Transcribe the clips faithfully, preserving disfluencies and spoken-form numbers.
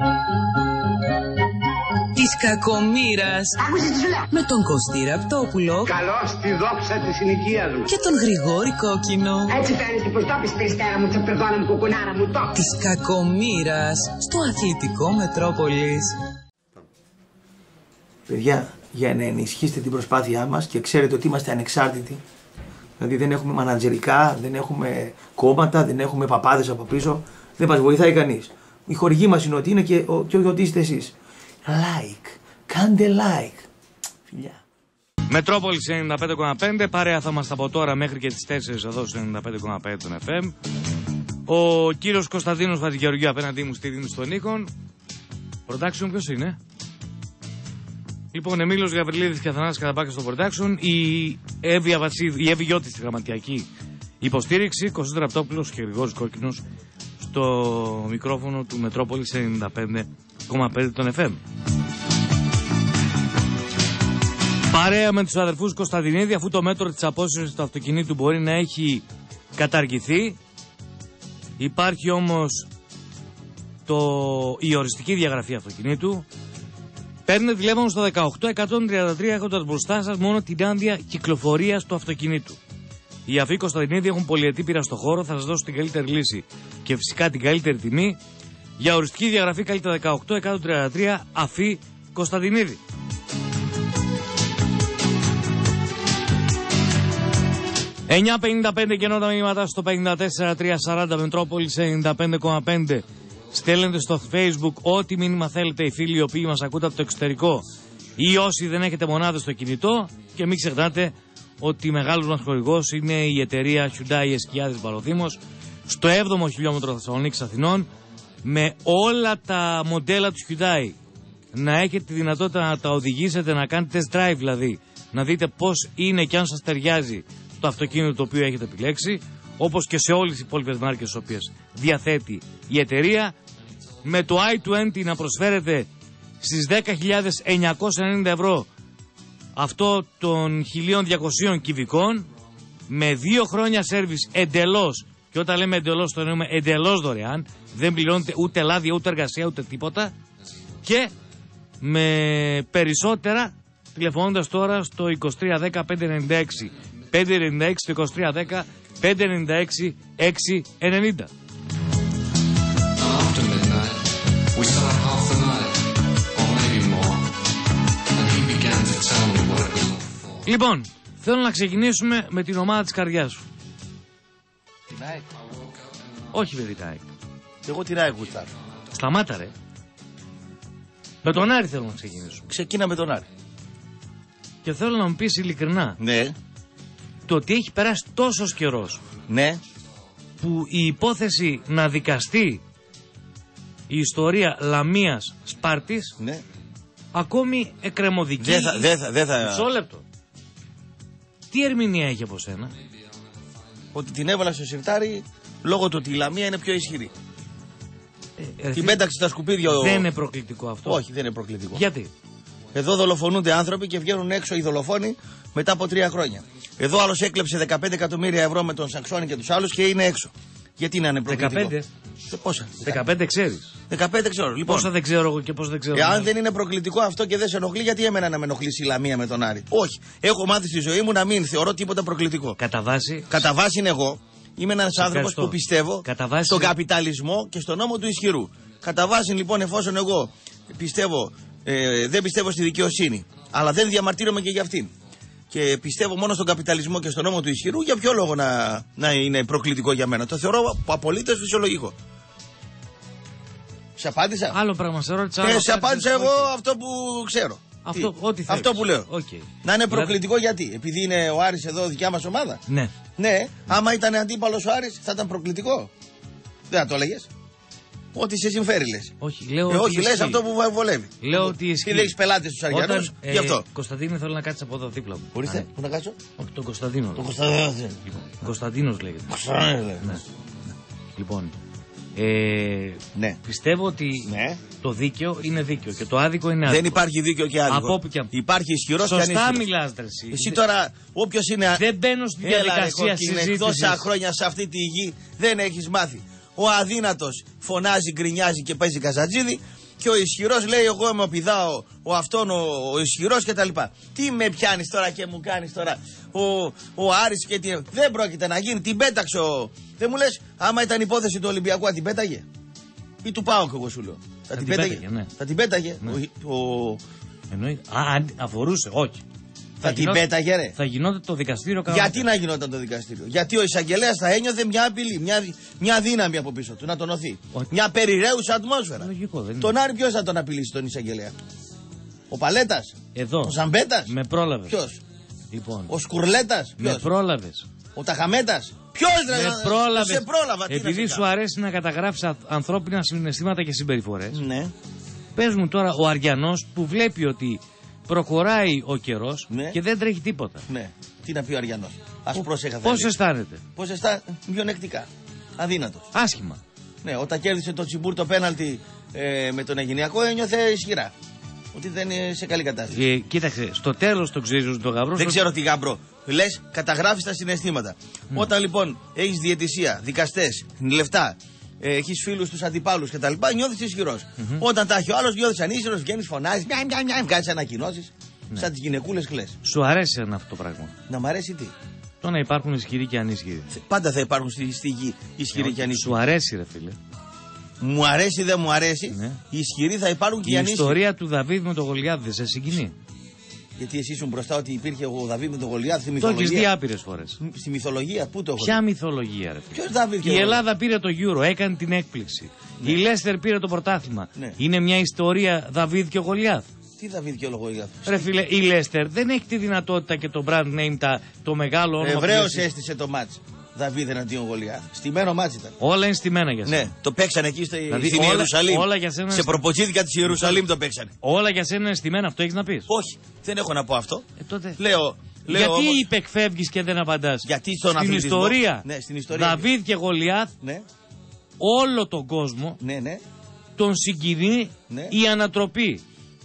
Της κακομοίρας. Άκουσες τι σου λέω. Με τον Κωστή Ραπτόπουλο. Καλώς τη δόξα της συνοικίας μου. Και τον Γρηγόρη Κόκκινο. Έτσι φαίνεται πως το πεις περιστέρα μου, τσαπερδόνα μου, κουκουνάρα μου, το. Της κακομοίρας στο αθλητικό Μετρόπολης. Παιδιά, για να ενισχύσετε την προσπάθειά μας και ξέρετε ότι είμαστε ανεξάρτητοι, δηλαδή δεν έχουμε μανατζερικά, δεν έχουμε κόμματα, δεν έχουμε παπάδες από πίσω, δεν μας βοηθάει κανείς. Η χορηγή μας είναι ότι είναι και, ο, και ότι είστε εσείς. Like, κάντε like. Φιλιά. Μετρόπολης ενενήντα πέντε κόμμα πέντε, παρέα θα είμαστε από τώρα μέχρι και τις τέσσερις εδώ στο ενενήντα πέντε κόμμα πέντε των εφ εμ. Ο κύριος Κωνσταντίνος Βατζηγεωργίου απέναντί μου στη Δήμη των Νίκων. Production ποιος είναι? Λοιπόν, Εμίλος Γαβριλίδης και Αθανάσης Καραμπάκης στο production, η Εύη Αβατσίδη, η Εύη Γιώτη στη γραμματιακή υποστήριξη, Κωστής Ραπτόπουλος και Γρηγόρης Κόκκινος στο μικρόφωνο του Μετρόπολης ενενήντα πέντε κόμμα πέντε των εφ εμ. Παρέα με τους αδερφούς Κωνσταντινίδη, αφού το μέτρο της απόσυρσης του αυτοκινήτου μπορεί να έχει καταργηθεί, υπάρχει όμως το... η οριστική διαγραφή αυτοκινήτου. Παίρνετε τηλέφωνο στο δεκαοκτώ εκατόν τριάντα τρία έχοντας μπροστά σας μόνο την άδεια κυκλοφορίας του αυτοκινήτου. Οι αφοί Κωνσταντινίδη έχουν πολυετή πείρα στο χώρο, θα σας δώσω την καλύτερη λύση και φυσικά την καλύτερη τιμή. Για οριστική διαγραφή καλείτε δεκαοκτώ εκατόν τριάντα τρία αφοί Κωνσταντινίδη. εννιά πενήντα πέντε και ενώ τα μηνύματα στο πενήντα τέσσερα τριακόσια σαράντα Μετρόπολης ενενήντα πέντε κόμμα πέντε. Στέλνετε στο Facebook ό,τι μήνυμα θέλετε οι φίλοι οι οποίοι μας ακούτε από το εξωτερικό ή όσοι δεν έχετε μονάδες στο κινητό, και μην ξεχνάτε ότι μεγάλος μας χορηγός είναι η εταιρεία Hyundai Εσκιάδης Βαλοδήμος στο έβδομο χιλιόμετρο Θεσσαλονίκης Αθηνών, με όλα τα μοντέλα του Hyundai να έχετε τη δυνατότητα να τα οδηγήσετε, να κάνετε test drive δηλαδή, να δείτε πώς είναι και αν σας ταιριάζει το αυτοκίνητο το οποίο έχετε επιλέξει, όπως και σε όλες τις υπόλοιπες μάρκες τις οποίες διαθέτει η εταιρεία, με το άι είκοσι να προσφέρετε στις δέκα χιλιάδες εννιακόσια ενενήντα ευρώ αυτό των χίλια διακόσια κυβικών, με δύο χρόνια σέρβις εντελώς, και όταν λέμε εντελώς το εννοούμε εντελώς δωρεάν, δεν πληρώνετε ούτε λάδια ούτε εργασία ούτε τίποτα, και με περισσότερα τηλεφωνώντας τώρα στο είκοσι τρία δέκα πεντακόσια ενενήντα έξι πεντακόσια ενενήντα έξι, το είκοσι τρία δέκα πεντακόσια ενενήντα έξι εξακόσια ενενήντα. Λοιπόν, θέλω να ξεκινήσουμε με την ομάδα της καρδιάς σου. Την ΑΕΚ. Όχι με την ΑΕΚ. Εγώ την ΑΕΚ γουστάρω. Σταμάτα ρε. Με τον Άρη θέλω να ξεκινήσουμε. Ξεκίνα με τον Άρη. Και θέλω να μου πεις ειλικρινά. Ναι. Το ότι έχει περάσει τόσος καιρός. Ναι. Που η υπόθεση να δικαστεί η ιστορία Λαμίας Σπάρτης. Ναι. Ακόμη εκκρεμωδική. Δεν θα... Δε θα, δε θα... Μισό λεπτό. Τι ερμηνεία έχει από σένα? Ότι την έβαλα στο σιρτάρι λόγω του ότι η Λαμία είναι πιο ισχυρή. Ε, την πέταξε στα σκουπίδια. Δεν είναι προκλητικό αυτό? Όχι, δεν είναι προκλητικό. Γιατί? Εδώ δολοφονούνται άνθρωποι και βγαίνουν έξω οι δολοφόνοι μετά από τρία χρόνια. Εδώ άλλος έκλεψε δεκαπέντε εκατομμύρια ευρώ με τον Σαξόνη και τους άλλους και είναι έξω. Γιατί να είναι προκλητικό? δεκαπέντε. Σε πόσα? δεκαπέντε ξέρεις. δεκαπέντε ξέρω. Λοιπόν, πόσα δεν ξέρω εγώ και πώς δεν ξέρω. Εάν δεν είναι προκλητικό αυτό και δεν σε ενοχλεί, γιατί εμένα να με ενοχλήσει η Λαμία με τον Άρη? Όχι. Έχω μάθει στη ζωή μου να μην θεωρώ τίποτα προκλητικό. Κατά βάση. Κατά βάση είναι εγώ. Είμαι ένας άνθρωπος που πιστεύω βάση... στον καπιταλισμό και στον νόμο του ισχυρού. Κατά βάση λοιπόν, εφόσον εγώ πιστεύω, ε, δεν πιστεύω στη δικαιοσύνη, αλλά δεν διαμαρτύρομαι και για αυτήν, και πιστεύω μόνο στον καπιταλισμό και στον νόμο του ισχυρού, για ποιο λόγο να, να είναι προκλητικό για μένα? Το θεωρώ απολύτως φυσιολογικό. Σε απάντησα. Άλλο πράγμα, σε ρώτησα. Ε, σε απάντησα εγώ okay. αυτό που ξέρω. Αυτό, ό,τι αυτό που λέω. Okay. Να είναι προκλητικό δηλαδή... γιατί? Επειδή είναι ο Άρης εδώ δικιά μας ομάδα. Ναι. Ναι, άμα ήταν αντίπαλος ο Άρης θα ήταν προκλητικό. Δεν θα το έλεγες? Ό,τι σε συμφέρει λες. Όχι, λέω ε, ότι όχι, λες αυτό που βολεύει. Λέω ότι ισχύει. Τι έχεις πελάτες στους Αριανούς, ε, γι' αυτό. Κωνσταντίνε, θέλω να κάτσεις από εδώ δίπλα μου. Ορίστε, πού να κάτσω? Όχι, τον Κωνσταντίνο. Τον Κωνσταντίνο. Λοιπόν, Κωνσταντίνος λέγεται. Κωνσταντίνος λέγεται. Ναι. Λοιπόν, ε, ναι. πιστεύω ότι ναι. το δίκαιο είναι δίκαιο και το άδικο είναι άδικο. Δεν υπάρχει δίκαιο και άδικο. Από όπου και από. Υπάρχει ισχυρός και ανίσχυρος. Σωστά μιλάς, ρε εσύ. Εσύ τώρα, όποιος είναι. Δεν μπαίνω στη διαδικασία συζήτησης. Τόσα χρόνια σε αυτή τη γη δεν έχεις μάθει. Ο αδύνατος φωνάζει, γκρινιάζει και παίζει καζατζίδι. Και ο ισχυρός λέει: εγώ είμαι ο πηδάω, ο αυτόν ο, ο ισχυρός κτλ. Τι με πιάνεις τώρα και μου κάνεις τώρα ο, ο Άρης και τι. Δεν πρόκειται να γίνει. Την πέταξε ο. Δεν μου λες, άμα ήταν υπόθεση του Ολυμπιακού, θα την πέταγε. Ή του ΠΑΟΚ, εγώ σου λέω. Θα, θα την πέταγε. πέταγε ναι. Θα την πέταγε. Ναι. Ο, ο... Εννοεί. Α, αφορούσε, όχι. Θα, θα την γινόταν, πέταγε, ρε. Θα γινόταν το δικαστήριο κανονικά. Γιατί να γινόταν το δικαστήριο? Γιατί ο εισαγγελέας θα ένιωθε μια απειλή, μια, μια δύναμη από πίσω του να τον οθεί. Όχι. Μια περιραίουσα ατμόσφαιρα. Λογικό, δεν τον Άρη ποιος θα τον απειλήσει τον εισαγγελέα? Ο Παλέτας? Εδώ. Ο Ζαμπέτας? Με πρόλαβες. Ποιος? Λοιπόν. Ο Σκουρλέτας? Με πρόλαβες. Ο Ταχαμέτας? Ποιος ρε? Με πρόλαβες. Σε πρόλαβα. Επειδή σου αρέσει να καταγράφεις ανθρώπινα συναισθήματα και συμπεριφορές. Ναι. Πες μου τώρα ο Αριανός που βλέπει ότι προχωράει ο καιρός ναι. και δεν τρέχει τίποτα. Ναι. Τι να πει ο Αριανός? Ας πρόσεχα. Πώς αισθάνεται? Πώς αισθάνεται? Μειονεκτικά. Αδύνατος. Άσχημα. Ναι, όταν κέρδισε το Τσιμπούρ το πέναλτι ε, με τον Αιγυνιακό ένιωθε ισχυρά. Ότι δεν είναι σε καλή κατάσταση. Ε, κοίταξε, στο τέλος το ξέρεις τον γαμπρό. Δεν ξέρω τι γαμπρό. Λες, καταγράφεις τα συναισθήματα. Mm. Όταν λοιπόν έχεις διαιτησία, δικαστές, λεφτά, ε, έχεις φίλους τους αντιπάλους κτλ. Νιώθεις ισχυρός. Mm-hmm. Όταν τα έχει ο άλλος, νιώθεις ανίσχυρος, βγαίνεις, φωνάζεις, βγάζεις ανακοινώσεις. Ναι. Σαν τις γυναικούλες κλαις. Σου αρέσει ένα αυτό το πράγμα? Να μ' αρέσει τι? Το να υπάρχουν ισχυροί και ανίσχυροι. Πάντα θα υπάρχουν στη, στη γη ισχυροί ναι, και ανίσχυροι. Σου αρέσει, ρε φίλε? Μου αρέσει, δεν μου αρέσει. Ναι. Οι ισχυροί θα υπάρχουν και οι ανίσχυροι. Η ιστορία του Δαβίδ με τον Γολιάθ δεν σε συγκινεί? Γιατί εσύ ήσουν μπροστά ότι υπήρχε ο Δαβίδ με τον Γολιάθ στη μυθολογία. Το έχεις δει άπειρες φορές. Στη μυθολογία, πού το έχω? Ποια μυθολογία, ρε φίλε? Ποιος Δαβίδ? Η Ελλάδα πήρε το Euro, έκανε την έκπληξη. Ναι. Η Λέστερ πήρε το πρωτάθλημα. Ναι. Είναι μια ιστορία Δαβίδ και ο Γολιάθ. Τι Δαβίδ και ο Γολιάθ? Ρε φίλε, η Λέστερ δεν έχει τη δυνατότητα και το brand name, τα, το μεγάλο όνομα. Εβραίος έστησε το μάτς. Δαβίδ εναντίον Γολιάθ. Στημένο μάτς ήταν. Όλα είναι στημένα για σένα. Ναι, το παίξανε εκεί στο, δηλαδή, στην όλα, Ιερουσαλήμ. Όλα για σένα... Σε προποτζίδικα της Ιερουσαλήμ το παίξανε. Όλα για σένα είναι στημένα, αυτό έχεις να πεις? Όχι, δεν έχω να πω αυτό. Ε, τότε... Λέω, λέω γιατί όμως... υπεκφεύγεις και δεν απαντάς? Γιατί στον στην ιστορία, ναι, στην ιστορία Δαβίδ και Γολιάθ, ναι. όλο τον κόσμο ναι, ναι. τον συγκινεί ναι. η ανατροπή.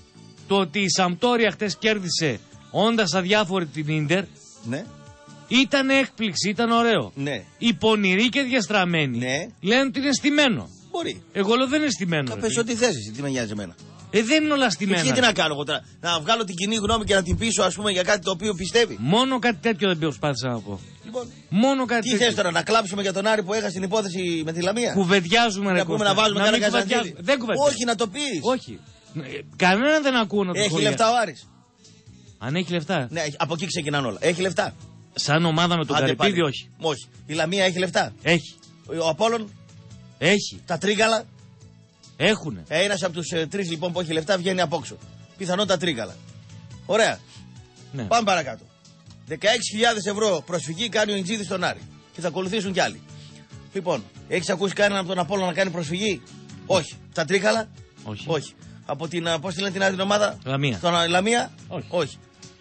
Το ότι η Σαμπτόρια χτες κέρδισε όντας αδιάφορη την Ίντερ, ναι. ήταν έκπληξη, ήταν ωραίο. Ναι. Οι πονηροί και διαστραμμένοι ναι. λένε ότι είναι στημένο. Μπορεί. Εγώ λέω δεν είναι στημένο. Θα πες ό,τι θες εσύ, τι με νοιάζει εμένα. Ε, δεν είναι όλα στημένα. Και τι να κάνω εγώ τώρα, να βγάλω την κοινή γνώμη και να την πείσω ας πούμε για κάτι το οποίο πιστεύει? Μόνο κάτι τέτοιο δεν προσπάθησα να πω. Λοιπόν, μόνο κάτι τι τέτοιο. θες τώρα, να κλάψουμε για τον Άρη που έχασε την υπόθεση με τη Λαμία? Κουβεντιάζουμε ρε Κώστα. Να βάλουμε κανένα καζαντζίδι. Δεν κουβεντιάζουμε. Όχι, να το πεις. Όχι. Κανέναν δεν ακούω να το Έχει λεφτά ο Άρης? Αν έχει λεφτά. Ναι, από εκεί ξεκινάνε όλα. Έχει λεφτά? Σαν ομάδα με τον Καρυπίδη, όχι. Όχι. Η Λαμία έχει λεφτά? Έχει. Ο Απόλλων? Έχει. Τα Τρίκαλα? Έχουνε. Ένας από τους ε, τρεις λοιπόν που έχει λεφτά βγαίνει απόξω. Πιθανόν τα Τρίκαλα. Ωραία. Ναι. Πάμε παρακάτω. δεκαέξι χιλιάδες ευρώ προσφυγή κάνει ο Ιντζίδης στον Άρη. Και θα ακολουθήσουν κι άλλοι. Λοιπόν, έχεις ακούσει κανέναν από τον Απόλλωνα να κάνει προσφυγή? Όχι. Τα Τρίκαλα? Όχι. Όχι. Από την, πώς τη λένε την άλλη την ομάδα? Λαμία. Τον Λαμία? Όχι. Όχι.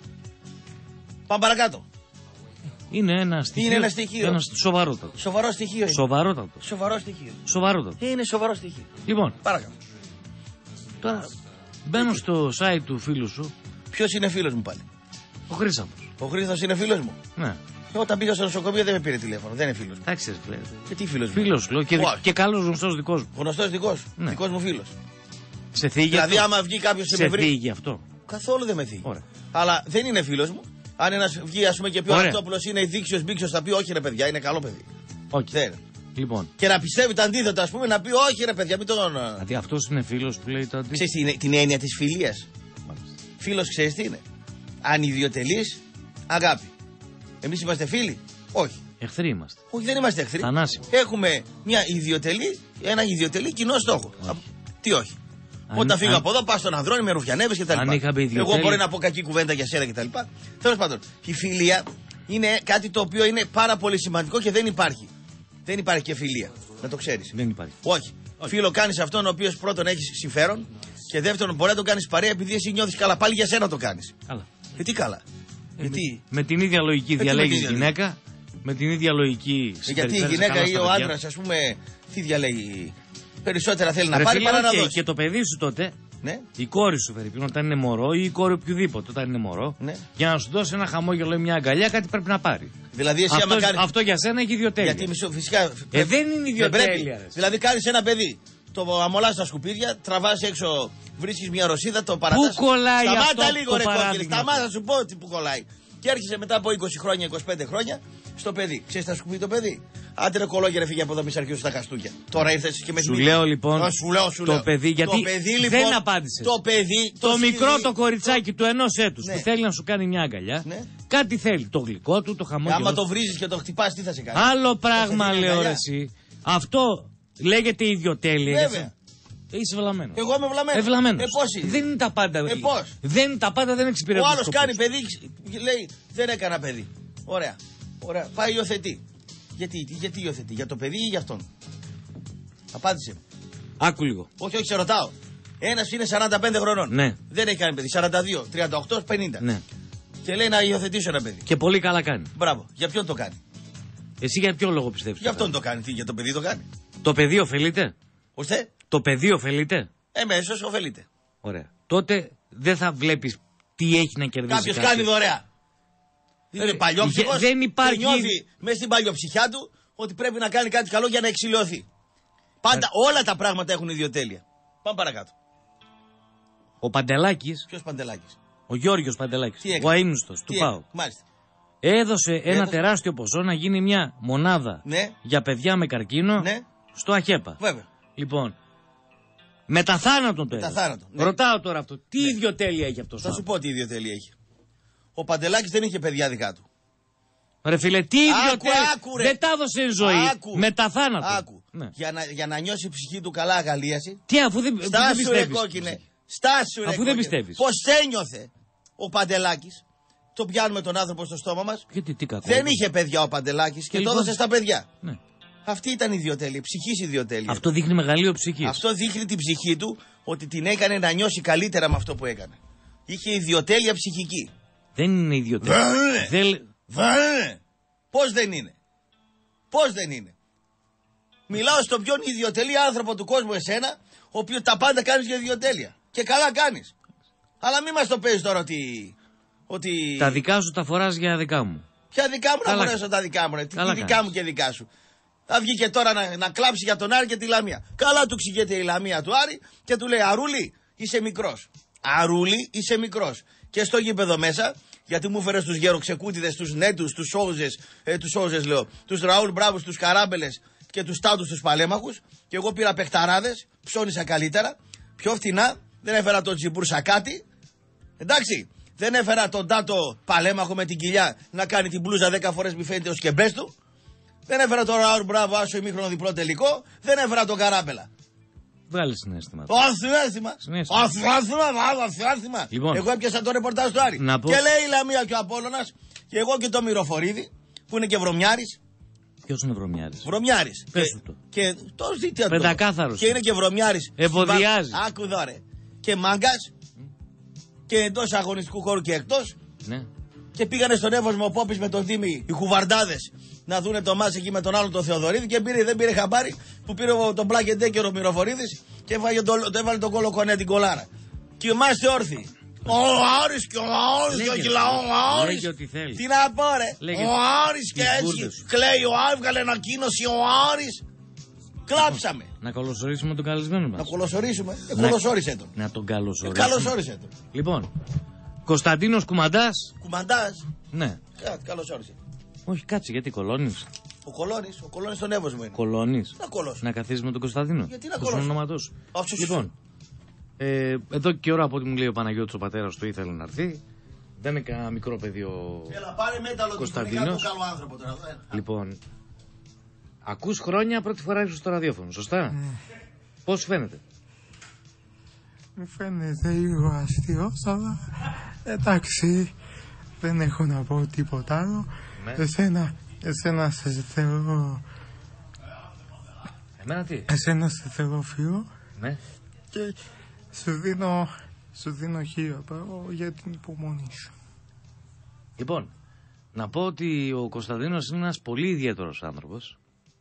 Πάμε παρακάτω. Είναι ένα στοιχείο. Είναι ένα στοιχείο. Ένα σοβαρότατο. Σοβαρό στοιχείο. Σοβαρότατο. Σοβαρό στοιχείο. Σοβαρότατο. Είναι σοβαρό στοιχείο. Λοιπόν. Παρακάτω. Τώρα μπαίνω στο site του φίλου σου. Ποιος είναι φίλος μου πάλι? Ο Χρήσαμος. Ο Χρήστος είναι φίλος μου. Ναι. Όταν πήγα στο νοσοκομείο δεν με πήρε τηλέφωνο. Δεν είναι φίλος μου. Εντάξει, φίλε. Και τι φίλος μου? Φίλος λέω και, και καλός γνωστός δικός μου. Γνωστός δικός. Ναι. Δικός μου φίλος. Σε θίγει δηλαδή, αυτό? άμα βγει κάποιος σε με θίγει αυτό? Καθόλου δεν με θίγει. Ωραία. Αλλά δεν είναι φίλος μου. Αν ένας βγει, ας πούμε, και πει ο Αναστόπουλος είναι δίξιος μπίξιος, θα πει όχι ρε παιδιά, είναι καλό παιδί. Όχι. Δεν. Λοιπόν. Και να πιστεύει το αντίθετο, ας πούμε, να πει όχι ρε παιδιά, μην τον. Δηλαδή αυτός είναι φίλος που λέει το αντίθετο. Ξέρεις την, την έννοια της φιλίας? Φίλος ξέρεις τι είναι? Ανιδιοτελής αγάπη. Εμείς είμαστε φίλοι? Όχι. Εχθροί είμαστε. Όχι, δεν είμαστε εχθροί. Θανάσιμοι. Έχουμε μια ιδιοτελή, ένα ιδιοτελή κοινό στόχο. Α, τι όχι. Αν, Όταν φύγω αν... από εδώ, πάω στον Ανδρώνη, με ρουφιανεύει κτλ. Εγώ μπορεί να πω κακή κουβέντα για σένα κτλ. Τέλος πάντων, η φιλία είναι κάτι το οποίο είναι πάρα πολύ σημαντικό και δεν υπάρχει. Δεν υπάρχει και φιλία. Να το ξέρεις. Δεν υπάρχει. Όχι. Όχι. Φίλο κάνεις αυτόν ο οποίος πρώτον έχει συμφέρον και δεύτερον μπορεί να τον κάνεις παρέα επειδή εσύ νιώθεις καλά. Πάλι για σένα το κάνεις. Καλά. Και τι καλά. Ε, γιατί... Με, με την ίδια λογική ε, διαλέγεις γυναίκα. Με την ίδια λογική. Ε, γιατί η γυναίκα ή ο άντρας, ας πούμε, τι διαλέγει? Περισσότερα θέλει να πάρει παρά να δώσει. Και το παιδί σου τότε, ναι. η κόρη σου φερειπίν, όταν είναι μωρό ή η κόρη οποιοδήποτε όταν είναι μωρό, ναι. για να σου δώσει ένα χαμόγελο ή μια αγκαλιά, κάτι πρέπει να πάρει. Δηλαδή εσύ αυτό, άμα κάνεις... αυτό για σένα έχει ιδιοτέλεια. Γιατί μισό, φυσικά. Ε, δεν είναι ιδιοτέλεια. Δηλαδή κάνεις ένα παιδί, το αμολάς στα σκουπίδια, τραβάς έξω, βρίσκεις μια ρωσίδα, το παρατάς. Πού κολλάει Σταμάτα αυτό λίγο, το ρε κόκκινε, παράδειγμα? σταμάτα να σου πω τι που κολλάει. Και έρχεσαι μετά από είκοσι χρόνια, είκοσι πέντε χρόνια στο παιδί. Ξέρεις τα σκουπίδια το παιδί. Άντε ρε κολόγερε, φύγε από εδώ, μη σε αρχίσουν τα χαστούκια. Τώρα ήρθες και με Σου λέω λοιπόν, Α, σου λέω, σου το λέω. παιδί, γιατί το παιδί, λοιπόν, δεν απάντησε. Το παιδί, Το, το μικρό σκυλί, το κοριτσάκι του ενός έτους Ναι. που θέλει να σου κάνει μια αγκαλιά, Ναι. κάτι θέλει. Το γλυκό του, το χαμόγελο. Άμα το βρίζεις και το χτυπάς, τι θα σε κάνει? Άλλο πράγμα Θα σε λέω ρε αγκαλιά. εσύ. Αυτό λέγεται ιδιοτέλεια. Βέβαια. Είσαι βλαμμένο. Εγώ είμαι βλαμμένος. Ευλαμμένος. Ε, πώς είναι? Δεν είναι τα πάντα. Ε, πώς? Δεν είναι τα πάντα, δεν εξυπηρετούν. Ο άλλος σκοπούς. κάνει παιδί, λέει δεν έκανα παιδί. Ωραία. Ωραία. Πάει υιοθετεί. Γιατί, γιατί υιοθετεί, για το παιδί ή για αυτόν? Απάντησε. Άκου λίγο. Όχι, όχι, σε ρωτάω. Ένας είναι σαράντα πέντε χρονών. Ναι. Δεν έχει κάνει παιδί. σαράντα δύο, τριάντα οκτώ, πενήντα. Ναι. Και λέει να υιοθετήσω ένα παιδί. Και πολύ καλά κάνει. Μπράβο. Για ποιον το κάνει? Εσύ για ποιο λόγο πιστεύεις? Για αυτόν το κάνει. Τι, για το παιδί το κάνει? Το παιδί ωφελείται. Ώστε, Το παιδί ωφελείται. εμέσως ωφελείται. Ωραία. Τότε δεν θα βλέπεις τι έχει να κερδίσει. Κάποιος κάποιος. κάνει δωρεά. Είναι Ε, παλιόψυχος δεν υπάρχει- και νιώθει μέσα στην παλιοψυχιά του ότι πρέπει να κάνει κάτι καλό για να εξηλαιωθεί. Πάντα όλα τα πράγματα έχουν ιδιοτέλεια. Πάμε παρακάτω. Ο Παντελάκης, Ποιος Παντελάκης? ο Γιώργος Παντελάκης, Τι έκανε? ο αείμνηστος του Τι ΠΑΟΚ, έκανε? Μάλιστα. έδωσε ένα Έδωσε. τεράστιο ποσό να γίνει μια μονάδα Ναι. για παιδιά με καρκίνο Ναι. στο ΑΧΕΠΑ. Βέβαια. Λοιπόν, μετά θάνατον το Μετά έδωσε. θάνατον, ναι. Ρωτάω τώρα αυτό, τι ιδιοτέλεια έχει αυτός ο Θα σου άνθρωπος? πω τι ιδιοτέλεια έχει. Ο Παντελάκης δεν είχε παιδιά δικά του. Ρε φίλε, τι Άκου, ιδιοτέλεια, άκου, ρε. δεν τα έδωσε εν ζωή, Άκου. μετά θάνατον. Άκου. Ναι. Για, να, για να νιώσει η ψυχή του καλά αγαλίαση. Τι αφού δεν, δεν Στάσου ρε πιστεύεις? κόκκινε. Στάσου ρε Αφού δεν κόκκινε. πιστεύεις. Πώς ένιωθε ο Παντελάκης. Το πιάνουμε τον άνθρωπο στο στόμα μας. Γιατί τι κακό. Δεν είχε παιδιά ο Παντελάκης και, Και το λοιπόν- έδωσε στα παιδιά. Ναι. Αυτή ήταν η ιδιοτέλεια, ψυχής ιδιοτέλεια. Αυτό δείχνει μεγαλείο ψυχής. Αυτό δείχνει την ψυχή του ότι την έκανε να νιώσει καλύτερα με αυτό που έκανε. Είχε ιδιοτέλεια ψυχική. Δεν είναι ιδιοτέλεια. Βέβαια. Δεν... Βε! Πώς δεν είναι. Πώς δεν είναι. Μιλάω στον πιο ιδιοτελή άνθρωπο του κόσμου, εσένα, ο οποίος τα πάντα κάνεις για ιδιοτέλεια. Και καλά κάνεις. Αλλά μην μας το παίζεις τώρα ότι... ότι... Τα δικά σου τα φοράς για δικά μου. Ποια δικά μου Καλά. να φορέσω τα δικά μου, ρε. Τι Καλά δικά κάνεις. μου και δικά σου. Θα βγει και τώρα να, να κλάψει για τον Άρη και τη Λαμία. Καλά του ξηγείται η Λαμία του Άρη και του λέει Αρούλη, είσαι μικρός. Αρούλη, είσαι μικρός. Και στο γήπεδο μέσα, γιατί μου έφερε τους γεροξεκούτιδες, τους Νέτους, τους Σόουζες, ε, τους Σόουζες λέω, τους Ραούλ Μπράβους, τους Καράμπελες και τους Τάτους τους Παλέμαχους. Και εγώ πήρα παιχταράδες, ψώνισα καλύτερα, πιο φτηνά, δεν έφερα τον Τζιμπούρ Σακάτι. Εντάξει, δεν έφερα τον Τάτο Παλέμαχο με την κοιλιά να κάνει την μπλούζα δέκα φορές μη φαίνεται ο σκεμπές του. Δεν έφερα τον Ραούλ Μπράβο, άσο ημίχρονο διπλό τελικό. Δεν έφερα τον Καράμπελα. Βγάλε συνέστημα. Το ασυνέστημα. Συνέστημα. Ασυνέστημα, άλλο ασυνέστημα. Λοιπόν. Εγώ έπιασα το ρεπορτάζ του Άρη. Να πω- Και λέει η Λαμία και ο Απόλλωνας και εγώ και το Μυροφορίδη που είναι και βρωμιάρης. Ποιος είναι βρωμιάρης? Βρωμιάρης. Πες Και- του το. Και το δείτε Πεντακάθαρος. Και είναι και βρωμιάρης. Ευωδιάζει. Άκου εδώ ρε. Και μάγκας. Και εντός αγωνιστικού χώρου και εκτός. Ναι. Και πήγανε στον Εύωσμο ο Πόπης με τον Δήμη οι χουβαρντάδες να δούνε το μάτς εκεί με τον άλλον τον Θεοδωρίδη και πήρε, δεν πήρε χαμπάρι που πήρε ο- τον Πλάκεντέκερ ο Μυροφορίδης και έβαλε τον, το έβαλε τον κόλο κονέ την κολάρα. Και είμαστε όρθιοι. Ο Άρης και ο Άρης και Λέγε, ο Κιλαό ο Άρης. λέγε ό,τι θέλει. Τι να πω ρε. Λέγε Ο Άρης και τις έτσι μπουρδες σου. κλαίει ο Άρης, βγάλε ανακοίνωση ο Άρης. Κλάψαμε. Να καλωσορίσουμε τον καλεσμένο μας. Να κολοσορίσουμε. Ε, Να- κολοσόρισε τον. Να τον Ε, καλωσορίσουμε. καλωσόρισε τον. Λοιπόν, Κωνσταντίνος Κουμαντάς. Κουμαντάς. Ναι. Κα- Καλωσόρισε. Όχι, κάτσε, γιατί κολώνεις. Ο Κολώνης, ο Κολώνης στον Εύωσμο είναι. Κολώνεις. Να κολώσω. Να καθίσεις με τον Κωνσταντίνο. Γιατί να Το κολώσω. όνοματό σου. Α, σου- Λοιπόν, ε, εδώ και ώρα από ό,τι μου λέει ο Παναγιώτης ο πατέρας του ήθελε να έρθει. Δεν είναι κανένα μικρό παιδί ο... Έλα, πάρε μέταλλο του Κωνσταντίνος. Κωνσταντίνος. Καλό άνθρωπο τώρα. ε. Λοιπόν, ακούς χρόνια πρώτη φορά ήρθες στο ραδιόφωνο, σωστά? Πώς σου φαίνεται? Μου φαίνεται λίγο αστείος, αλλά εντάξει, δεν έχω να πω τίποτα άλλο. Ναι. Εσένα, εσένα σε θεωρώ, Εμένα τι? εσένα σε θεωρώ φίλο Ναι. και σου δίνω, σου δίνω χίλια μπράβο για την υπομονή σου. Λοιπόν, να πω ότι ο Κωνσταντίνος είναι ένας πολύ ιδιαίτερος άνθρωπος.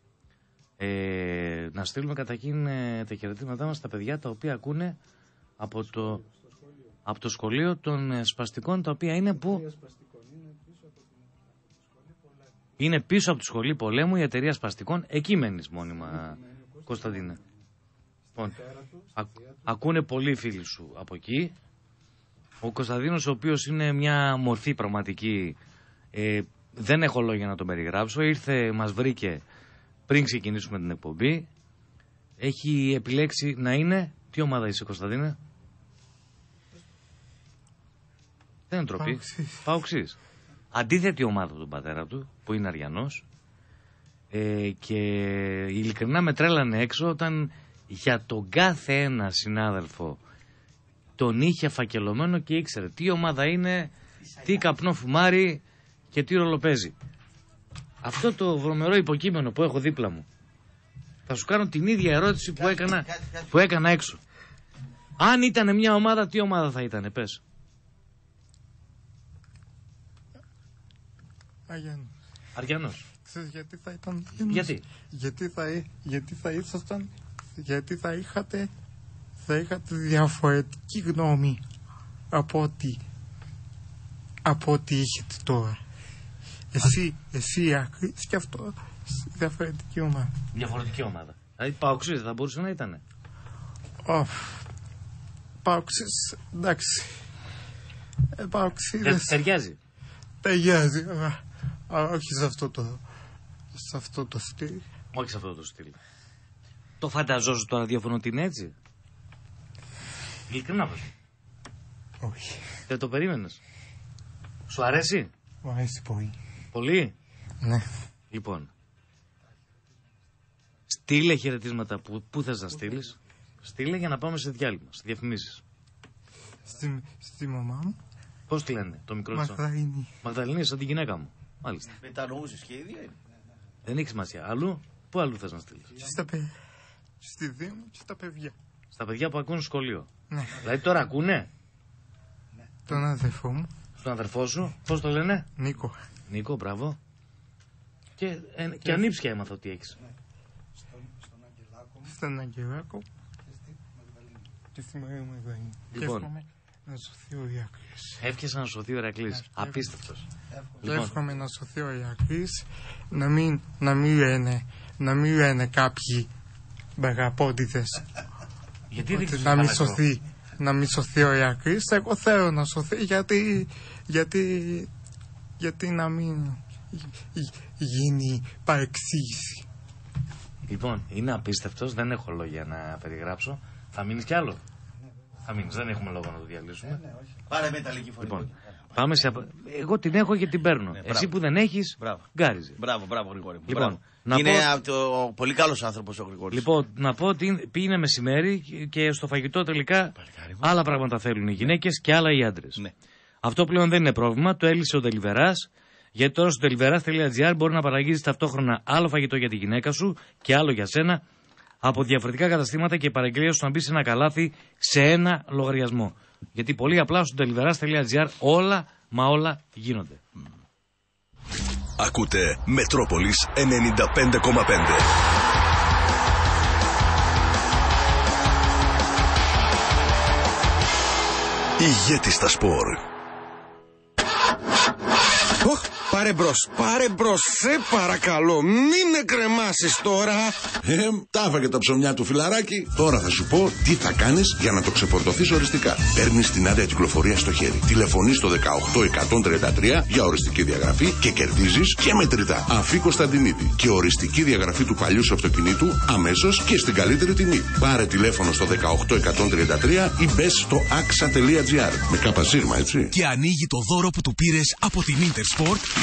Ε, να στείλουμε καταρχήν ε, τα χαιρετήματά μας στα παιδιά τα οποία ακούνε από το, από το σχολείο των ε, σπαστικών, τα οποία είναι που... Είναι πίσω από τη σχολή πολέμου η εταιρεία σπαστικών. Εκεί μένεις μόνιμα, Κωνσταντίνε. Λοιπόν, α, ακούνε πολλοί φίλοι σου από εκεί. Ο Κωνσταντίνος, ο οποίος είναι μια μορφή πραγματική, ε, δεν έχω λόγια να το περιγράψω. Ήρθε, μας βρήκε πριν ξεκινήσουμε την εκπομπή. Έχει επιλέξει να είναι... Τι ομάδα είσαι, Κωνσταντίνε? Δεν είναι τροπή. Παοξής. Αντίθετη ομάδα του πατέρα του, που είναι Αριανός. Ε, και ειλικρινά με τρέλανε έξω όταν για τον κάθε ένα συνάδελφο τον είχε φακελωμένο και ήξερε τι ομάδα είναι, τι καπνό φουμάρει και τι ρόλο παίζει. Αυτό το βρωμερό υποκείμενο που έχω δίπλα μου, θα σου κάνω την ίδια ερώτηση που έκανα, που έκανα έξω. Αν ήταν μια ομάδα, τι ομάδα θα ήταν, πες? Αριανός. Αριανός. Ξέρεις γιατί θα ήταν Αριανός? Γιατί? Γιατί θα, γιατί θα ήσασταν, γιατί θα είχατε, θα είχατε διαφορετική γνώμη από ό,τι, από ό,τι έχετε τώρα. Εσύ, εσύ Άκρης και αυτό διαφορετική ομάδα. Διαφορετική ομάδα. Δηλαδή Παοξής θα μπορούσε να ήτανε. Oh, Παοξής, εντάξει. Ε, Παοξίδες. Ταιριάζει. Ταιριάζει, αλλά, αλλά όχι σε αυτό το, σε αυτό το στυλ. Όχι σε αυτό το στυλ. Το φανταζόσου το ραδιόφωνο ότι είναι έτσι? Ειλικρινά πως. Όχι. Δεν το περίμενες? Σου αρέσει? Μου αρέσει πολύ. Πολύ? Ναι. Λοιπόν, στείλε χαιρετίσματα που, που θες να στείλεις. Στείλε για να πάμε σε διάλειμμα, σε διαφημίσεις. Στη, στη μαμά μου. Πώς τη λένε, το μικρό της? Μαγδαληνή. Μαγδαληνή, σαν την γυναίκα μου. Μάλιστα. Μετανοούσες και η ίδια είναι. Δεν έχει σημασία. Αλλού, πού αλλού θες να στείλεις? Και στα παιδιά. Στη Δήμο και στα παιδιά. Στα παιδιά που ακούν σχολείο. Ναι. Δηλαδή τώρα ακούνε? Τον αδερφό μου. Στον αδερφό σου, πώς το λένε? Νίκο. Νίκο, μπράβο. Και, ε, και, και ανήψια έμαθα ότι έχεις. Στον Αγγελάκο και στη Μαρία Μαγδαληνή. Λοιπόν. Και εύχομαι να σωθεί ο Ηρακλής. Εύχεσαι να σωθεί ο Ηρακλής. Απίστευτος. Και εύχομαι να σωθεί ο Ηρακλής, να μην, να μην λένε, να μην λένε κάποιοι μπαγαπόντιδες Γιατί δεν να μην σωθεί, να μην σωθεί ο Ηρακλής. Εγώ θέλω να σωθεί γιατί, γιατί, γιατί να μην γίνει παρεξήγηση. Λοιπόν, είναι απίστευτος, δεν έχω λόγια να περιγράψω. Θα μείνεις κι άλλο? Θα μείνεις, δεν έχουμε λόγο να το διαλύσουμε. Πάρε μεταλλική φωνή. Λοιπόν, πάμε σε... Εγώ την έχω και την παίρνω. Ναι, εσύ που δεν έχεις, γκάριζε. Μπράβο, μπράβο Γρηγόρη. Λοιπόν, να είναι πω... το... πολύ καλός άνθρωπος ο Γρηγόρης. Λοιπόν, να πω ότι πήγαινε μεσημέρι και στο φαγητό τελικά άλλα πράγματα θέλουν οι γυναίκες και άλλα οι άντρες. Ναι. Αυτό πλέον δεν είναι πρόβλημα, το έλυσε ο Deliveras. Γιατί τώρα στο deliveras τελεία gr μπορεί να παραγγείλεις ταυτόχρονα άλλο φαγητό για τη γυναίκα σου και άλλο για σένα από διαφορετικά καταστήματα και η παραγγελία σου να μπει σε ένα καλάθι σε ένα λογαριασμό. Γιατί πολύ απλά στο deliveras τελεία gr όλα μα όλα γίνονται. Ακούτε Μετρόπολης ενενήντα πέντε κόμμα πέντε. Ηγέτη στα σπορ. Οχ, πάρε μπρος, πάρε μπρος, σε παρακαλώ, μην με κρεμάσεις τώρα. Ε, τα έφαγε τα ψωμιά του φιλαράκι. Τώρα θα σου πω τι θα κάνεις για να το ξεφορτωθείς οριστικά. Παίρνεις την άδεια κυκλοφορία στο χέρι. Τηλεφωνείς στο δεκαοκτώ εκατόν τριάντα τρία για οριστική διαγραφή και κερδίζεις και μετρητά. Αφή Κωνσταντινίδη και οριστική διαγραφή του παλιού σου αυτοκινήτου αμέσως και στην καλύτερη τιμή. Πάρε τηλέφωνο στο δεκαοκτώ εκατόν τριάντα τρία ή μπες στο axa τελεία gr. Με κάπα σύρμα, έτσι. Και ανοίγει το δώρο που του πήρες από την Intersport.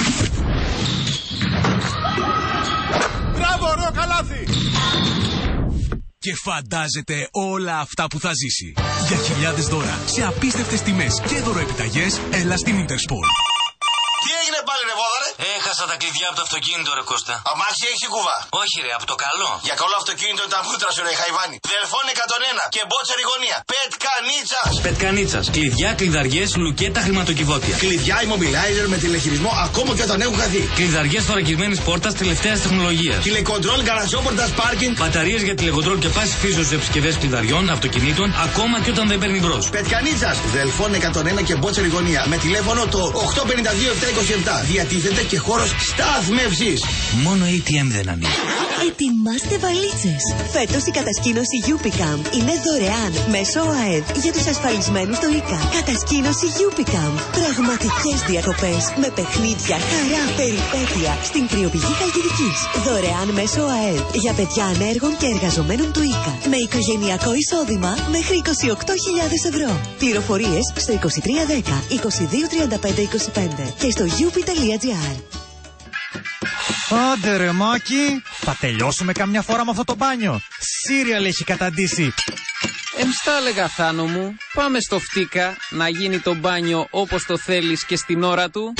Μπράβο, ωραίο καλάθι! Και φαντάζεται όλα αυτά που θα ζήσει. Για χιλιάδες δώρα σε απίστευτες τιμές και δωροεπιταγές, έλα στην Intersport. Τι έγινε πάλι ρε βόδαρε? Έχασα τα κλειδιά από το αυτοκίνητο ρε Κώστα. Αμάξι έχεις η κουβά? Όχι ρε, από το καλό. Για καλό αυτοκίνητο ήταν μούτρα σου ρε Χαϊβάνι. Δελφών εκατόν ένα και μπότσερη γωνία. Πετκανίτσας. Πετκανίτσας. Κλειδιά, κλειδαριές, λουκέτα, χρηματοκιβώτια. Κλειδιά immobilizer με τηλεχειρισμό ακόμα και όταν έχουν χαθεί. Κλειδαριές θωρακισμένης πόρτας τελευταίας τεχνολογίας. Τηλεκοντρόλ γαραζόπορτας πάρκινγκ. Μπαταρίες για τηλεκοντρόλ και πάση φύσεως σε επισκευές κλειδαριών, αυτοκινήτων, ακόμα και όταν δεν παίρνει μπρος. Πετκανίτσας. Δελφών εκατόν ένα και μπότσερη γωνία. Με τηλέφωνο το οκτώ πέντε δύο επτά είκοσι επτά. Διατίθεται και χώρος στάθμευσης. Μόνο έι τι εμ δεν ανοίγει. Ετοιμάστε βαλίτσες. Φέτος η κατασκήνωση Yupicam είναι δωρεάν μέσω ΟΑΕΔ για τους ασφαλισμένους στο ΙΚΑ. Κατασκήνωση Yupicam. Πραγματικές διακοπές με παιχνίδια, χαρά, περιπέτεια στην κρυοπηγή Χαλκιδικής. Δωρεάν μέσω ΟΑΕΔ για παιδιά ανέργων και εργαζομένων του ΙΚΑ. Με οικογενειακό εισόδημα μέχρι είκοσι οκτώ χιλιάδες ευρώ. Πληροφορίες στο είκοσι τρία δέκα είκοσι δύο τριάντα πέντε είκοσι πέντε και στο yupi τελεία gr. Άντε ρε Μάκη, θα τελειώσουμε καμιά φορά με αυτό το μπάνιο. Σύριαλ έχει καταντήσει. Εμστά έλεγα Θάνο μου, πάμε στο Φτίκα να γίνει το μπάνιο όπως το θέλεις και στην ώρα του.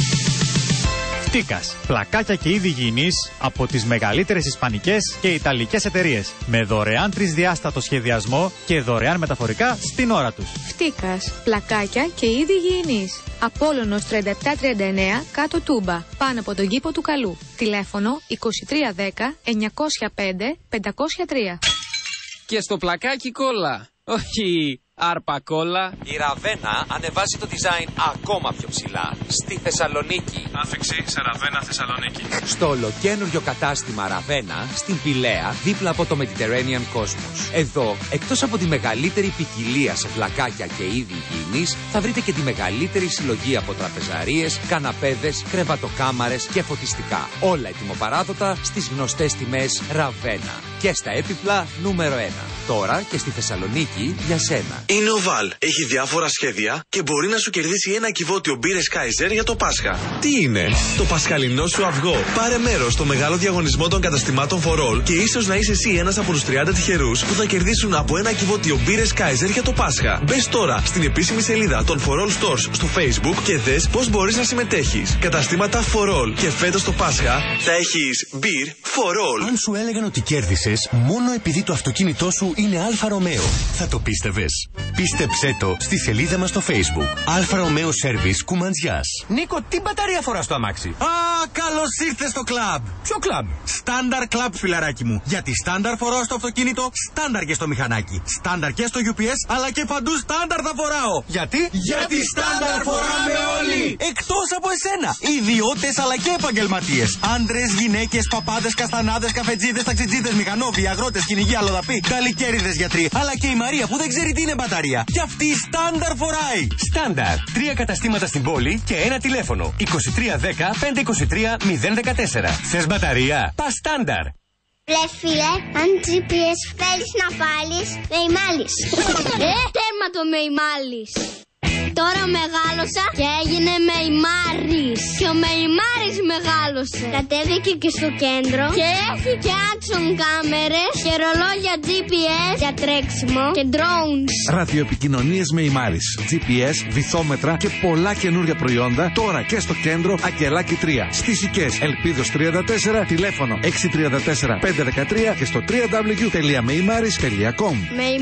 Φτίκας, πλακάκια και είδη υγιεινής από τις μεγαλύτερες ισπανικές και ιταλικές εταιρείες. Με δωρεάν τρισδιάστατο σχεδιασμό και δωρεάν μεταφορικά στην ώρα τους. Φτίκας, πλακάκια και είδη υγιεινής. Απόλλωνος τριάντα επτά τριάντα εννέα, κάτω Τούμπα, πάνω από τον κήπο του Καλού. Τηλέφωνο είκοσι τρία δέκα εννιακόσια πέντε πεντακόσια τρία. Και στο πλακάκι κόλλα, όχι άρπα κόλλα. Η Ραβένα ανεβάζει το design ακόμα πιο ψηλά. Στη Θεσσαλονίκη. Άφηξη σε Ραβένα Θεσσαλονίκη. Στο ολοκαίνουργιο κατάστημα Ραβένα, στην Πηλαία, δίπλα από το Mediterranean Cosmos. Εδώ, εκτός από τη μεγαλύτερη ποικιλία σε πλακάκια και είδη υγιεινής, θα βρείτε και τη μεγαλύτερη συλλογή από τραπεζαρίες, καναπέδες, κρεβατοκάμαρες και φωτιστικά. Όλα ετοιμοπαράδοτα στις γνωστές τιμές Ραβένα. Και στα έπιπλα νούμερο ένα. Τώρα και στη Θεσσαλονίκη για σένα. Είναι ο Βαλ. Έχει διάφορα σχέδια και μπορεί να σου κερδίσει ένα κυβότιο μπύρες Kaiser για το Πάσχα. Τι είναι? Το πασχαλινό σου αυγό. Πάρε μέρος στο μεγάλο διαγωνισμό των καταστημάτων For All και ίσως να είσαι εσύ ένας από τους τριάντα τυχερούς που θα κερδίσουν από ένα κυβότιο μπύρες Kaiser για το Πάσχα. Μπες τώρα στην επίσημη σελίδα των For All Stores στο Facebook και δες πώς μπορείς να συμμετέχεις. Καταστήματα For All. Και φέτος το Πάσχα θα έχεις Beer For All. Αν σου έλεγαν ότι κέρδισες μόνο επειδή το αυτοκίνητό σου είναι Αλφα Ρωμαίο, θα το πίστευες? Πίστεψέ το στη σελίδα μας στο Facebook. Αλφα Ρωμαίο Service Κουμαντζιάς. Νίκο, τι μπαταρία φοράς στο αμάξι? Α, καλώς ήρθες στο κλαμπ. Ποιο κλαμπ? Στάνταρ κλαμπ, φιλαράκι μου. Γιατί στάνταρ φοράω στο αυτοκίνητο, στάνταρ και στο μηχανάκι. Στάνταρ και στο γιου πι ες, αλλά και παντού στάνταρ θα φοράω. Γιατί? Γιατί στάνταρ φοράμε όλοι! Εκτός από εσένα. Ιδιώτες αλλά και επαγγελματίες. Άντρες, γυναίκες, παπάδες, καστανάδες, καφετζίδες, ταξιτζίδες, μηχανόβοι, αγρότες, κυνηγοί, αλλοδαποί, καλικέριδες γιατροί. Αλλά και η Μαρία που δεν ξέρει τι είναι μπαταρία. Και αυτή η στάνταρ φοράει. Στάνταρ. Τρία καταστήματα στην πόλη και ένα τηλέφωνο. είκοσι τρία δέκα πεντακόσια είκοσι τρία μηδέν δεκατέσσερα. Θες μπαταρία? Πας στάνταρ. Ρε φίλε, αν τζι πι ες θέλεις να βάλεις, με ημάλεις. Ε, τέρμα το με ημάλεις. Τώρα μεγάλωσα και έγινε Μεϊμάρης. Και ο Μεϊμάρης μεγάλωσε. Κατέβηκε και στο κέντρο και έχει και action κάμερες και ρολόγια τζι πι ες για τρέξιμο και drones. Ραδιοεπικοινωνίες Μεϊμάρης, τζι πι ες, βυθόμετρα και πολλά καινούργια προϊόντα τώρα και στο κέντρο Ακελάκι τρία. Στις Σικές Ελπίδος τριάντα τέσσερα, τηλέφωνο έξι τρία τέσσερα πέντε ένα τρία και στο double-u double-u double-u τελεία meimaris τελεία com.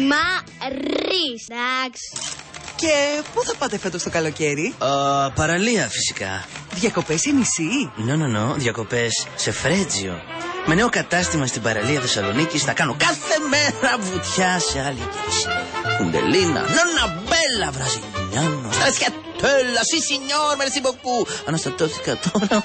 Μεϊμάρης, εντάξει. Και πού θα πάτε φέτος το καλοκαίρι? Uh, παραλία φυσικά. Διακοπές σε νησί? No, no, no, διακοπές σε Φρέτζιο. Με νέο κατάστημα στην παραλία Θεσσαλονίκης θα κάνω κάθε μέρα βουτιά σε άλλη γεύση. Κουντελίνα, νόνα μπέλα, βραζιλιάνο, στρασιατέλα, σι σινιόρ, μερσι μποκού. Αναστατώθηκα τώρα.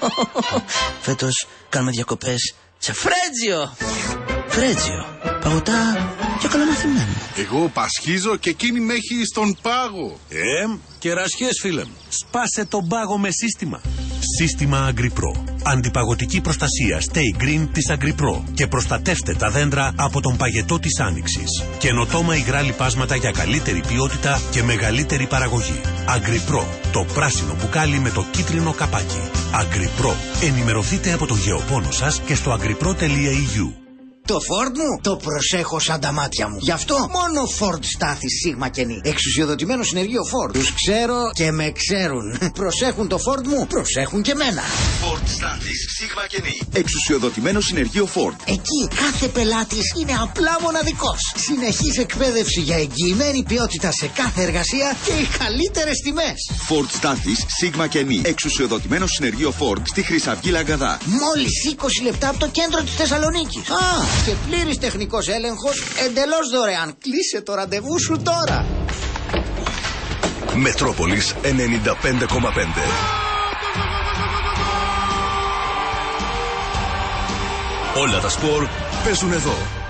Φέτος κάνουμε διακοπές σε Φρέτζιο. Φρέτζιο, παγωτά και καλομαθημένο. Εγώ πασχίζω και εκείνη με έχει στον πάγο. Ε, κερασιές φίλε μου. Σπάσε τον πάγο με σύστημα. Σύστημα AgriPro. Αντιπαγωτική προστασία Stay Green της AgriPro. Και προστατεύστε τα δέντρα από τον παγετό της άνοιξης. Καινοτόμα υγρά λιπάσματα για καλύτερη ποιότητα και μεγαλύτερη παραγωγή. AgriPro. Το πράσινο μπουκάλι με το κίτρινο καπάκι. AgriPro. Ενημερωθείτε από τον γεωπόνο σας και στο agripro τελεία ι γιου. Το Ford μου το προσέχω σαν τα μάτια μου. Γι' αυτό μόνο Ford στάθη Σίγμα και Νι. Εξουσιοδοτημένο συνεργείο Ford. Τους ξέρω και με ξέρουν. Προσέχουν το Ford μου, προσέχουν και μένα. Ford στάθη Σίγμα και Νι. Εξουσιοδοτημένο συνεργείο Ford. Εκεί κάθε πελάτης είναι απλά μοναδικός. Συνεχής εκπαίδευση για εγγυημένη ποιότητα σε κάθε εργασία και οι καλύτερες τιμές. Ford στάθη Σίγμα και Νι. Εξουσιοδοτημένο συνεργείο Ford στη Χρυσαυγή Λαγκαδά. Μόλις είκοσι λεπτά από το κέντρο της Θεσσαλονίκης. Α! Και πλήρης τεχνικός έλεγχος εντελώς δωρεάν. Κλείσε το ραντεβού σου τώρα. Μετρόπολης ενενήντα πέντε κόμμα πέντε. Όλα τα σπορ παίζουν εδώ.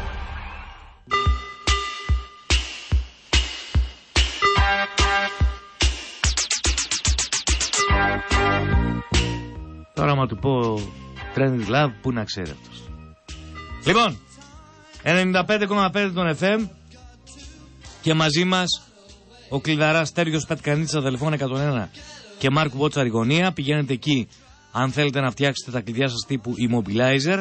Τώρα άμα του πω Trending Love, πού να ξέρει αυτός. Λοιπόν, ενενήντα πέντε κόμμα πέντε των εφ εμ και μαζί μας ο κλειδαράς Στέργιος Πετκανίτσας, τηλεφώνο εκατόν ένα και Μάρκου Βότσαρη γωνία. Πηγαίνετε εκεί αν θέλετε να φτιάξετε τα κλειδιά σας τύπου Immobilizer.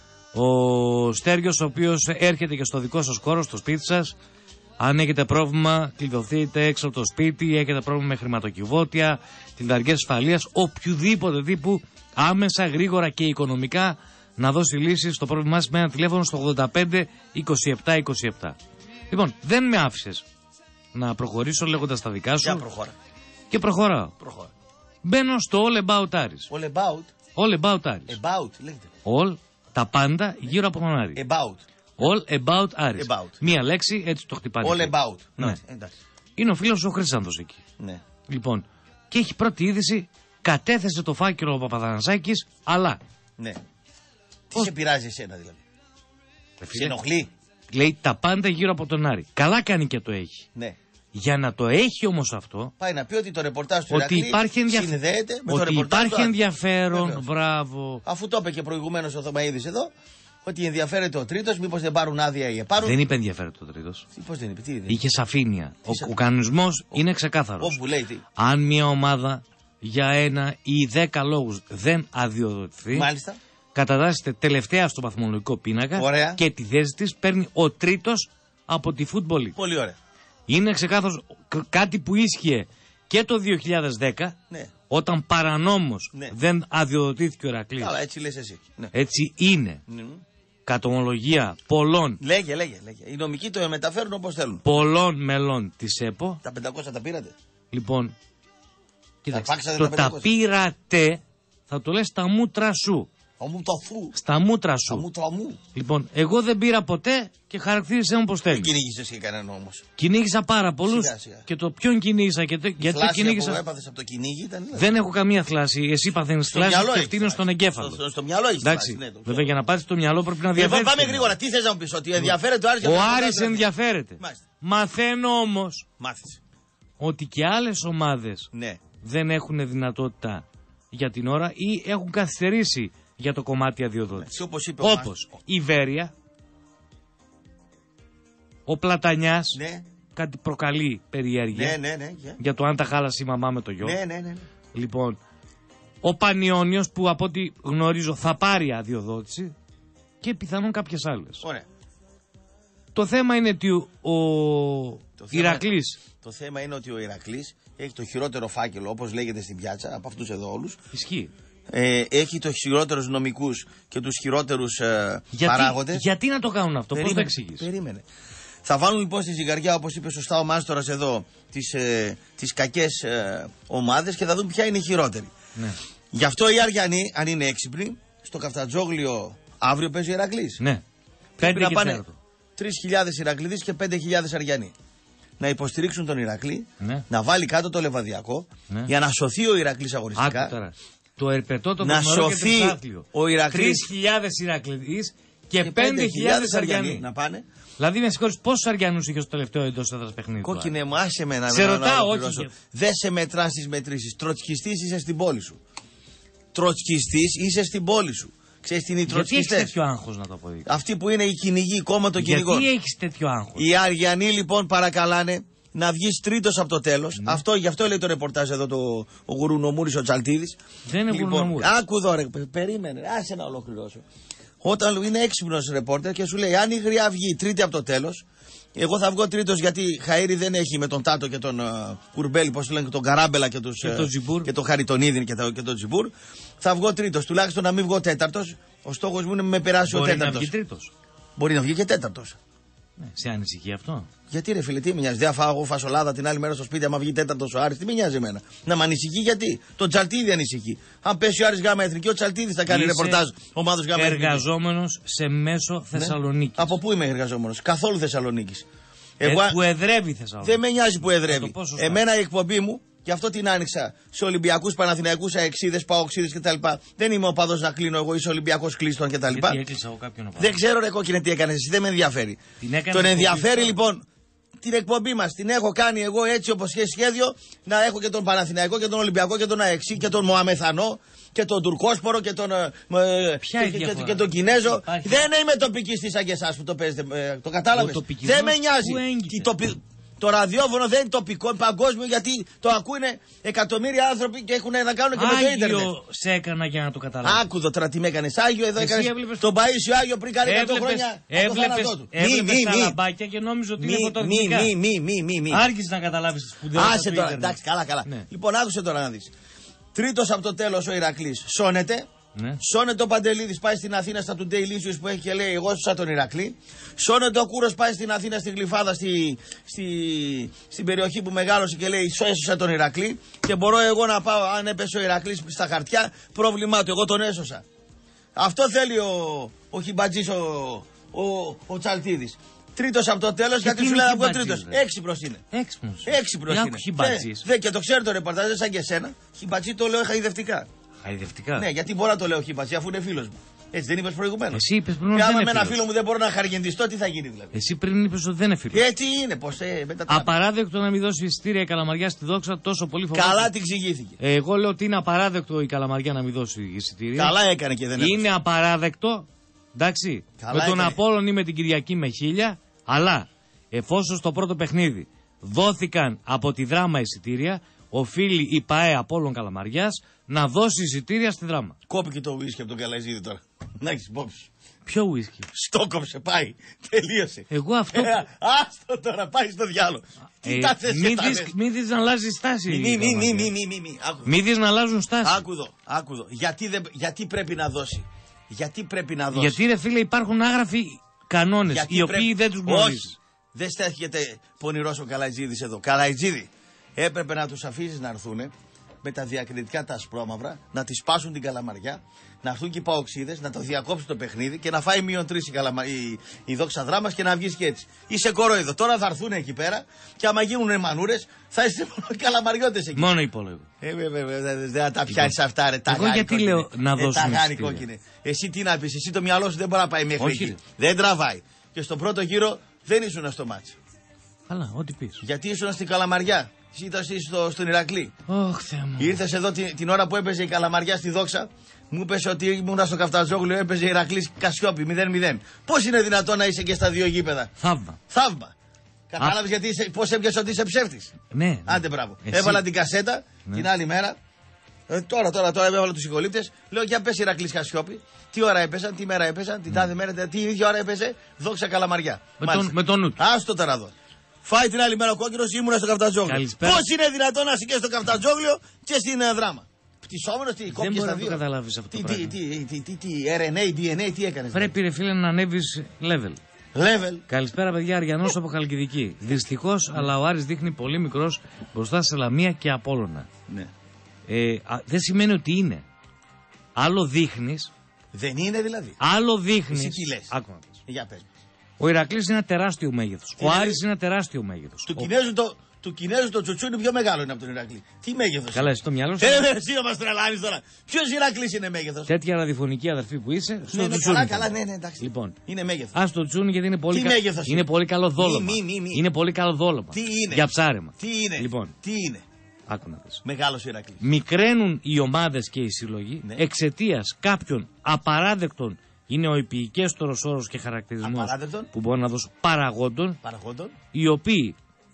Ο Στέργιος, ο οποίος έρχεται και στο δικό σας χώρο, στο σπίτι σας. Αν έχετε πρόβλημα, κλειδωθείτε έξω από το σπίτι, έχετε πρόβλημα με χρηματοκιβώτια, κλειδαριές ασφαλείας, οποιοδήποτε τύπου, άμεσα, γρήγορα και οικονομικά να δώσει λύσεις στο πρόβλημά σας με ένα τηλέφωνο στο ογδόντα πέντε είκοσι επτά είκοσι επτά. Λοιπόν, δεν με άφησες να προχωρήσω λέγοντας τα δικά σου. Για προχώρα. Και προχωράω. Προχώρα. Μπαίνω στο All About Aris. All about. All About Aris. About, λέγεται. All, τα πάντα γύρω από τον Άρη. About. All About Aris. About. Μία λέξη, έτσι το χτυπάει. All about. Ναι. Εντάξει. Είναι ο φίλος ο Χρυσάνθος εκεί. Ναι. Λοιπόν, και έχει πρώτη είδηση, κατέθεσε το φάκελο ο Παπαθανασάκης, αλλά. Ναι. Τι σε πειράζει εσένα δηλαδή. Σε ενοχλεί. Λέει τα πάντα γύρω από τον Άρη. Καλά κάνει και το έχει. Ναι. Για να το έχει όμως αυτό. Πάει να πει ότι το ρεπορτάζ του ότι Ηρακλή υπάρχει ενδιαφ... συνδέεται με ότι το ρεπορτάζ υπάρχει του ενδιαφέρον. Βεβαίως. Μπράβο. Αφού το είπε και προηγουμένως ο Θωμαίδης εδώ, ότι ενδιαφέρεται ο τρίτος, μήπως δεν πάρουν άδεια ή επάρουν. Δεν είπε ενδιαφέρεται ο τρίτος. Πώς δεν είπε, τι είδε. Είχε σαφήνεια. Ο, ο κανονισμός ο... είναι ξεκάθαρος. Όπου λέει τι. Αν μια ομάδα για ένα ή δέκα λόγους δεν αδειοδοτηθεί. Μάλιστα. Κατατάσσεται τελευταία στο βαθμολογικό πίνακα. Ωραία. Και τη θέση της παίρνει ο τρίτος από τη Football League. Πολύ ωραία. Είναι ξεκάθαρος κάτι που ίσχυε και το δύο χιλιάδες δέκα, ναι. όταν παρανόμως ναι. δεν αδειοδοτήθηκε ο Ηρακλής. Καλά, έτσι λες εσύ. Ναι. Έτσι είναι. Ναι. Κατομολογία πολλών. Λέγε, λέγε, λέγε. Οι νομικοί το μεταφέρουν όπως θέλουν. Πολλών μελών της ΕΠΟ. Τα πεντακόσια τα πήρατε. Λοιπόν, κοίταξε, το τα, τα πήρατε θα το λες στα μούτρα σου. Στα μούτρα σου. Στα μούτρα μου. Λοιπόν, εγώ δεν πήρα ποτέ και χαρακτήρισε μου πως θέλει. Δεν κυνήγησες και κανέναν όμως. Κυνήγησα πάρα πολλούς. Σιγά, σιγά. Και το ποιον κυνήγησα και το, γιατί το κυνήγησα. Που έπαθες από το κυνήγι ήταν. Δηλαδή. Δεν έχω καμία θλάση. Εσύ παθαίνεις θλάση και αυτή είναι στον εγκέφαλο. Στο, στο μυαλό έχεις θλάση. Ναι, βέβαια για να πάρεις το μυαλό πρέπει να διαφέρεις. διαφέρεις. Λοιπόν, πάμε γρήγορα. Τι θες να μου πεις, ότι ενδιαφέρεται ο Άρης. Ο Άρης ενδιαφέρεται. Μαθαίνω όμως ότι και άλλες ομάδες δεν έχουν δυνατότητα για την ώρα ή έχουν καθυστερήσει για το κομμάτι αδειοδότηση. Όπως είπε Όπως ο... η Βέρεια, ο Πλατανιάς, ναι. κάτι προκαλεί περιέργεια ναι, ναι, ναι, yeah. για το αν τα χάλασε η μαμά με το γιο. Ναι, ναι, ναι, ναι. Λοιπόν, ο Πανιώνιος που από ό,τι γνωρίζω θα πάρει αδειοδότηση και πιθανόν κάποιες άλλες. Ωραία. Το θέμα είναι ότι ο το Ηρακλής... Θέμα, το θέμα είναι ότι ο Ηρακλής έχει το χειρότερο φάκελο, όπως λέγεται στην πιάτσα, από αυτούς εδώ όλους. Ισχύει. Ε, έχει τους χειρότερους νομικούς και τους χειρότερους ε, γιατί, παράγοντες. Γιατί να το κάνουν αυτό, πώς το εξηγείς. Περίμενε. Θα βάλουν λοιπόν στη ζυγαριά, όπως είπε σωστά ο Μάστορας εδώ, τις, ε, τις κακές ε, ομάδες και θα δουν ποια είναι η χειρότερη. Ναι. Γι' αυτό οι Αριανοί, αν είναι έξυπνοι, στο Καφτατζόγλιο αύριο παίζει ο Ηρακλής. Ναι. Πρέπει να πάνε τρεις χιλιάδες Ηρακλήδες και πέντε χιλιάδες Αριανοί. Να υποστηρίξουν τον Ηρακλή, ναι. να βάλει κάτω το Λεβαδιακό, ναι. για να σωθεί ο Ηρακλής αγοριστικά. Άκου, το ερπετό το να σωθεί ο Ηρακλής. τρεις χιλιάδες Ηρακλήδες και, και πέντε χιλιάδες Αριανοί. Να πάνε. Δηλαδή, με συγχωρείς, πόσους Αριανούς είχε στο τελευταίο εντός έδρας παιχνίδι. Κόκκινε μου, άσε με να σε ρωτάω, όχι. Δεν σε μετράς τις μετρήσεις. Τροτσκιστής είσαι στην πόλη σου. Τροτσκιστής είσαι στην πόλη σου. Ξέρεις τι είναι οι τροτσκιστές. Γιατί έχεις τέτοιο άγχος να το αποδείξεις. Αυτοί που είναι οι κυνηγοί, κόμμα των κυνηγών. Γιατί έχεις τέτοιο άγχος. Οι Αριανοί λοιπόν παρακαλάνε να βγεις τρίτος από το τέλος. Ναι. Αυτό, γι' αυτό λέει το ρεπορτάζ εδώ το, ο γουρουνομούρης ο Τσαλτίδης. Δεν είναι λοιπόν, γουρουνομούρης. Άκου εδώ ρε, περίμενε, άσε να ολοκληρώσω. Όταν είναι έξυπνος ρεπόρτερ και σου λέει αν η Γριά βγει τρίτη από το τέλος, εγώ θα βγω τρίτος γιατί Χαΐρη δεν έχει με τον Τάτο και τον uh, Κουρμπέλη, πώς λένε, τον Καράμπελα και, τους, και, uh, τον και τον Χαριτονίδη και, το, και τον Τζιμπούρ. Θα βγω τρίτος, τουλάχιστον να μην βγω τέταρτος. Ο στόχος μου είναι να με περάσει Μπορεί ο τέταρτος. Μπορεί να βγει τρίτος. Μπορεί να βγει και τέταρτος. Ναι, σε ανησυχεί αυτό. Γιατί ρε φίλε, τι με νοιάζει. Δεν φάω εγώ φασολάδα την άλλη μέρα στο σπίτι, άμα βγει τέταρτος ο Άρης, τι με νοιάζει εμένα. Να με ανησυχεί γιατί. Το Τσαλτίδη ανησυχεί. Αν πέσει ο Άρης Γάμα Εθνική, ο Τσαλτίδης θα κάνει ρεπορτάζ ομάδος Γάμα Εθνική. Εργαζόμενος σε μέσο Θεσσαλονίκης. Ναι. Από πού είμαι εργαζόμενος, καθόλου Θεσσαλονίκης. Εγώ... Ε, που εδρεύει Θεσσαλονίκη. Δεν με νοιάζει που εδρεύει. Εμένα η εκπομπή μου Γι' αυτό την άνοιξα σε Ολυμπιακούς, Παναθηναϊκούς, Αεξίδες, Παοξίδες κτλ. Δεν είμαι ο παδός να κλείνω εγώ, είσαι Ολυμπιακός κλείστον κτλ. Γιατί έκλεισα εγώ κάποιον οπαδό. Δεν ξέρω, ρε κόκκινε, τι έκανες εσύ, δεν με ενδιαφέρει. Τον ενδιαφέρει λοιπόν την εκπομπή μας. Την έχω κάνει εγώ έτσι όπως και σχέδιο να έχω και τον Παναθηναϊκό και τον Ολυμπιακό και τον Αεξί και τον Μωαμεθανό και τον Τουρκόσπορο και τον, ε, και, και, και, και τον Κινέζο. Υπάρχει... Δεν είμαι τοπικιστής σαν και εσάς που το παίζετε. Ε, το κατάλαβες. Δεν με νοιάζει. Το ραδιόφωνο δεν είναι τοπικό, είναι παγκόσμιο, γιατί το ακούνε εκατομμύρια άνθρωποι και έχουν να κάνουν και Άγιο με το ίντερνετ. Άγιο σε έκανα για να το καταλάβω. Άκουδο τώρα τι με έκανες Άγιο, εδώ έκανες έβλεπες... τον Παΐσιο Άγιο πριν κάνει εκατό χρόνια. Έβλεπες, έβλεπες τα λαμπάκια και νόμιζα ότι μη, είναι φωτογραφικά. Μη, μη, μη, μη, μη. Άρχισε να καταλάβεις τη σπουδαιότητα. Άσε τώρα, εντάξει, καλά, καλά. Ναι. Λοιπόν, άκουσε τώρα να δεις. Τρίτος από το τέλος ο Ηρακλής σώνεται. Ναι. Σώνεται ο Παντελίδης, πάει στην Αθήνα στα Today Licious που έχει και λέει: εγώ σώσα τον Ηρακλή. Σώνεται ο Κούρος, πάει στην Αθήνα στη Γλυφάδα, στη, στη, στην περιοχή που μεγάλωσε και λέει: έσωσα τον Ηρακλή. Και μπορώ εγώ να πάω, αν έπεσε ο Ηρακλής στα χαρτιά, πρόβλημά του. Εγώ τον έσωσα. Αυτό θέλει ο, ο Χιμπατζής, ο, ο, ο Τσαλτίδης. Τρίτος από το τέλος, γιατί σου λέει να βγω τρίτος. Έξυπνος είναι. Έξυπνος είναι. Δε και το ξέρει το ρεπορτάζ, σαν και εσένα. Χιμπατζή το λέω χαϊδευτικά. Χαϊδευτικά. Ναι, γιατί μπορώ να το λέω Χιμπατζή, αφού είναι φίλος μου. Έτσι δεν είπες προηγουμένως. Εσύ είπες πριν ότι δεν είναι φίλος. Και άμα με ένα φίλο μου δεν μπορώ να χαργεντιστώ, τι θα γίνει δηλαδή. Εσύ πριν είπες ότι δεν είναι φίλος. Έτσι είναι, πως ε, μετά τα... Απαράδεκτο να μην δώσει εισιτήρια η Καλαμαριά στη Δόξα τόσο πολύ φοβάται. Καλά την εξηγήθηκε. Εγώ λέω ότι είναι απαράδεκτο η Καλαμαριά να μην δώσει εισιτήρια. Καλά έκανε και δεν είναι. Είναι απαράδεκτο, εντάξει. Καλά με τον έκανε. Απόλλων ή με την Κυριακή με χίλια, αλλά εφόσον στο πρώτο παιχνίδι δόθηκαν από τη Δράμα εισιτήρια, οφείλει η ΠΑΕ Απόλλων Καλαμαριάς να δώσει εισιτήρια στη Δράμα. Κόπηκε το ουίσκι από τον Καλαϊζίδη τώρα. Να έχεις υπόψη. Ποιο ουίσκι? Στόκοψε, πάει. Τελείωσε. Εγώ αυτό. Ε, άστο τώρα, πάει στο διάλογο. Τι τα θες και τα θες. Μην δεις να αλλάζει στάση. Μη, μη, μη, μη, μη, μη, μη. Μην δεις να αλλάζουν στάση. Άκουδο, άκουδο. Γιατί, δεν, γιατί πρέπει να δώσει. Γιατί πρέπει να δώσει. Γιατί ρε φίλε υπάρχουν άγραφοι κανόνες οι οποίοι δεν τους γνωρίζεις. Δεν στέκεται πονηρός ο Καλαϊτζίδης εδώ. Καλαϊτζίδη, έπρεπε να τους αφήσεις να έρθουν με τα διακριτικά τα ασπρόμαυρα, να τη σπάσουν την Καλαμαριά, να έρθουν και οι Παοξίδες, να το διακόψουν το παιχνίδι και να φάει μείον τρεις η, καλαμα... η... η Δόξα Δράμας και να βγεις και έτσι. Είσαι κορόιδο. Τώρα θα έρθουν εκεί πέρα και άμα γίνουν μανούρες θα είστε μόνο καλαμαριώτες εκεί. Μόνο υπόλοιπο. Ε, βέβαια, δεν θα τα πιάνεις αυτά, ρε. Εγώ γιατί λέω να δώσουμε εισιτήρια. Εσύ τι να πεις, εσύ το μυαλό σου δεν μπορεί να πάει μέχρι εκεί. Δεν τραβάει. Και στον πρώτο γύρο δεν ήσουν στο μάτσο. Καλά, ό,τι πεις. Γιατί ήσουν στην Καλαμαριά. Εσύ ήταν στο, στον Ηρακλή. Oh, Θεέ μου. Ήρθες εδώ την, την ώρα που έπαιζε η Καλαμαριά στη Δόξα. Μου είπες ότι ήμουν στο Καφτατζόγλιο, έπαιζε Ηρακλής Κασιόπη μηδέν μηδέν. Πώς είναι δυνατόν να είσαι και στα δύο γήπεδα? Θαύμα. Θαύμα. Κατάλαβες γιατί είσαι, πώς έπιασε ότι είσαι ψεύτης. Ναι. ναι. Άντε μπράβο. Εσύ. Έβαλα την κασέτα ναι. την άλλη μέρα. Ε, τώρα, τώρα, τώρα έβαλα τους οικολήπτες. Λέω για πες Ηρακλής Κασιόπη. Τι ώρα έπαιζαν, τι μέρα έπαιζαν, την τάδε μέρα, τι ίδια ώρα έπαιζε Δόξα Καλαμαριά. Με τον, με τον νου. Άστο τώρα εδώ. Φάει την άλλη μέρα ο κόκκινος, ήμουνα στο Καφτατζόγλιο. Πώς είναι δυνατόν να είσαι και στο Καφτατζόγλιο και στην uh, Δράμα? Πτυσσόμενος, τι κόκκινες στα δύο. Δεν μπορώ να το καταλάβεις αυτό. Τι, τι, τι, τι, τι, τι, αρ εν έι, ντι εν έι, τι έκανες? Πρέπει ρε φίλε να ανέβεις level. Level. Καλησπέρα παιδιά, Αριανός από Χαλκιδική. Δυστυχώς, αλλά ο Άρης δείχνει πολύ μικρός μπροστά σε Λαμία και Απόλλωνα. Ναι. Ε, α, δεν σημαίνει ότι είναι. Άλλο δείχνεις. Δεν είναι δηλαδή. Άλλο δείχνεις. Εσύ τι λες? Άκουμα. Για πες. Ο Ηρακλής είναι ένα τεράστιο μέγεθος. Ο Άρης είναι ένα τεράστιο μέγεθος. Του ο... Κινέζου το, του Κινέζου το τσουτσούνι πιο μεγάλο είναι από τον Ηρακλή. Τι μέγεθος? Καλά, εσύ το μυαλό σου. Ε, εσύ να μας τρελάνεις τώρα. Ποιος Ηρακλής είναι μέγεθος? Τέτοια ραδιοφωνική αδερφή που είσαι, στο ναι, ναι, τσουτσούνι. Καλά, καλά, ναι, ναι, εντάξει. Λοιπόν, είναι μέγεθος. Ας το τσούνι γιατί είναι πολύ, κα... είναι? είναι πολύ καλό δόλωμα. Μη, μη, μη. Είναι πολύ καλό δόλωμα. Τι είναι? Για ψάρεμα. Τι είναι? Λοιπόν, τι είναι? Άκου να δεις. Μεγάλος Ηρακλής. Μικραίνουν οι ομάδες και οι σύλλογοι ναι. εξαιτίας κάποιων απαράδεκτων. Είναι ο επίοικέστορος όρος και χαρακτηρισμός που μπορεί να δώσω παραγόντων, παραγόντων, οι οποίοι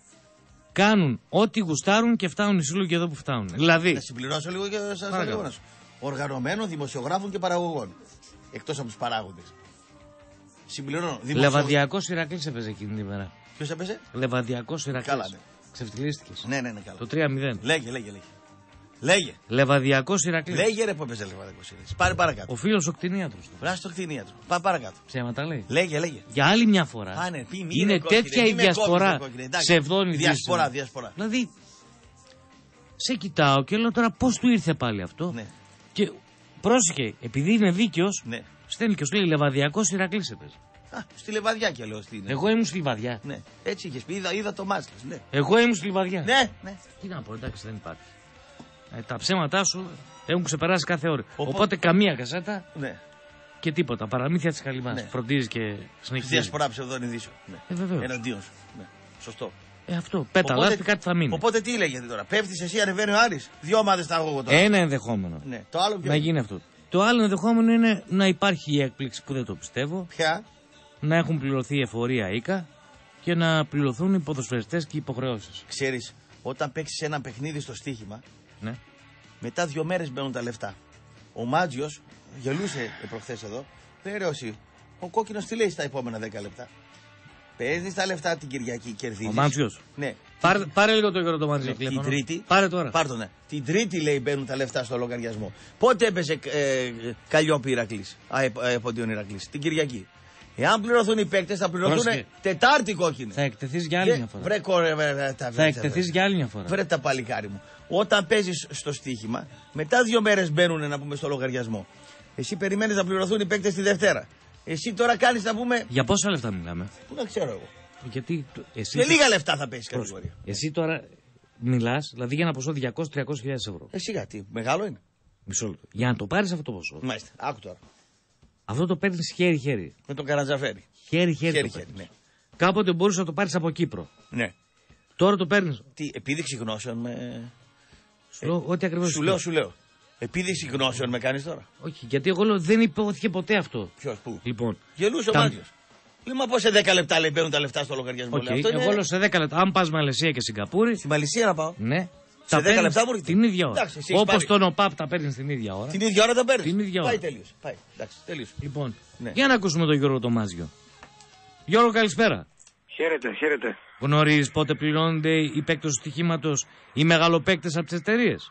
κάνουν ό,τι γουστάρουν και φτάνουν οι σύλλογοι εδώ που φτάνουν. Δηλαδή. Να συμπληρώσω λίγο και σας το λέω. Οργανωμένων δημοσιογράφων και παραγωγών. Εκτός από τους παράγοντες. Συμπληρώνω. Δημοσιο... Λεβαδιακός Ηρακλής έπαιζε εκείνη την ημέρα. Ποιος έπαιζε? Λεβαδιακός Ηρακλής. Καλά, ναι. Ξεφτυλίστηκες. Ναι, ναι, ναι, καλά. Το τρία μηδέν. Λέγε, λέγε, λέγε. Λέγε. Λεβαδιακός Ηρακλής. Λέγε ρε που έπαιζε Λεβαδιακός Ηρακλής. Πάρε παρακάτω. Ο φίλος ο κτηνίατρος. Βράζει το κτηνίατρο. Πάμε παρακάτω. Ψέματα λέει. Λέγε, λέγε. Για άλλη μια φορά. Πάνε, πει, μη είναι κόκκινε, τέτοια η διασπορά. Ψευδόνη διασπορά, διασπορά. Δηλαδή, σε κοιτάω και λέω τώρα πώς του ήρθε πάλι αυτό. Ναι. Και πρόσεχε, επειδή είναι δίκαιος, ναι. στέλνει και σου λέει Λεβαδιακός Ηρακλής έπαιζε. Α, στη Λιβαδιά και λέω στην. Εγώ ήμουν στη Λιβαδιά. Ναι, έτσι είχες πει, είδα, είδα το μάτς. Ναι. Εγώ ήμουν στη Λιβαδιά. Ναι, ναι. Τι να πω, εντάξει, δεν υπάρχει. Ε, τα ψέματά σου έχουν ξεπεράσει κάθε ώρα. Οπότε, Οπότε καμία κασέτα ναι. και τίποτα. Παραμύθια της Καλυμάς. Ναι. Φροντίζει και συνεχίζει. Διασπορά ψευδών ειδήσεων. Ναι. Ε, βεβαίως. Εναντίον σου. Ναι. Σωστό. Ε, αυτό. Πέτα, οπότε, λάθη, κάτι θα μείνει. Οπότε τι λέγεται τώρα. Πέφτεις εσύ, ανεβαίνει ο Άρης. Δύο ομάδες τα έχω εγώ τώρα. Ένα ενδεχόμενο. Ναι. Το άλλο ποιο να γίνει αυτό. Το άλλο ενδεχόμενο είναι να υπάρχει η έκπληξη που δεν το πιστεύω. Ποια? Να έχουν πληρωθεί εφορία οίκα και να πληρωθούν οι ποδοσφαιριστές και οι υποχρεώσεις. Ξέρεις, όταν παίξεις ένα παιχνίδι στο στοίχημα, ναι. μετά δύο μέρες μπαίνουν τα λεφτά. Ο Μάτζιος γελούσε προχθές εδώ. Περαιώσει. Ο κόκκινος τι λέει στα επόμενα δέκα λεπτά. Παίρνεις τα λεφτά την Κυριακή, κερδίζεις. Ο Μάτζιος. Ναι. Πάρε, πάρε λίγο το γύρο το Μάτζιο. Ναι, την Τρίτη. Πάρε τώρα. Πάρ' το, ναι. Την Τρίτη λέει μπαίνουν τα λεφτά στο λογαριασμό. Πότε έπεσε ε, Καλλιόπη Ηρακλής. Απόντιον Ηρακλής. Την Κυριακή. Εάν πληρωθούν οι παίκτες θα πληρωθούν Πρόσεχε. Τετάρτη κόκκινη. Θα εκτεθείς για άλλη μια φορά. Βρε, κορε, βρε, βρε, τα, θα εκτεθείς για άλλη μια φορά. Βρε τα παλικάρι μου. Όταν παίζεις στο στοίχημα, μετά δύο μέρες μπαίνουν να πούμε στο λογαριασμό. Εσύ περιμένεις να πληρωθούν οι παίκτες τη Δευτέρα. Εσύ τώρα κάνεις να πούμε. Για πόσα λεφτά μιλάμε? Πού να ξέρω εγώ. Γιατί εσύ. Με λίγα λεφτά θα παίξεις κατηγορία. Εσύ τώρα μιλάς, δηλαδή για ένα ποσό διακόσιες με τριακόσιες χιλιάδες ευρώ. Εσύ γιατί, μεγάλο είναι. Μισό λεπτό. Για να το πάρεις αυτό το ποσό. Μάλιστα, άκου τώρα. Αυτό το παίρνεις χέρι-χέρι. Με τον Καρατζαφέρη. Χέρι-χέρι. Χέρι, χέρι, ναι. Κάποτε μπορούσε να το πάρεις από Κύπρο. Ναι. Τώρα το παίρνεις. Τι, επίδειξη γνώσεων με. Σου λέω, ό,τι ακριβώς. Σου λέω, σου λέω. Επίδειξη γνώσεων με κάνεις τώρα. Όχι, γιατί εγώ λέω δεν υπόθηκε ποτέ αυτό. Ποιος, πού? Λοιπόν. Γελούσε τα... ο Μάτιος. Λέμε μα σε δέκα λεπτά λέει μπαίνουν τα λεφτά στο λογαριασμό. Okay. Λέει, αυτό εγώ είναι... λέω σε δέκα λεπτά. Αν πας Μαλαισία και Σιγκαπούρη. Στη Μαλαισία να πάω. Ναι. Σε δέκα λεπτά μου την ίδια ώρα. Όπως τον ΟΠΑΠ τα παίρνεις την ίδια ώρα. Την ίδια ώρα τα παίρνεις. Την ίδια ώρα. Πάει τέλειος. Πάει. Εντάξει, τέλειος. Λοιπόν, ναι. Για να ακούσουμε τον Γιώργο Τομάζιο. Γιώργο, καλησπέρα. Χαίρετε, χαίρετε. Γνωρίζεις πότε πληρώνονται οι παίκτες του στοιχήματος, οι μεγαλοπαίκτες από τις εταιρείες?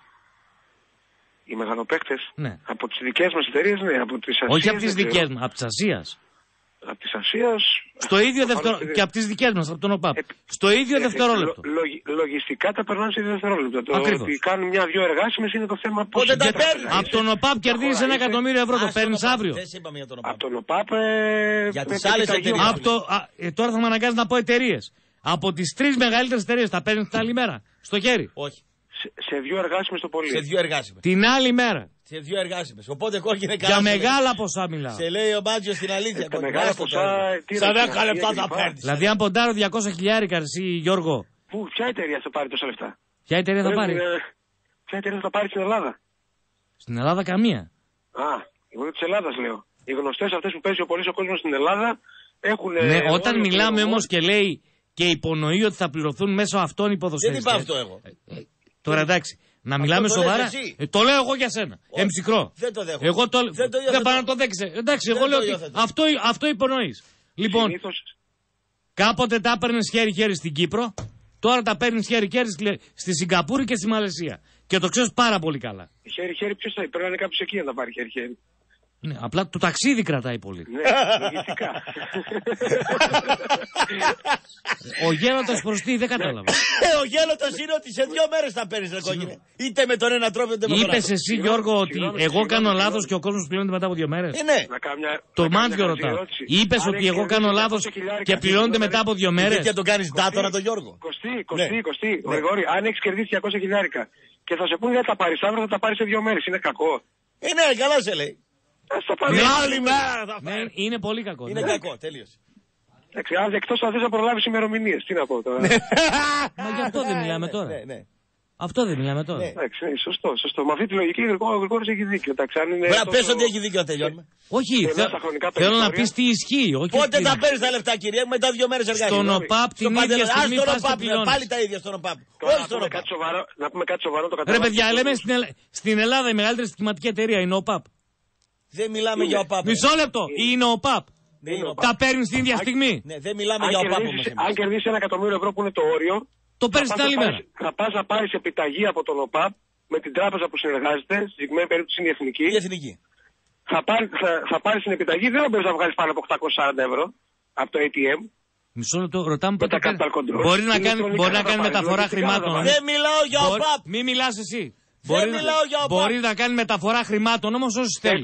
Οι μεγαλοπαίκτες? Ναι. Από τις δικές μας εταιρείες, ναι. Από τις Ασίας. Όχι από τις δικές μας, από τις Ασίας. Από τις Ασίας. Στο ίδιο δευτερόλεπτο. Και από τις δικές μας, από τον ΟΠΑΠ. Ε, Στο ίδιο ε, δευτερόλεπτο. Λο, λο, λογιστικά τα περνάνε σε δευτερόλεπτο. Το Ακριβώς. ότι κάνουν μια-δυο εργάσιμες είναι το θέμα πώς. Πότε τα παίρνει. Από τον ΟΠΑΠ κερδίζεις ένα εκατομμύριο ευρώ. Το παίρνεις αύριο. Από τον ΟΠΑΠ. Ε, για τις άλλες εταιρείες. Ε, τώρα θα με αναγκάζει να πω εταιρείες. Από τις τρεις μεγαλύτερες εταιρείες τα παίρνεις την άλλη μέρα. Στο χέρι. Όχι. Σε, σε δύο εργάσιμες το πολύ. Σε δύο εργάσιμες. Την άλλη μέρα. Σε δύο εργάσιμες. Οπότε κόκκινε καλά. Για μεγάλα ποσά μιλάω. Σε λέει ο Μάτζιος στην αλήθεια. Ε, μεγάλα ποσά. Σαν δέκα λεπτά θα παίρνεις. Δηλαδή αν ποντάρω διακόσια χιλιάρικα εσύ Γιώργο. Πού, ποια εταιρεία θα πάρει τόσα λεφτά? Ποια εταιρεία θα πάρει? Ποια εταιρεία θα πάρει στην Ελλάδα? Στην Ελλάδα καμία. Α, εγώ της Ελλάδας λέω. Οι γνωστές αυτές που παίζει ο πολύς ο κόσμος στην Ελλάδα έχουν. Ναι, όταν μιλάμε όμως και λέει και υπονοεί ότι θα πληρωθούν μέσω αυτών οι ποδοσφαιριστές. Δεν είπα αυτό εγώ. Ε, ε, τώρα εντάξει, να μιλάμε σοβαρά. Ε, το λέω εγώ για σένα. Εμψυχρό. Δεν το δέχομαι. Εγώ το, δεν το δεν πάω να το δέξει. Εντάξει, εγώ λέω ότι αυτό, αυτό υπονοείς. Λοιπόν, Συνήθως... κάποτε τα έπαιρνες χέρι-χέρι στην Κύπρο, τώρα τα παίρνεις χέρι-χέρι στη Σιγκαπούρη και στη Μαλαισία. Και το ξέρεις πάρα πολύ καλά. Χέρι-χέρι, ποιος θα πρέπει να είναι κάποιος εκεί να τα πάρει χέρι-χέρι. Ναι, απλά το ταξίδι κρατάει πολύ. Ναι, λογιστικά. Ο γέροντας προς τι, δεν κατάλαβα. Ο γέροντας είναι ότι σε δύο μέρες θα παίρνεις ρε κόκκινε. Είτε με τον ένα τρόπο είτε με τον άλλο. Είπες εσύ Γιώργο ότι εγώ κάνω λάθος και ο κόσμος πληρώνεται μετά από δύο μέρες. Ε, ναι. Το Μάντιο ρωτάω. Είπες ότι εγώ κάνω λάθος και πληρώνεται μετά από δύο μέρες. Και τον κάνεις ντάτορα τον Γιώργο. Κωστή, κωστή, κωστή. Γρηγόρη, αν έχεις κερδίσει διακόσια χιλιάρικα και θα σε πούνε δεν τα πάρεις αύριο, θα τα πάρεις σε δύο μέρες. Είναι κακό. Ε, ναι, καλά σε λέει. Ναι, άλλη μέρα θα ναι, είναι πολύ κακό. Είναι ναι. κακό, τελείωσε. Εκτός αν θες να προλάβεις ημερομηνίες, τι να πω τώρα. Μα γι' αυτό δεν μιλάμε τώρα. Ναι, ναι. Αυτό δεν μιλάμε τώρα. Εντάξει, ναι, σωστό, σωστό. Με αυτή τη λογική ο Γρηγόρης έχει δίκιο. Μπράβο, πες ότι έχει δίκιο, τελειώνουμε. Όχι, θέλω να πεις τι ισχύει. Πότε θα παίρνεις τα λεφτά, κυρία μου, μετά δύο μέρες εργασίας. Στον ΟΠΑΠ την ίδια στιγμή πας και πληρώνεις. Πάλι τα ίδια στον ΟΠΑΠ. Όχι στον ΟΠΑΠ. Να πούμε κάτι σοβαρό το καταλάβει. Ρε παιδιά, λέμε στην Ελλάδα η μεγαλύτερη στοιχηματική εταιρεία είναι ο ΟΠΑΠ. Δεν μιλάμε για ΟΠΑΠ. Μισό λεπτό, είναι ο ΟΠΑΠ. Τα παίρνεις την ίδια στιγμή. Ναι, δεν μιλάμε για ΟΠΑΠ όμως. Αν κερδίσεις ένα εκατομμύριο ευρώ που είναι το όριο, το παίρνεις την άλλη μέρα. Θα πας να πάρεις επιταγή από τον ΟΠΑΠ με την τράπεζα που συνεργάζεται, στη συγκεκριμένη περίπτωση είναι η Εθνική. Η Εθνική. Θα, πάρει, θα, θα πάρεις την επιταγή, δεν θα μπορείς να βγάλεις πάνω από οκτακόσια σαράντα ευρώ από το έι τι εμ. Μισό λεπτό, ρωτάμε πότε κάνει. Μπορεί να κάνει, μπορεί να κάνει μεταφορά χρημάτων. Δεν μιλάω για ΟΠΑΠ. Μην μιλάς εσύ. Δεν μιλάω για ΟΠΑΠ. Μπορεί να κάνει μεταφορά χρημάτων όμως όσοι θέλεις.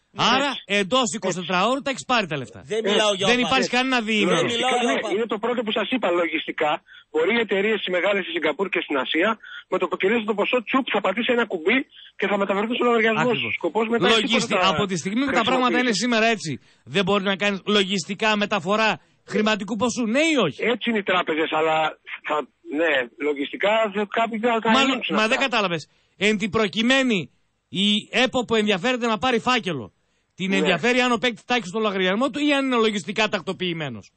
Άρα εντός εικοσιτέσσερις ώρων τα έχεις πάρει τα λεφτά. Δεν μιλάω για Δεν υπάρχει κανένα διήμερο. Είναι το πρώτο που σας είπα. Λογιστικά, μπορεί οι εταιρείες οι μεγάλες στη Σιγκαπούρ και στην Ασία, με το που κερδίσει το ποσό, τσουπ, θα πατήσει ένα κουμπί και θα μεταφερθεί στο λογαριασμό σου. Σκοπός μετά Λογιστι... Από τη στιγμή που τα πράγματα είναι σήμερα έτσι, δεν μπορεί να κάνεις λογιστικά μεταφορά χρηματικού ποσού, ναι ή όχι? Έτσι είναι οι τράπεζες, αλλά θα, ναι, λογιστικά κάποιοι δεν θα Μα, μα δεν κατάλαβες. Εν την προκειμένη, η ΕΠΟ που ενδιαφέρεται να πάρει φάκελο, την ναι. ενδιαφέρει αν ο παίκτης τάξει στο λογαριασμό του ή αν είναι λογιστικά τακτοποιημένος?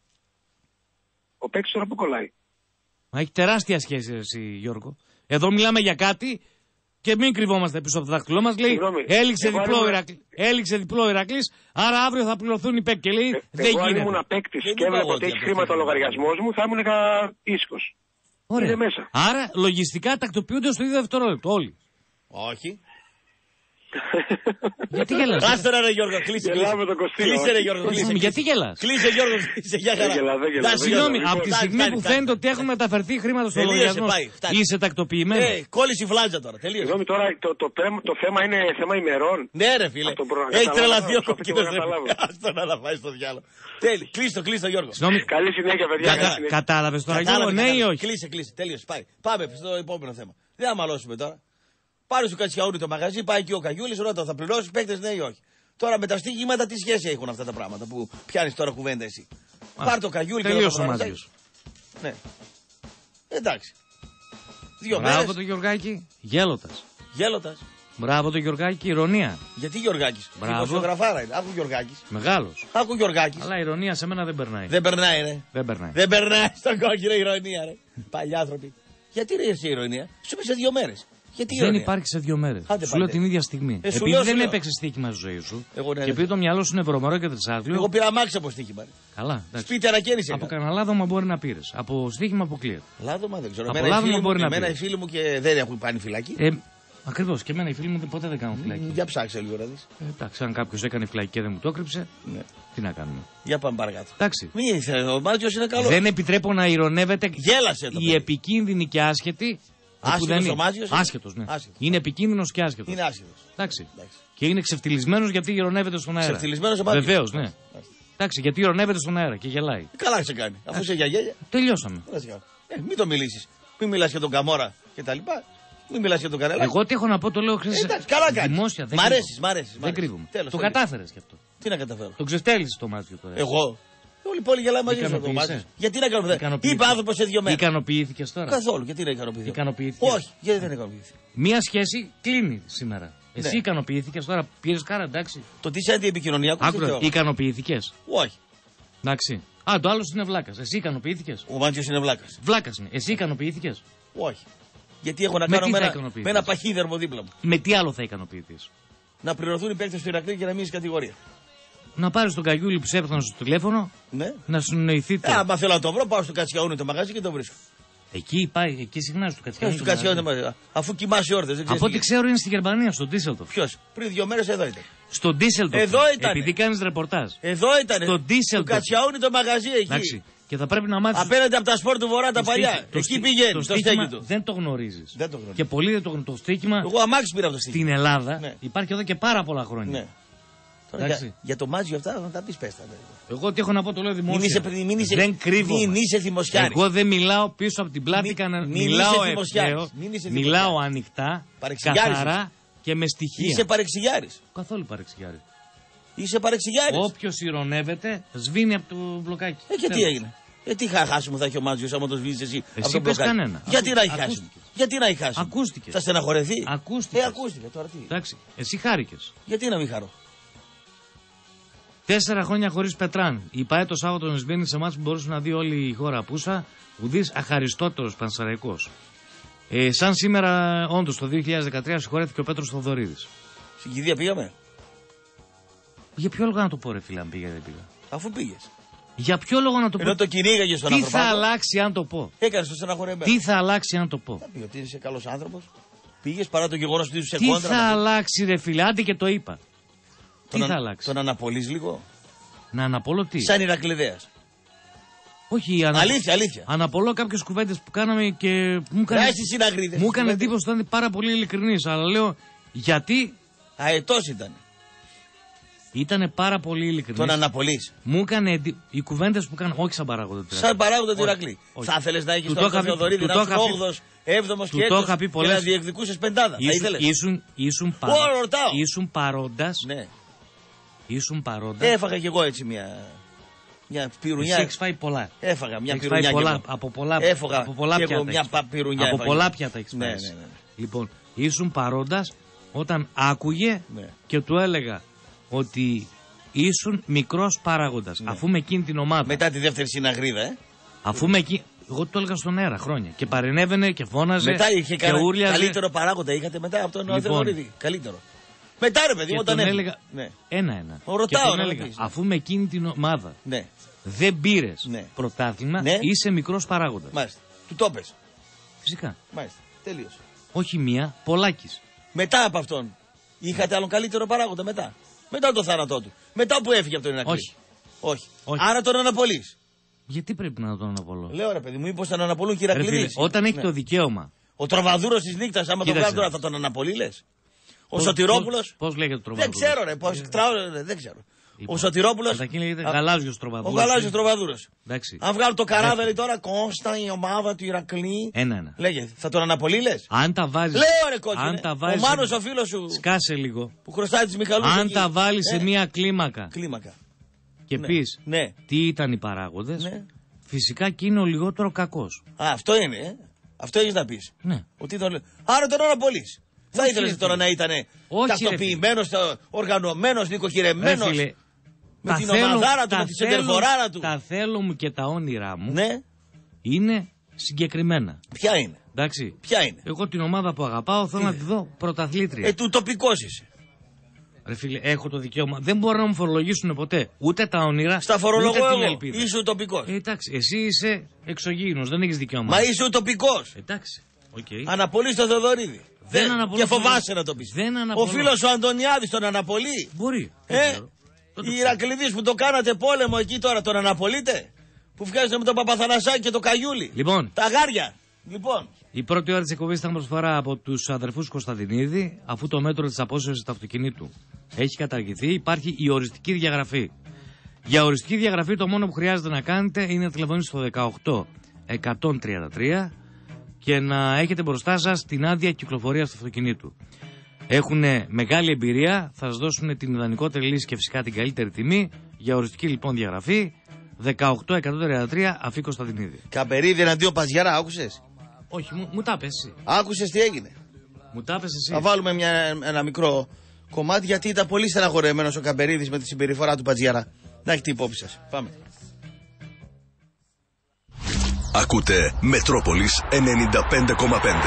Ο παίκτης τώρα που κολλάει. Μα έχει τεράστια σχέση, εσύ, Γιώργο. Εδώ μιλάμε για κάτι και μην κρυβόμαστε πίσω από το δάχτυλό μας. Λέει, έληξε διπλό, είμαι... Ηρακλή, έληξε διπλό Ηρακλής, άρα αύριο θα πληρωθούν οι παίκτες. Λέει, ε, δεν εγώ γίνεται. Αν ήμουν παίκτης και έβλεπα ότι έχει χρήματα ο λογαριασμός μου, θα ήμουν ήσυχος. Ωραία. Μέσα. Άρα λογιστικά τακτοποιούνται στο ίδιο δευτερόλεπτο όλοι. Όχι. Γιατί γελάς? Κάτσε ρε Γιώργο, κλείσε. Κλείσε ρε Γιώργο, κλείσε. Γιατί γελάς? Κλείσε Γιώργο, κλείσε. Για χαρά. Συγγνώμη, από τη στιγμή που φαίνεται ότι έχουν μεταφερθεί χρήματα στο λογαριασμό, είσαι τακτοποιημένο? Ε, κόλλησε η φλάτζα τώρα, τελείωσε. Συγγνώμη, τώρα το θέμα είναι θέμα ημερών. Ναι ρε φίλε, έχει τρελαθεί ο κοκκίνος. Αυτό να τα πάει στο διάλογο. Τέλει, κλείστο, κλείστο Γιώργο. Καλή συνέχεια παιδιά. Κατάλαβες τώρα Γιώργο, ναι ή όχι? Κλείσε, κλείσε, τέλειωσε, πάει. Πάμε στο επόμενο θέμα. Δεν θα μαλώσουμε τώρα. Πάρε στο Κατσιαούρι το μαγαζί, πάει και ο Καγιούλης, ρώτα, θα πληρώσει παίκτες ναι ή όχι. Τώρα με τα στοιχήματα τι σχέση έχουν αυτά τα πράγματα που πιάνεις τώρα κουβέντα εσύ. Πάρε το Καγιούλη και τελείωσε ο Μάτζιος. Ναι. Εντάξει. Δύο Μπράβο μέρες. το Γιωργάκη, γέλωτας. Γέλωτας. Μπράβο το Γιωργάκη, ηρωνία. Γιατί Γιωργάκης? Δημοσιογραφάρα είναι. Άκου Γιωργάκης. Μεγάλος. Άκου Γιωργάκης. Αλλά η ηρωνία σε μένα δεν περνάει. Δεν περνάει, ρε. Δεν περνάει. Δεν περνάει στον κόκκινο ηρωνία, ρε. Παλιάνθρωποι. Γιατί ρε εσύ ηρωνία? Σου είπε σε δύο μέρες. Γιατί δεν υπάρχει σε δύο μέρες. Σου λέω την ίδια στιγμή. Ε, επειδή λέω, δεν λέω. έπαιξε στοίχημα στη ζωή σου Εγώ, ναι, και επειδή το μυαλό σου είναι βρωμερό και τρισάθλιο. Εγώ πήρα αμάξι από στοίχημα. Καλά. Σπίτι ανακαίνισε. Από κανένα λάδωμα μπορεί να πήρε. Από στοίχημα αποκλείεται. Λάδωμα δεν ξέρω. Από λάδωμα μπορεί να πήρε. Εμένα οι φίλοι μου και δεν έχουν πάει φυλακή. Ε, Ακριβώς. Και εμένα οι φίλοι μου ποτέ δεν κάνουν φυλακή. Για ψάξε λίγο να δεις. Ε, εντάξει, αν κάποιο έκανε φυλακή και δεν μου το έκρυψε, ναι. Τι να κάνουμε. Για πάμε παρακάτω. Εντάξει. Μη ήθελε, ο Μάτζιος είναι καλό. Δεν επιτρέπω να ηρωνεύεται. Γέλασε το η επικίνδυνη και άσχετη. Άσχετος ο Μάτζιος. Άσχετος, ναι. Άσχετος. Είναι επικίνδυνος και άσχετος. Είναι άσχετος. Εντάξει. Εντάξει. Και είναι ξεφτυλισμένος γιατί ηρωνεύεται στον αέρα. Ξεφτυλισμένος ο Μάτζιος. Βεβαίως, ναι. Εντάξει, γιατί ηρωνεύεται στον αέρα και γελάει. Καλά σε κάνει. Αφού είσαι για γέλια. Τελειώσαμε. Ε, μην το μιλήσεις. Μην μιλάς για τον Καμόρα και τα λοιπά. Μην μιλάς για τον Κανελάκη. Εγώ τι έχω να πω το λέω χθες. Εντάξει, καλά κάνεις. Δημόσια. Μ' αρέσεις, μ' αρέσεις. Δεν κρύβομαι. Τέλος, το τέλος. κατάφερες κι αυτό. Τι να καταφέρω. Τον ξεφτέλησες το Μάτζιο τώρα. Εγώ. Όλη η πόλη γελάει μαζί σου το Μάτζιο. Γιατί να ικανοποιηθεί. Είπε άνθρωπο σε δύο μέρες. Ικανοποιήθηκες τώρα. Καθόλου. Γιατί να ικανοποιηθεί. Ικανοποιήθηκες. Όχι, γιατί δεν ικανοποιηθεί. Μία σχέση κλείνει σήμερα. Εσύ ικανοποιήθηκες τώρα. Πήρες κάρα, εντάξει. Το τι είσαι αντιεπικοινωνιακό. Άκουρα. Ικανοποιήθηκες. Όχι. Εντάξει. Α, το άλλο είναι βλάκα. Εσύ ικανοποιήθηκες. Ο Μάτζιο είναι βλάκα. Βλάκα είναι. Εσύ ικανοποιήθηκες. Όχι. Γιατί έχω να με κάνω με ένα, με ένα παχύδερμο δίπλα μου. Με τι άλλο θα ικανοποιηθείς. Να πληρωθούν οι παίκτες του Ηρακλή και να μείνει κατηγορία. Να πάρεις τον Καγιούλη που σε έπαιρνε στο τηλέφωνο. Ναι. Να συνοηθείτε. Ε, άμα θέλω να το βρω, πάω στο Κατσιαούνι το μαγαζί και το βρίσκω. Εκεί πάει, εκεί συχνά στο Κατσιαούνι. Στο Κατσιαούνι, αφού κοιμάσαι ώρες. Από ό,τι ξέρω είναι στη Γερμανία, στο Ντίσσελντορφ. Ποιος, πριν δύο μέρες εδώ ήταν. Στο Ντίσσελντορφ. Εδώ ήταν. Επειδή κάνεις ρεπορτάζ. Εδώ ήταν. Στο Ντίσσελντορφ. Στο Κατσιαούνι το μαγαζί εκεί. Εντάξει. Και θα πρέπει να μάθεις. Απέναντι από τα σπορ του Βορρά τα παλιά. Εκεί πηγαίνει. Το στέκι του. Δεν το γνωρίζεις. Δεν το γνωρίζω. Και πολλοί δεν το γνωρίζουν. Το στοίχημα. Εγώ αμάξι πήρα από το στοίχημα. Στην Ελλάδα υπάρχει εδώ και πάρα πολλά χρόνια. Τώρα, για, για το Μάτζιο αυτά θα τα πεις πέστα. Εγώ τι έχω να πω το λέω δημόσια. Μην είσαι, μην είσαι, δεν κρύβω. Μην είσαι θυμοσιάρης. Εγώ δεν μιλάω πίσω από την πλάτη. Μην, μιλάω ευθέω. Μιλάω ανοιχτά, καθαρά και με στοιχεία. Είσαι παρεξηγιάρης. Καθόλου παρεξηγιάρης. Είσαι παρεξηγιάρης. Όποιος ηρωνεύεται σβήνει από το μπλοκάκι. Ε, και τι έγινε. Ε, τι χάσιμο θα έχει ο Μάτζιος άμα το σβήνεις εσύ. Εσύ πες κανένα. Γιατί να έχει χάσει. Γιατί να έχει χάσει. Ακούστηκε. Θα στεναχωρεθεί. Ακούστηκε. Ε, ακούστηκε τώρα τι. Εντάξει. Εσύ χάρηκες. Γιατί να μην χαρώ. Τέσσερα χρόνια χωρίς Πετράν. Η ΠΑΕ το Σάββατο να σβήνει σε εμάς που μπορούσε να δει όλη η χώρα απούσα. Ουδής αχαριστότερος πανσεραϊκός. Ε, σαν σήμερα, όντως το δύο χιλιάδες δεκατρία συγχωρέθηκε ο Πέτρος Θοδωρίδης. Στην κηδεία πήγαμε. Για ποιο λόγο να το πω, ρε φίλε, αν πήγα δεν πήγα. Αφού πήγες. Για ποιο λόγο να το πω. Ενώ το κυνήγαγε στον άνθρωπο. Τι θα αλλάξει αν το πω. Έκανες το στεναχωρεμένο. Τι θα αλλάξει αν το πω. Θα πει ότι είσαι καλός άνθρωπος. Πήγες παρά το γεγονός ότι είσαι τι κόντρα. Τι θα αλλάξει, ρε φίλε, άντε και το είπα. Τον τι θα α... αλλάξει. Τον αναπολύς λίγο. Να αναπολώ τι. Σαν Ηρακλειδέας. Όχι, ανα... αλήθεια, αλήθεια. Αναπολώ κάποιες κουβέντες που κάναμε και μου έκανε, μου έκανε εντύπωση ότι ήταν πάρα πολύ ειλικρινής. Αλλά λέω γιατί. Αετός ήταν. Ήτανε πάρα πολύ ειλικρινής. Τον αναπολύς. Μου έκανε εντι... οι κουβέντες που έκανε, όχι σαν παράγοντα του Ηρακλή. Σαν παράγοντα του Ηρακλή. Θα ήθελες να έχεις τον Θεοδωρίδη να είσαι όγδοος, έβδομος και έτος και να διεκδικούσες πεντάδα. Θα ήθελες. Ήσουν, ήσουν, παρα... ήσουν παρόντας. Ναι. Ήσουν παρόντας. Έφαγα κι εγώ έτσι μια, μια πυρουνιά. Εσύ έχεις φάει πολλά. Έφαγα μια έχεις πυρουνιά. Πολλά, από πολλά, Έφαγα από πολλά πιάτα. Μια πυρουνιά από έφαγα. πολλά πιάτα έχεις ναι, φάει. ναι, ναι. Λοιπόν, ήσουν παρόντας όταν άκουγε ναι. και του έλεγα ότι ήσουν μικρός παράγοντας. Ναι. Αφού με εκείνη την ομάδα. Μετά τη δεύτερη συναγρίδα, ε. Αφού με εκείνη. Εγώ το έλεγα στον αέρα χρόνια. Και παρενέβαινε και φώναζε. Μετά είχε και ούρλιαζε. Καλύτερο παράγοντα είχατε μετά από τον λοιπόν, Θεοδωρίδη. Καλύτερο. Μετά ρε παιδί, όταν έλεγα. Ναι. Ένα-ένα. Ο ρωτάω, και έλεγα, αφού με εκείνη την ομάδα ναι. δεν πήρες ναι. πρωτάθλημα, ναι. είσαι μικρός παράγοντας. Μάλιστα. Του το πες. Φυσικά. Μάλιστα. Τελείωσε. Όχι μία, πολλάκις. Μετά από αυτόν. Είχατε άλλον καλύτερο παράγοντα μετά. Μετά το θάνατό του. Μετά που έφυγε από τον Ηρακλή. Όχι. Όχι. Όχι. Άρα τον αναπολύς. Γιατί πρέπει να τον αναπολώ. Λέω ρε παιδί μου, μήπως τον αναπολούν και οι Ηρακλήδες. Όταν έχει ναι. το δικαίωμα. Ο τραβαδούρος της νύχτας, άμα τον βγάλει τώρα θα τον αναπολύει, λες. Ο Σωτηρόπουλος. Πώς λέγεται ο τραβαδούρος. Δεν ξέρω ρε, πώς, τράω, δεν ξέρω. Λοιπόν, ο Σωτηρόπουλος. Καταρχήν λέγεται γαλάζιος τραβαδούρος. Ο γαλάζιος τραβαδούρος. Εντάξει. Αν βγάλουν το καράβελι τώρα, Κώστα η ομάδα του Ηρακλή. Ένα-ένα. Λέγε, θα τον αναπολύει, λες. Αν τα βάζεις. Λέω ρε κόκκινε. Αν τα βάζεις. Ο Μάνος ο φίλος σου. Σκάσε λίγο. Που χρωστάει τις Μιχαλούς. Αν εκεί. τα βάλεις ε? σε μία κλίμακα. Κλίμακα. Και ναι. πεις ναι. τι ήταν οι παράγοντες. Ναι. Φυσικά και είναι ο λιγότερο κακός. Α, αυτό είναι, ε. Αυτό έχεις να πεις. Ναι. Ότι τον... Άρα τον αναπολύς. Θα ήθελες τώρα να ήταν τακτοποιημένος, οργανωμένος, νοικοκυρεμένος. Με τα την θέλω, ομαδάρα του, με τη σεντερφοράρα του. Τα θέλω μου και τα όνειρά μου ναι. είναι συγκεκριμένα. Ποια είναι. Εντάξει. Ποια είναι. Εγώ την ομάδα που αγαπάω θέλω είναι. να τη δω πρωταθλήτρια. Ε, του τοπικός είσαι. Ρε φίλε, έχω το δικαίωμα. Δεν μπορώ να μου φορολογήσουν ποτέ ούτε τα όνειρα. Στα φορολογώ εγώ. Είσαι ουτοπικός. Ε, εντάξει. Εσύ είσαι εξωγήινος. Δεν έχεις δικαίωμα. Μα είσαι ουτοπικός. Εντάξει. Okay. Αναπολύς το Θεοδωρίδη. Δεν δεν αναπολώ. Και φοβάσαι να το πεις. Ο φίλος ο Αντωνιάδης τον αναπολύει. Μπορεί. Ε, οι Ηρακλήδες που το κάνατε πόλεμο εκεί τώρα τον αναπολύτε. Που βγάζετε με τον Παπαθανασάκη και το Καγιούλη. Λοιπόν. Τα γάρια. Λοιπόν. Η πρώτη ώρα της εκπομπής ήταν προσφορά από τους αδερφούς Κωνσταντινίδη, αφού το μέτρο της απόσυρσης του αυτοκινήτου έχει καταργηθεί, υπάρχει η οριστική διαγραφή. Για οριστική διαγραφή το μόνο που χρειάζεται να κάνετε είναι να τηλεφωνήσετε στο δεκαοκτώ εκατόν τριάντα τρία και να έχετε μπροστά σας την άδεια κυκλοφορίας του αυτοκινήτου. Έχουν μεγάλη εμπειρία, θα σας δώσουν την ιδανικότερη λύση και φυσικά την καλύτερη τιμή. Για οριστική λοιπόν διαγραφή, δεκαοκτώ εκατόν τριάντα τρία αφή Κωνσταντινίδη. Καπερίδη εναντίον Παζιαρά, άκουσες? Όχι, μου, μου τα πες εσύ. Άκουσες τι έγινε? Μου τα πες εσύ. Θα βάλουμε μια, ένα μικρό κομμάτι γιατί ήταν πολύ στεναχωρεμένος ο Καπερίδης με τη συμπεριφορά του Πατζιαρά. Να έχετε υπόψη σας. Πάμε. Ακούτε Μετρόπολης ενενήντα πέντε κόμμα πέντε.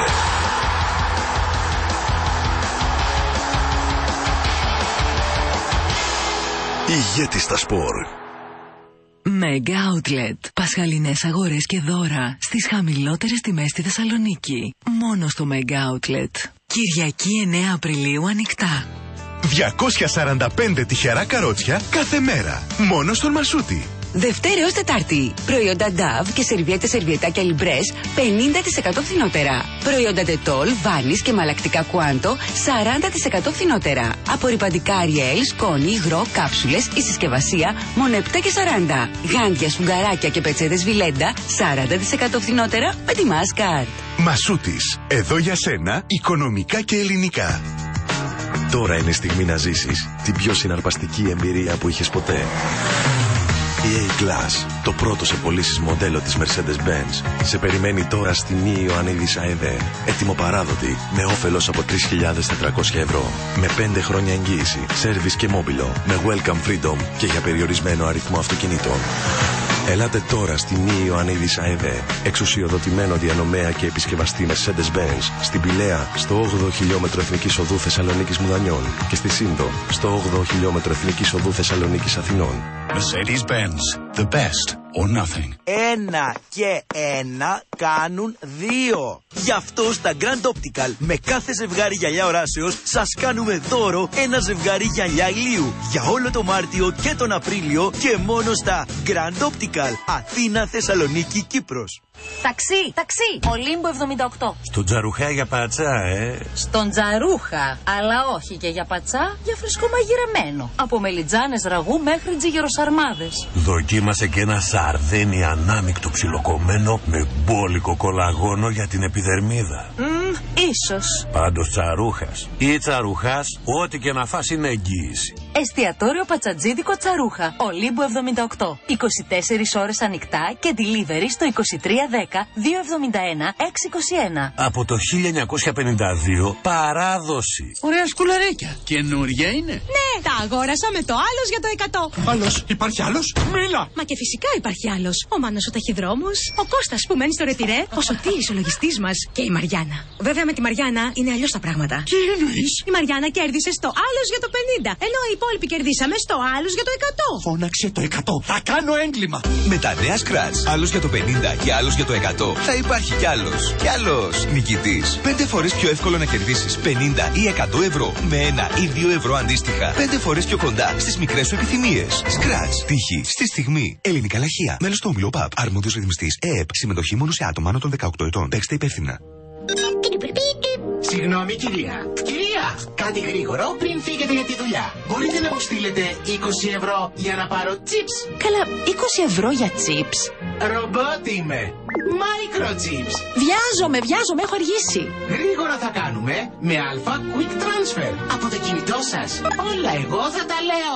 Ηγέτης στα σπορ. Mega Outlet. Πασχαλινές αγορές και δώρα στις χαμηλότερες τιμές στη Θεσσαλονίκη. Μόνο στο Mega Outlet. Κυριακή εννέα Απριλίου ανοιχτά. διακόσια σαράντα πέντε τυχερά καρότσια κάθε μέρα. Μόνο στον Μασούτη. Δευτέρα έως Τετάρτη. Προϊόντα Νταβ και σερβιέτες σερβιετάκια Λιμπρές πενήντα τοις εκατό φθηνότερα. Προϊόντα Ντετόλ, Βάνης και μαλακτικά Κουάντο σαράντα τοις εκατό φθηνότερα. Απορριπαντικά Αριέλ, σκόνη, υγρό, κάψουλες, η συσκευασία μόνο επτά και σαράντα. Γάντια, σφουγγαράκια και πετσέτες Βιλέντα σαράντα τοις εκατό φθηνότερα με τη Mastercard. Μασούτης. Εδώ για σένα οικονομικά και ελληνικά. Τώρα είναι στιγμή να ζήσεις την πιο συναρπαστική εμπειρία που είχες ποτέ. η A-Class, το πρώτο σε πωλήσεις μοντέλο της Mercedes-Benz, σε περιμένει τώρα στη Νη Ιωαννίδης ΑΕΔ. Έτοιμο παράδοτη, με όφελος από τρεις χιλιάδες τετρακόσια ευρώ. Με πέντε χρόνια εγγύηση, σέρβις και μόμπιλο, με welcome freedom και για περιορισμένο αριθμό αυτοκινήτων. Ελάτε τώρα στη Νη Ιωαννίδης ΑΕΔ, εξουσιοδοτημένο διανομέα και επισκευαστή Mercedes-Benz, στην Πηλαία, στο όγδοο χιλιόμετρο Εθνικής Οδού Θεσσαλονίκης Μουδανιών και στη Σύνδο, στο όγδοο χιλιόμετρο Εθνικής Οδού Θεσσαλονίκης Αθηνών. Mercedes-Benz, the best or nothing. Ένα και ένα κάνουν δύο. Γι' αυτό στα Grand Optical με κάθε ζευγάρι γυαλιά οράσεως σας κάνουμε δώρο ένα ζευγάρι γυαλιά ηλίου για όλο το Μάρτιο και τον Απρίλιο και μόνο στα Grand Optical Αθήνα, Θεσσαλονίκη, Κύπρος. Ταξί, ταξί. Ολύμπο εβδομήντα οκτώ. Στον Τζαρουχά για πατσά, ε. Στον Τζαρούχα. Αλλά όχι και για πατσά, για φρεσκό μαγειρεμένο. Από μελιτζάνες ραγού μέχρι τζιγεροσαρμάδες. Δοκίμασε και ένα σαρδένι ανάμεικτο ψιλοκομμένο με μπόλικο κολαγόνο για την επιδερμίδα. Μμμ, ίσως. Πάντως Τσαρούχας ή Τσαρουχάς, ό,τι και να φας είναι εγγύηση. Εστιατόριο Πατσατζίδικο Τσαρούχα. Ολύμπο εβδομήντα οκτώ. είκοσι τέσσερις ώρες ανοιχτά και delivery στο είκοσι τρία δέκα διακόσια εβδομήντα ένα εξακόσια είκοσι ένα. Από το χίλια εννιακόσια πενήντα δύο παράδοση. Ωραία σκουλαρίκια. Καινούρια είναι. Ναι, τα αγόρασα με το άλλος για το εκατό. Άλλος, υπάρχει άλλος. Μίλα. Μα και φυσικά υπάρχει άλλος. Ο Μάνος ο ταχυδρόμος, ο Κώστας που μένει στο Ρετυρέ, ο Σωτήρης ο λογιστής μας και η Μαριάννα. Βέβαια με τη Μαριάννα είναι αλλιώς τα πράγματα. Τι εννοείς? Η Μαριάννα κέρδισε στο άλλος για το πενήντα, ενώ οι υπόλοιποι κερδίσαμε στο άλλος για το εκατό. Φώναξε το εκατό. Θα κάνω έγκλημα. Με τα νέα Scratch, άλλος για το πενήντα και άλλος για το εκατό, θα υπάρχει κι άλλος. Κι άλλος νικητής. Πέντε φορές πιο εύκολο να κερδίσεις πενήντα ή εκατό ευρώ με ένα ή δύο ευρώ αντίστοιχα. Πέντε φορές πιο κοντά στις μικρές σου επιθυμίες. Scratch. Τύχη. Στη στιγμή. Ελληνικά λαχεία. Μέλος του Όμιλου ΠΑΠ. Αρμόδιος ρυθμιστής. ΕΕΠ. Συμμετοχή μόνο σε άτομα άνω των δεκαοκτώ ετών. Παίξτε υπεύθυνα. Συγγνώμη κυρία. Κυρία, κάτι γρήγορο πριν φύγετε για τη δουλειά. Μπορείτε να μου στείλετε είκοσι ευρώ για να πάρω chips? Καλά, είκοσι ευρώ για chips. Ρομπότ είμαι. Microchips. Βιάζομαι, βιάζομαι, έχω αργήσει. Γρήγορα θα κάνουμε με Alpha Quick Transfer. Από το κινητό σας. Όλα εγώ θα τα λέω.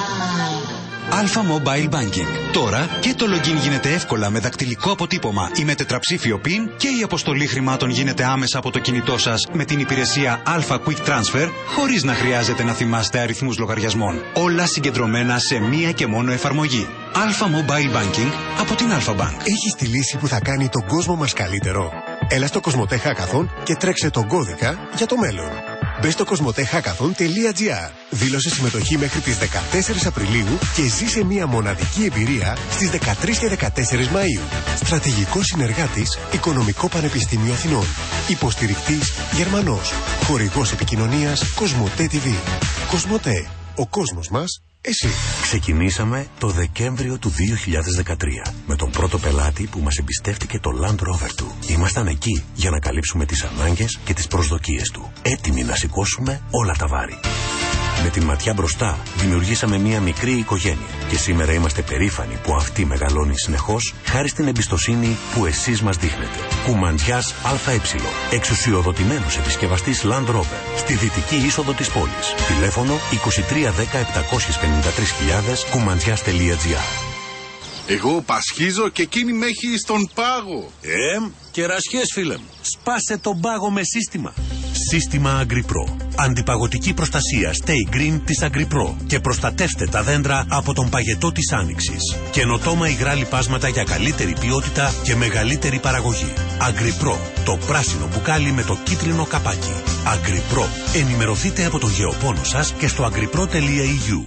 Alpha Mobile Banking. Τώρα και το login γίνεται εύκολα με δακτυλικό αποτύπωμα ή με τετραψήφιο PIN και η αποστολή χρημάτων γίνεται άμεσα από το κινητό σας με την υπηρεσία Alpha Quick Transfer χωρίς να χρειάζεται να θυμάστε αριθμούς λογαριασμών. Όλα συγκεντρωμένα σε μία και μόνο εφαρμογή. Alpha Mobile Banking από την Alpha Bank. Έχεις τη λύση που θα κάνει τον κόσμο μας καλύτερο? Έλα στο Κοσμοτέ Hackathon και τρέξε τον κώδικα για το μέλλον. Μπες στο κοσμοτέ χάκαθον τελεία τζι άρ. Δήλωσε συμμετοχή μέχρι τις δεκατέσσερις Απριλίου και ζήσε μια μοναδική εμπειρία στις δεκατρείς και δεκατέσσερις Μαΐου. Στρατηγικός συνεργάτης Οικονομικό Πανεπιστήμιο Αθηνών. Υποστηρικτής Γερμανός. Χορηγός επικοινωνίας Κοσμοτέ τι βι. Κοσμοτέ. Ο κόσμος μας, εσύ. Ξεκινήσαμε το Δεκέμβριο του δύο χιλιάδες δεκατρία με τον πρώτο πελάτη που μας εμπιστεύτηκε το Land Rover του. Ήμασταν εκεί για να καλύψουμε τις ανάγκες και τις προσδοκίες του. Έτοιμοι να σηκώσουμε όλα τα βάρη. Με την ματιά μπροστά δημιουργήσαμε μια μικρή οικογένεια και σήμερα είμαστε περήφανοι που αυτή μεγαλώνει συνεχώς χάρη στην εμπιστοσύνη που εσείς μας δείχνετε. Κουμαντζιάς ΑΕ, εξουσιοδοτημένος επισκευαστής Land Rover, στη δυτική είσοδο της πόλης. Τηλέφωνο είκοσι τρία δέκα επτακόσια πενήντα τρεις χιλιάδες κουμαντζιάς τελεία τζι άρ. Εγώ πασχίζω και εκείνη με έχει στον πάγο. Ε, κερασιές φίλε μου. Σπάσε τον πάγο με σύστημα. Σύστημα AgriPro. Αντιπαγωτική προστασία Stay Green της AgriPro και προστατεύστε τα δέντρα από τον παγετό της άνοιξης. Καινοτόμα υγρά λιπάσματα για καλύτερη ποιότητα και μεγαλύτερη παραγωγή. AgriPro. Το πράσινο μπουκάλι με το κίτρινο καπάκι. AgriPro. Ενημερωθείτε από τον γεωπόνο σας και στο agripro τελεία ι γιου.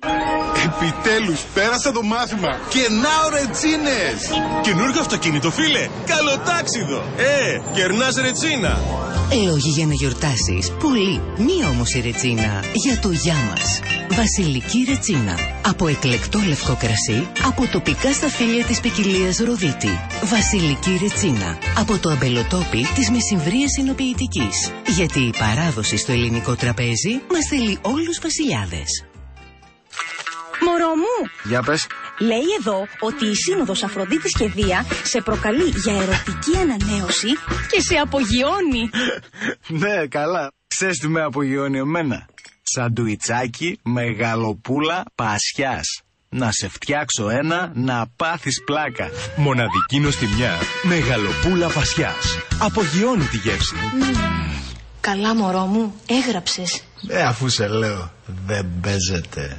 Επιτέλους, πέρασα το μάθημα. Και now ρετσίνες. Καινούργιο αυτοκίνητο, φίλε. Καλοτάξιδο. Ε, κερνάς ρετσίνα. Λόγοι για να γιορτάσεις. Πολύ. Μία όμως η ρετσίνα. Για το γεια μας. Βασιλική ρετσίνα. Από εκλεκτό λευκό κρασί. Από τοπικά σταφύλια της ποικιλίας Ροδίτη. Βασιλική ρετσίνα. Από το αμπελοτόπι της μεσημβρίας εινοποιητικής. Γιατί η παράδοση στο ελληνικό τραπέζι μας θέλει όλους βασιλιάδες. Μωρό μου! Για πες. Λέει εδώ ότι η Σύνοδος Αφροδίτης και Δία σε προκαλεί για ερωτική ανανέωση και σε απογειώνει. Ναι, καλά. Ξέρεις τι με απογειώνει εμένα? Σαντουιτσάκι μεγαλοπούλα πασιάς. Να σε φτιάξω ένα να πάθεις πλάκα. Μοναδική νοστιμιά μεγαλοπούλα πασιάς. Απογειώνει τη γεύση. Mm. Καλά μωρό μου, έγραψες. Ε, αφού σε λέω, δεν παίζεται.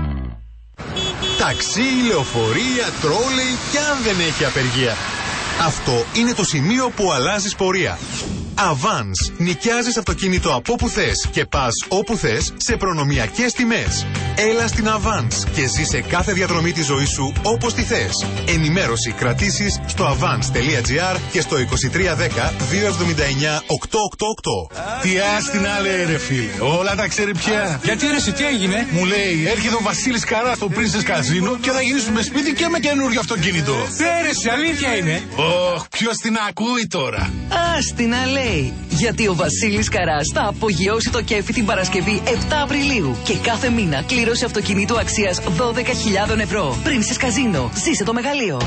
Ταξί, λεωφορεία, τρόλεϊ και αν δεν έχει απεργία. Αυτό είναι το σημείο που αλλάζεις πορεία. Avance. Νοικιάζεις αυτοκίνητο από όπου θες και πας όπου θες σε προνομιακές τιμές. Έλα στην Avance και ζήσε κάθε διαδρομή της ζωής σου όπως τη θες. Ενημέρωση, κρατήσεις στο avance.gr και στο είκοσι τρία δέκα διακόσια εβδομήντα εννιά οκτακόσια ογδόντα οκτώ. Τι άστινα λέει ρε φίλε, όλα τα ξέρει πια. Γιατί ρε, τι έγινε? Μου λέει έρχεται ο Βασίλης Καράς στο Princess Casino και θα γυρίσουμε σπίτι και με καινούριο αυτοκίνητο. Πέρασε, αλήθεια είναι. Ωχ, ποιος την ακούει τώρα. Άστινα λέει. Γιατί ο Βασίλης Καράς θα απογειώσει το κέφι την Παρασκευή επτά Απριλίου και κάθε μήνα κλήρωση αυτοκινήτου αξίας δώδεκα χιλιάδες ευρώ. Princess Casino. Ζήσε το μεγαλείο.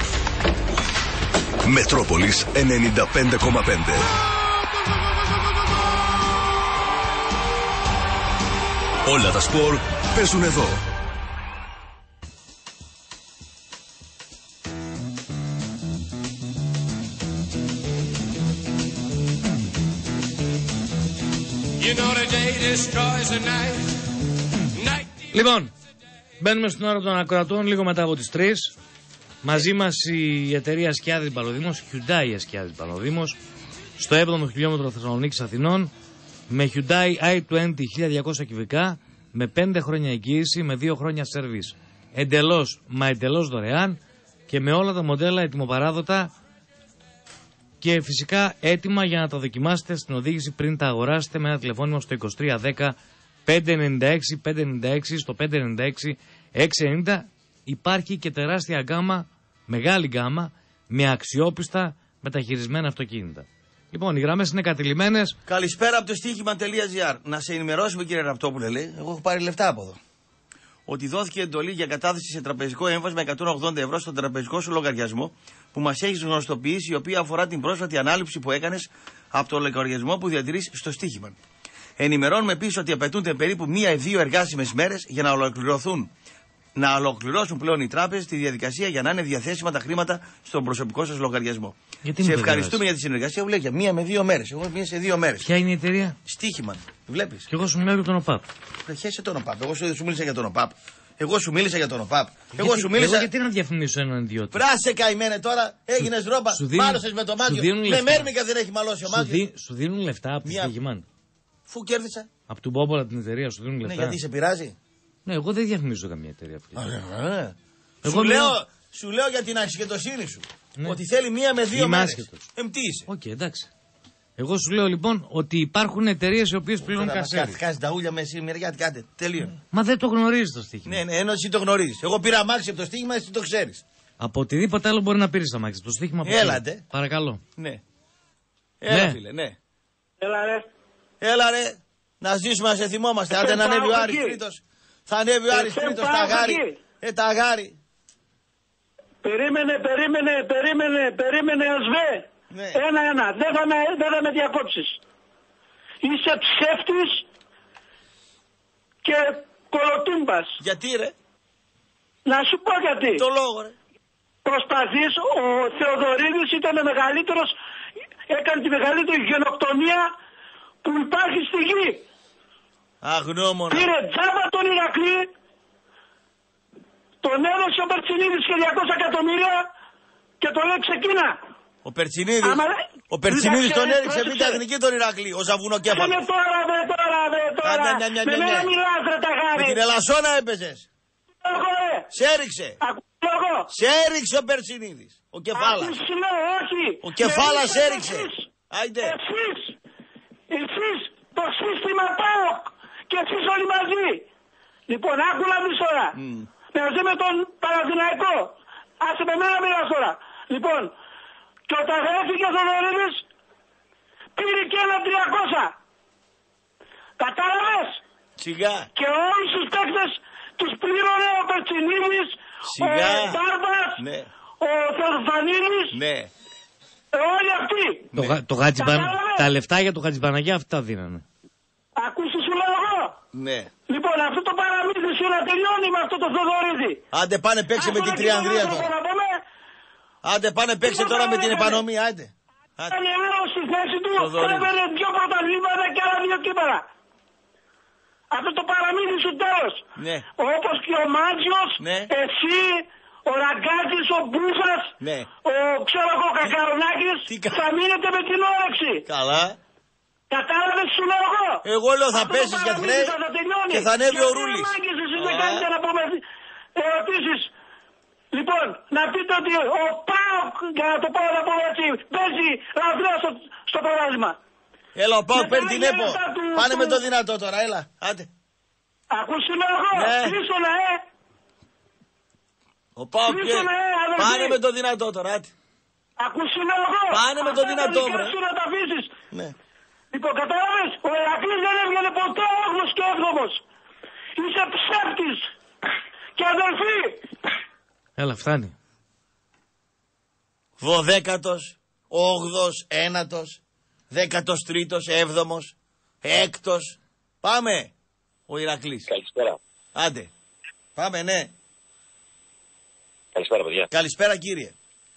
Μετρόπολης ενενήντα πέντε κόμμα πέντε. Όλα τα σπορ παίζουν εδώ. Λοιπόν, μπαίνουμε στην ώρα των ακροατών λίγο μετά από τις τρεις. Μαζί μας η εταιρεία Ασκιάδης Παλαιοδήμος, Hyundai Ασκιάδης Παλαιοδήμος, στο έβδομο χιλιόμετρο Θεσσαλονίκης Αθηνών, με Hyundai άι είκοσι χίλια διακόσια κυβικά, με πέντε χρόνια εγγύηση, με δύο χρόνια σερβίς. Εντελώς, μα εντελώς δωρεάν και με όλα τα μοντέλα ετοιμοπαράδοτα και φυσικά έτοιμα για να τα δοκιμάσετε στην οδήγηση πριν τα αγοράσετε με ένα τηλεφώνημα στο είκοσι τρία δέκα πεντακόσια ενενήντα έξι πεντακόσια ενενήντα έξι στο πεντακόσια ενενήντα έξι εξακόσια ενενήντα. Υπάρχει και τεράστια γκάμα, μεγάλη γκάμα, με αξιόπιστα μεταχειρισμένα αυτοκίνητα. Λοιπόν, οι γραμμές είναι κατηλημένες. Καλησπέρα από το στοίχημα.gr. Να σε ενημερώσουμε, κύριε Ραπτόπουλε, λέει. Εγώ έχω πάρει λεφτά από εδώ. Ότι δόθηκε εντολή για κατάθεση σε τραπεζικό έμβασμα εκατόν ογδόντα ευρώ στον τραπεζικό σου λογαριασμό που μας έχεις γνωστοποιήσει, η οποία αφορά την πρόσφατη ανάληψη που έκανες από το λογαριασμό που διατηρείς στο στοίχημα. Ενημερώνουμε επίσης ότι απαιτούνται περίπου μία ή δύο εργάσιμες μέρες για να ολοκληρωθούν. Να ολοκληρώσουν πλέον οι τράπεζες τη διαδικασία για να είναι διαθέσιμα τα χρήματα στον προσωπικό σας λογαριασμό. Γιατί σε ευχαριστούμε για τη συνεργασία. Μου λέει για μία με δύο μέρες. Εγώ μία σε δύο μέρες. Ποια είναι η εταιρεία? Στοίχημα. Βλέπεις. Και εγώ σου μιλάω για τον ΟΠΑΠ. Προχέσαι τον ΟΠΑΠ. Εγώ σου, σου μίλησα για τον ΟΠΑΠ. Εγώ σου μίλησα για τον ΟΠΑΠ. Γιατί, εγώ σου μίλησα. Εγώ γιατί να διαφημίσω έναν ιδιότητα. Πράσε καημένε τώρα. Έγινε ρόμπα. Μάλωσες με το μάτιο. Με μέρμικα δεν έχει μαλώσει ο μάτιο. Σου δίνουν λεφτά από τη Στοίχημα. Φου κέρδισα. Από του Μπόμπολα την εταιρεία σου δίνουν λεφτά. Ναι, γιατί σε πειράζει. Ναι, εγώ δεν διαφημίζω καμία εταιρεία αυτή. Εγώ σου, λέω, σου λέω για την ασχετοσύνη σου. Ναι. Ότι θέλει μία με δύο μέρες. Εμπτή είσαι. Οκ, okay, εντάξει. Εγώ σου λέω λοιπόν ότι υπάρχουν εταιρείες οι οποίες πληρώνουν κασέρι. Θα χάσει τα ούλια με εσύ, μεριά, κάτε. Τελείω. Μα δεν το γνωρίζεις το στοίχημα. Ναι, ναι, ενώ εσύ το γνωρίζεις. Εγώ πήρα αμάξι από το στοίχημα, εσύ το ξέρεις. Από οτιδήποτε άλλο μπορεί να πήρεις αμάξι. Το στοίχημα από Έλατε. Παρακαλώ. Ναι. Έλα, ναι. φίλε, ναι. Έλα, ρε. Έλα, ρε. Να ζήσουμε, να σε θυμόμαστε. Άντε να ανέβει ο Άρης Τρίτος. Θα ανέβει ο Άρης Τρίτος τα γάρι. Ε, τα γάρι. Περίμενε, περίμενε, περίμενε, περίμενε ασβέ. Ναι. Ένα-ένα. Δεν θα με, δεν θα με διακόψεις. Είσαι ψεύτης και κολοτούμπας. Γιατί ρε? Να σου πω γιατί. Το λόγο ρε. Προσπαθείς, ο Θεοδωρίδης ήταν ο μεγαλύτερος, έκανε τη μεγαλύτερη γενοκτονία που υπάρχει στη γη. Αγνώμονα. Πήρε τζάμπα τον Ηρακλή, τον έδωσε ο Περτσινίδης και διακόσια εκατομμύρια και το λέει ξεκίνα. Ο Περτσινίδης, Άμα... ο Περτσινίδης τον έριξε β' εθνική τον Ηρακλή, ο Ζαβουνοκέφαλος. Είναι τώρα βε, τώρα βε, τώρα. Α, ναι, ναι, ναι, με ναι, μένα ναι. μιλάς ρε τα γάρι. Με την Ελασσόνα έπαιζες. Εγώ ρε. Σε έριξε. Εγώ. Σε έριξε ο Περτσινίδης. Ο Κεφάλας. Ακούς λέω, όχι. Ο Κεφάλας έριξε. Άιντε. Εσείς, εσείς το σύστημα ΠΑΟΚ και εσείς όλοι μαζί. Λοιπόν, άκου να δεις τώρα. Mm. Μαζί με τον Παναθηναϊκό. Άσε με μένα μιλάς τώρα. Λοιπόν, και όταν έφυγε ο Θοδωρίδης, πήρε και ένα τριακόσια. Κατάλαβες. Σιγά. Και όλους τους παίκτες τους πλήρωνε ο Περτσινίδης, ο Μπάρμπας, ναι. ο Θερφανίδης, ναι. όλοι αυτοί. Το, ναι. το Χατζιμπαν... Τα λεφτά για το Χατζιμπαναγιά αυτά δίνανε. Ακούσεις σου λέω εγώ. Ναι. Λοιπόν, αυτό το παραμύθι σου να τελειώνει με αυτό το Θοδωρίδη. Άντε πάνε παίξε με την Τριανδρία τώρα. Άντε πάνε παίξε τώρα με την επανομή, άντε. Κάνει άλλο στη θέση του, έφερε δυο πρωταθλήματα και άλλα δύο κύπερα. Αυτό το παραμύθι σου τέλος. Ναι. Όπως και ο Μάτζιος, ναι. εσύ, ο Ραγκάκης, ο Μπούφας, ναι. ο ξέρω εγώ Κακαρονάκης, θα μείνετε με την όρεξη. Καλά. Κατάλαβες σου λέω εγώ. Εγώ λέω θα πέσεις για χρέη και θα ανέβει ο Ρούλης. Εσείς με κάνετε να πούμε ερωτήσεις. Λοιπόν, να πείτε ότι ο ΠΑΟΚ, για να το πω να πω έτσι, παίζει λαθρέα στο, στο προβάδισμα. Έλα, ο ΠΑΟΚ παίρνει την ΕΠΟ. Πάνε του... με το δυνατό τώρα, έλα, άντε. Ακούσου λέω εγώ, ναι. Κλείσω να ε. Ο ΠΑΟΚ ε. Πάνε με το δυνατό τώρα, άντε. Ακούσου λέω εγώ. Πάνε με το δυνατό, βρε. Σου να τα αφήσεις. Ναι. Λοιπόν, κατάλαβες, ο Ηρακλής δεν έβγαινε ποτέ όγδος και έβδομος. Είσαι ψεύτης. Και αδελφοί. Έλα, φτάνει. Δωδέκατος, όγδος, ένατος, δέκατος τρίτος, έβδομος, έκτος. Πάμε. Ο Ηρακλής. Καλησπέρα. Άντε. Πάμε, ναι. Καλησπέρα, παιδιά. Καλησπέρα, κύριε.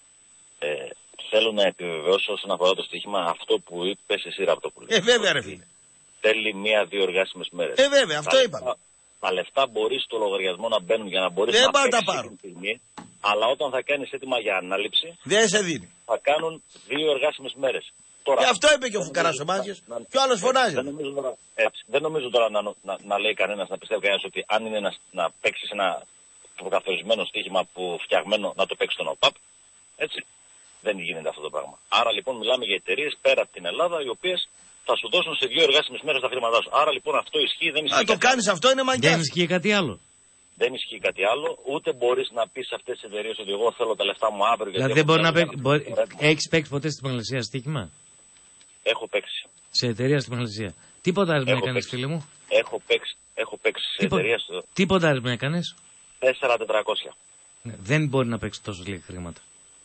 Ε, θέλω να επιβεβαιώσω όσον αφορά το στοίχημα αυτό που είπες εσύ, Ραπτόπουλε. Ε, βέβαια, ρε φίλε. Θέλει μία-δύο εργάσιμες μέρες. Ε, βέβαια, αυτό είπαμε. Τα λεφτά μπορείς στο λογαριασμό να μπαίνουν για να μπορείς δεν να παίξεις την στιγμή, αλλά όταν θα κάνεις έτοιμα για ανάληψη, δεν σε δίνει. Θα κάνουν δύο εργάσιμες μέρες. Τώρα, και αυτό είπε και ο Φουκαράς ο Μάτζιος. Και ο άλλος φωνάζει. Δεν νομίζω τώρα, έτσι, δεν νομίζω τώρα να, να, να λέει κανένας, να πιστεύει κανένας ότι αν είναι να, να παίξεις ένα προκαθορισμένο στοίχημα που φτιαγμένο να το παίξει στον ΟΠΑΠ, έτσι. Δεν γίνεται αυτό το πράγμα. Άρα λοιπόν μιλάμε για εταιρείες πέρα από την Ελλάδα, οι οποίες θα σου δώσουν σε δύο εργάσιμες μέρες τα χρήματά σου. Άρα λοιπόν αυτό ισχύει, δεν ισχύει. Αν το κάνεις αυτό είναι μαγκιά. Δεν ισχύει κάτι άλλο. Δεν ισχύει κάτι άλλο, ούτε μπορείς να πεις σε αυτές τις εταιρείες ότι εγώ θέλω τα λεφτά μου αύριο. Δηλαδή δεν μπορεί να παίξει. Μπορεί... Έχεις παίξει ποτέ στην Μαλαισία στοίχημα? Έχω παίξει. Σε εταιρεία στην Μαλαισία. Τίποτα άρισμα έκανες, φίλε μου? Έχω παίξει, έχω παίξει σε Τίπο... εταιρεία. Τίποτα άρισμα έκανες? τέσσερα χιλιάδες τετρακόσια. Ναι, δεν μπορεί να παίξει τόσο λίγα χρήματα.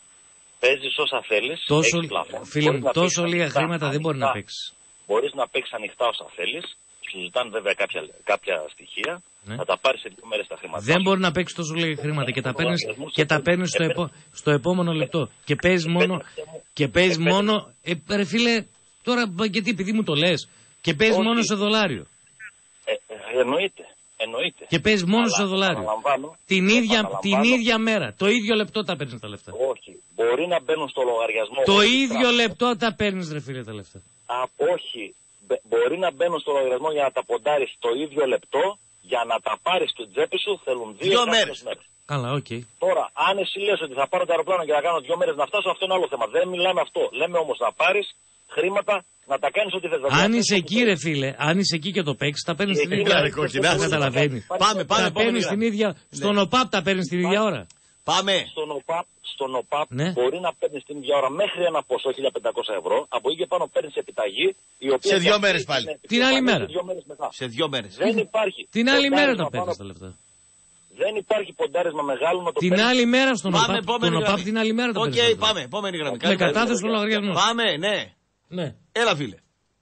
Παίζεις όσα θέλεις. Τόσο, φίλε μου, τόσο λίγα χρήματα δεν μπορεί να παίξει. Μπορείς να παίξεις ανοιχτά όσα θέλεις. Σου ζητάνε βέβαια κάποια, κάποια στοιχεία. Ναι. Θα τα πάρεις σε δύο μέρες τα χρήματα. Δεν μπορεί να παίξει τόσο λίγα χρήματα και τα παίρνεις, και τα παίρνεις στο, επό, στο επόμενο λεπτό. Και παίζεις μόνο. Και παίζεις μόνο. Ε, ρε φίλε, τώρα γιατί επειδή μου το λες. Και παίζεις μόνο σε δολάριο. Ε, ε, εννοείται. Εννοείται. Και παίζεις μόνο σε δολάριο. Την ίδια, την ίδια μέρα. Το ίδιο λεπτό τα παίρνεις τα λεφτά. Όχι. Μπορεί να μπαίνουν στο λογαριασμό. Το ίδιο λεπτό τα παίρνεις, ρε φίλε, τα λεφτά. Α, όχι. Μπορεί να μπαίνουν στο λογαριασμό για να τα ποντάρεις το ίδιο λεπτό. Για να τα πάρεις στην τσέπη σου θέλουν δύο, δύο μέρες. μέρες. Καλά, οκ. Okay. Τώρα, αν εσύ λες ότι θα πάρω το αεροπλάνο και θα κάνω δύο μέρες να φτάσω, αυτό είναι άλλο θέμα. Δεν μιλάμε αυτό. Λέμε όμως να πάρεις χρήματα, να τα κάνεις ό,τι θες. Αν είσαι εκεί, ρε φίλε, αν είσαι εκεί και το παίξεις, τα παίρνεις την ίδια ώρα. Καταλαβαίνεις. Πάμε, πάμε. Τα παίρνεις την ίδια. Στον ΟΠΑΠ τα παίρνεις την ίδια ώρα. Πάμε. Στον ΟΠΑΠ, στον ΟΠΑΠ ναι. Μπορεί να παίρνεις την ίδια ώρα μέχρι ένα ποσό χίλια πεντακόσια ευρώ. Από εκεί και πάνω παίρνεις επιταγή. Η οποία σε δύο μέρες πάλι. Την άλλη μέρα. Σε δύο μέρες. Δεν υπάρχει. Την άλλη μέρα τα παίρνεις τα λεφτά. Δεν υπάρχει ποντάρισμα μεγάλο να το την παίρνεις. άλλη μέρα στον ΟΠΑΠ. Τον ΟΠΑΠ την άλλη μέρα το παίρνεις. Οκ, πάμε. Επόμενη γραμμή. Με κατάθεση στο λογαριασμό. Πάμε, ναι. Ναι. Έλα, φίλε.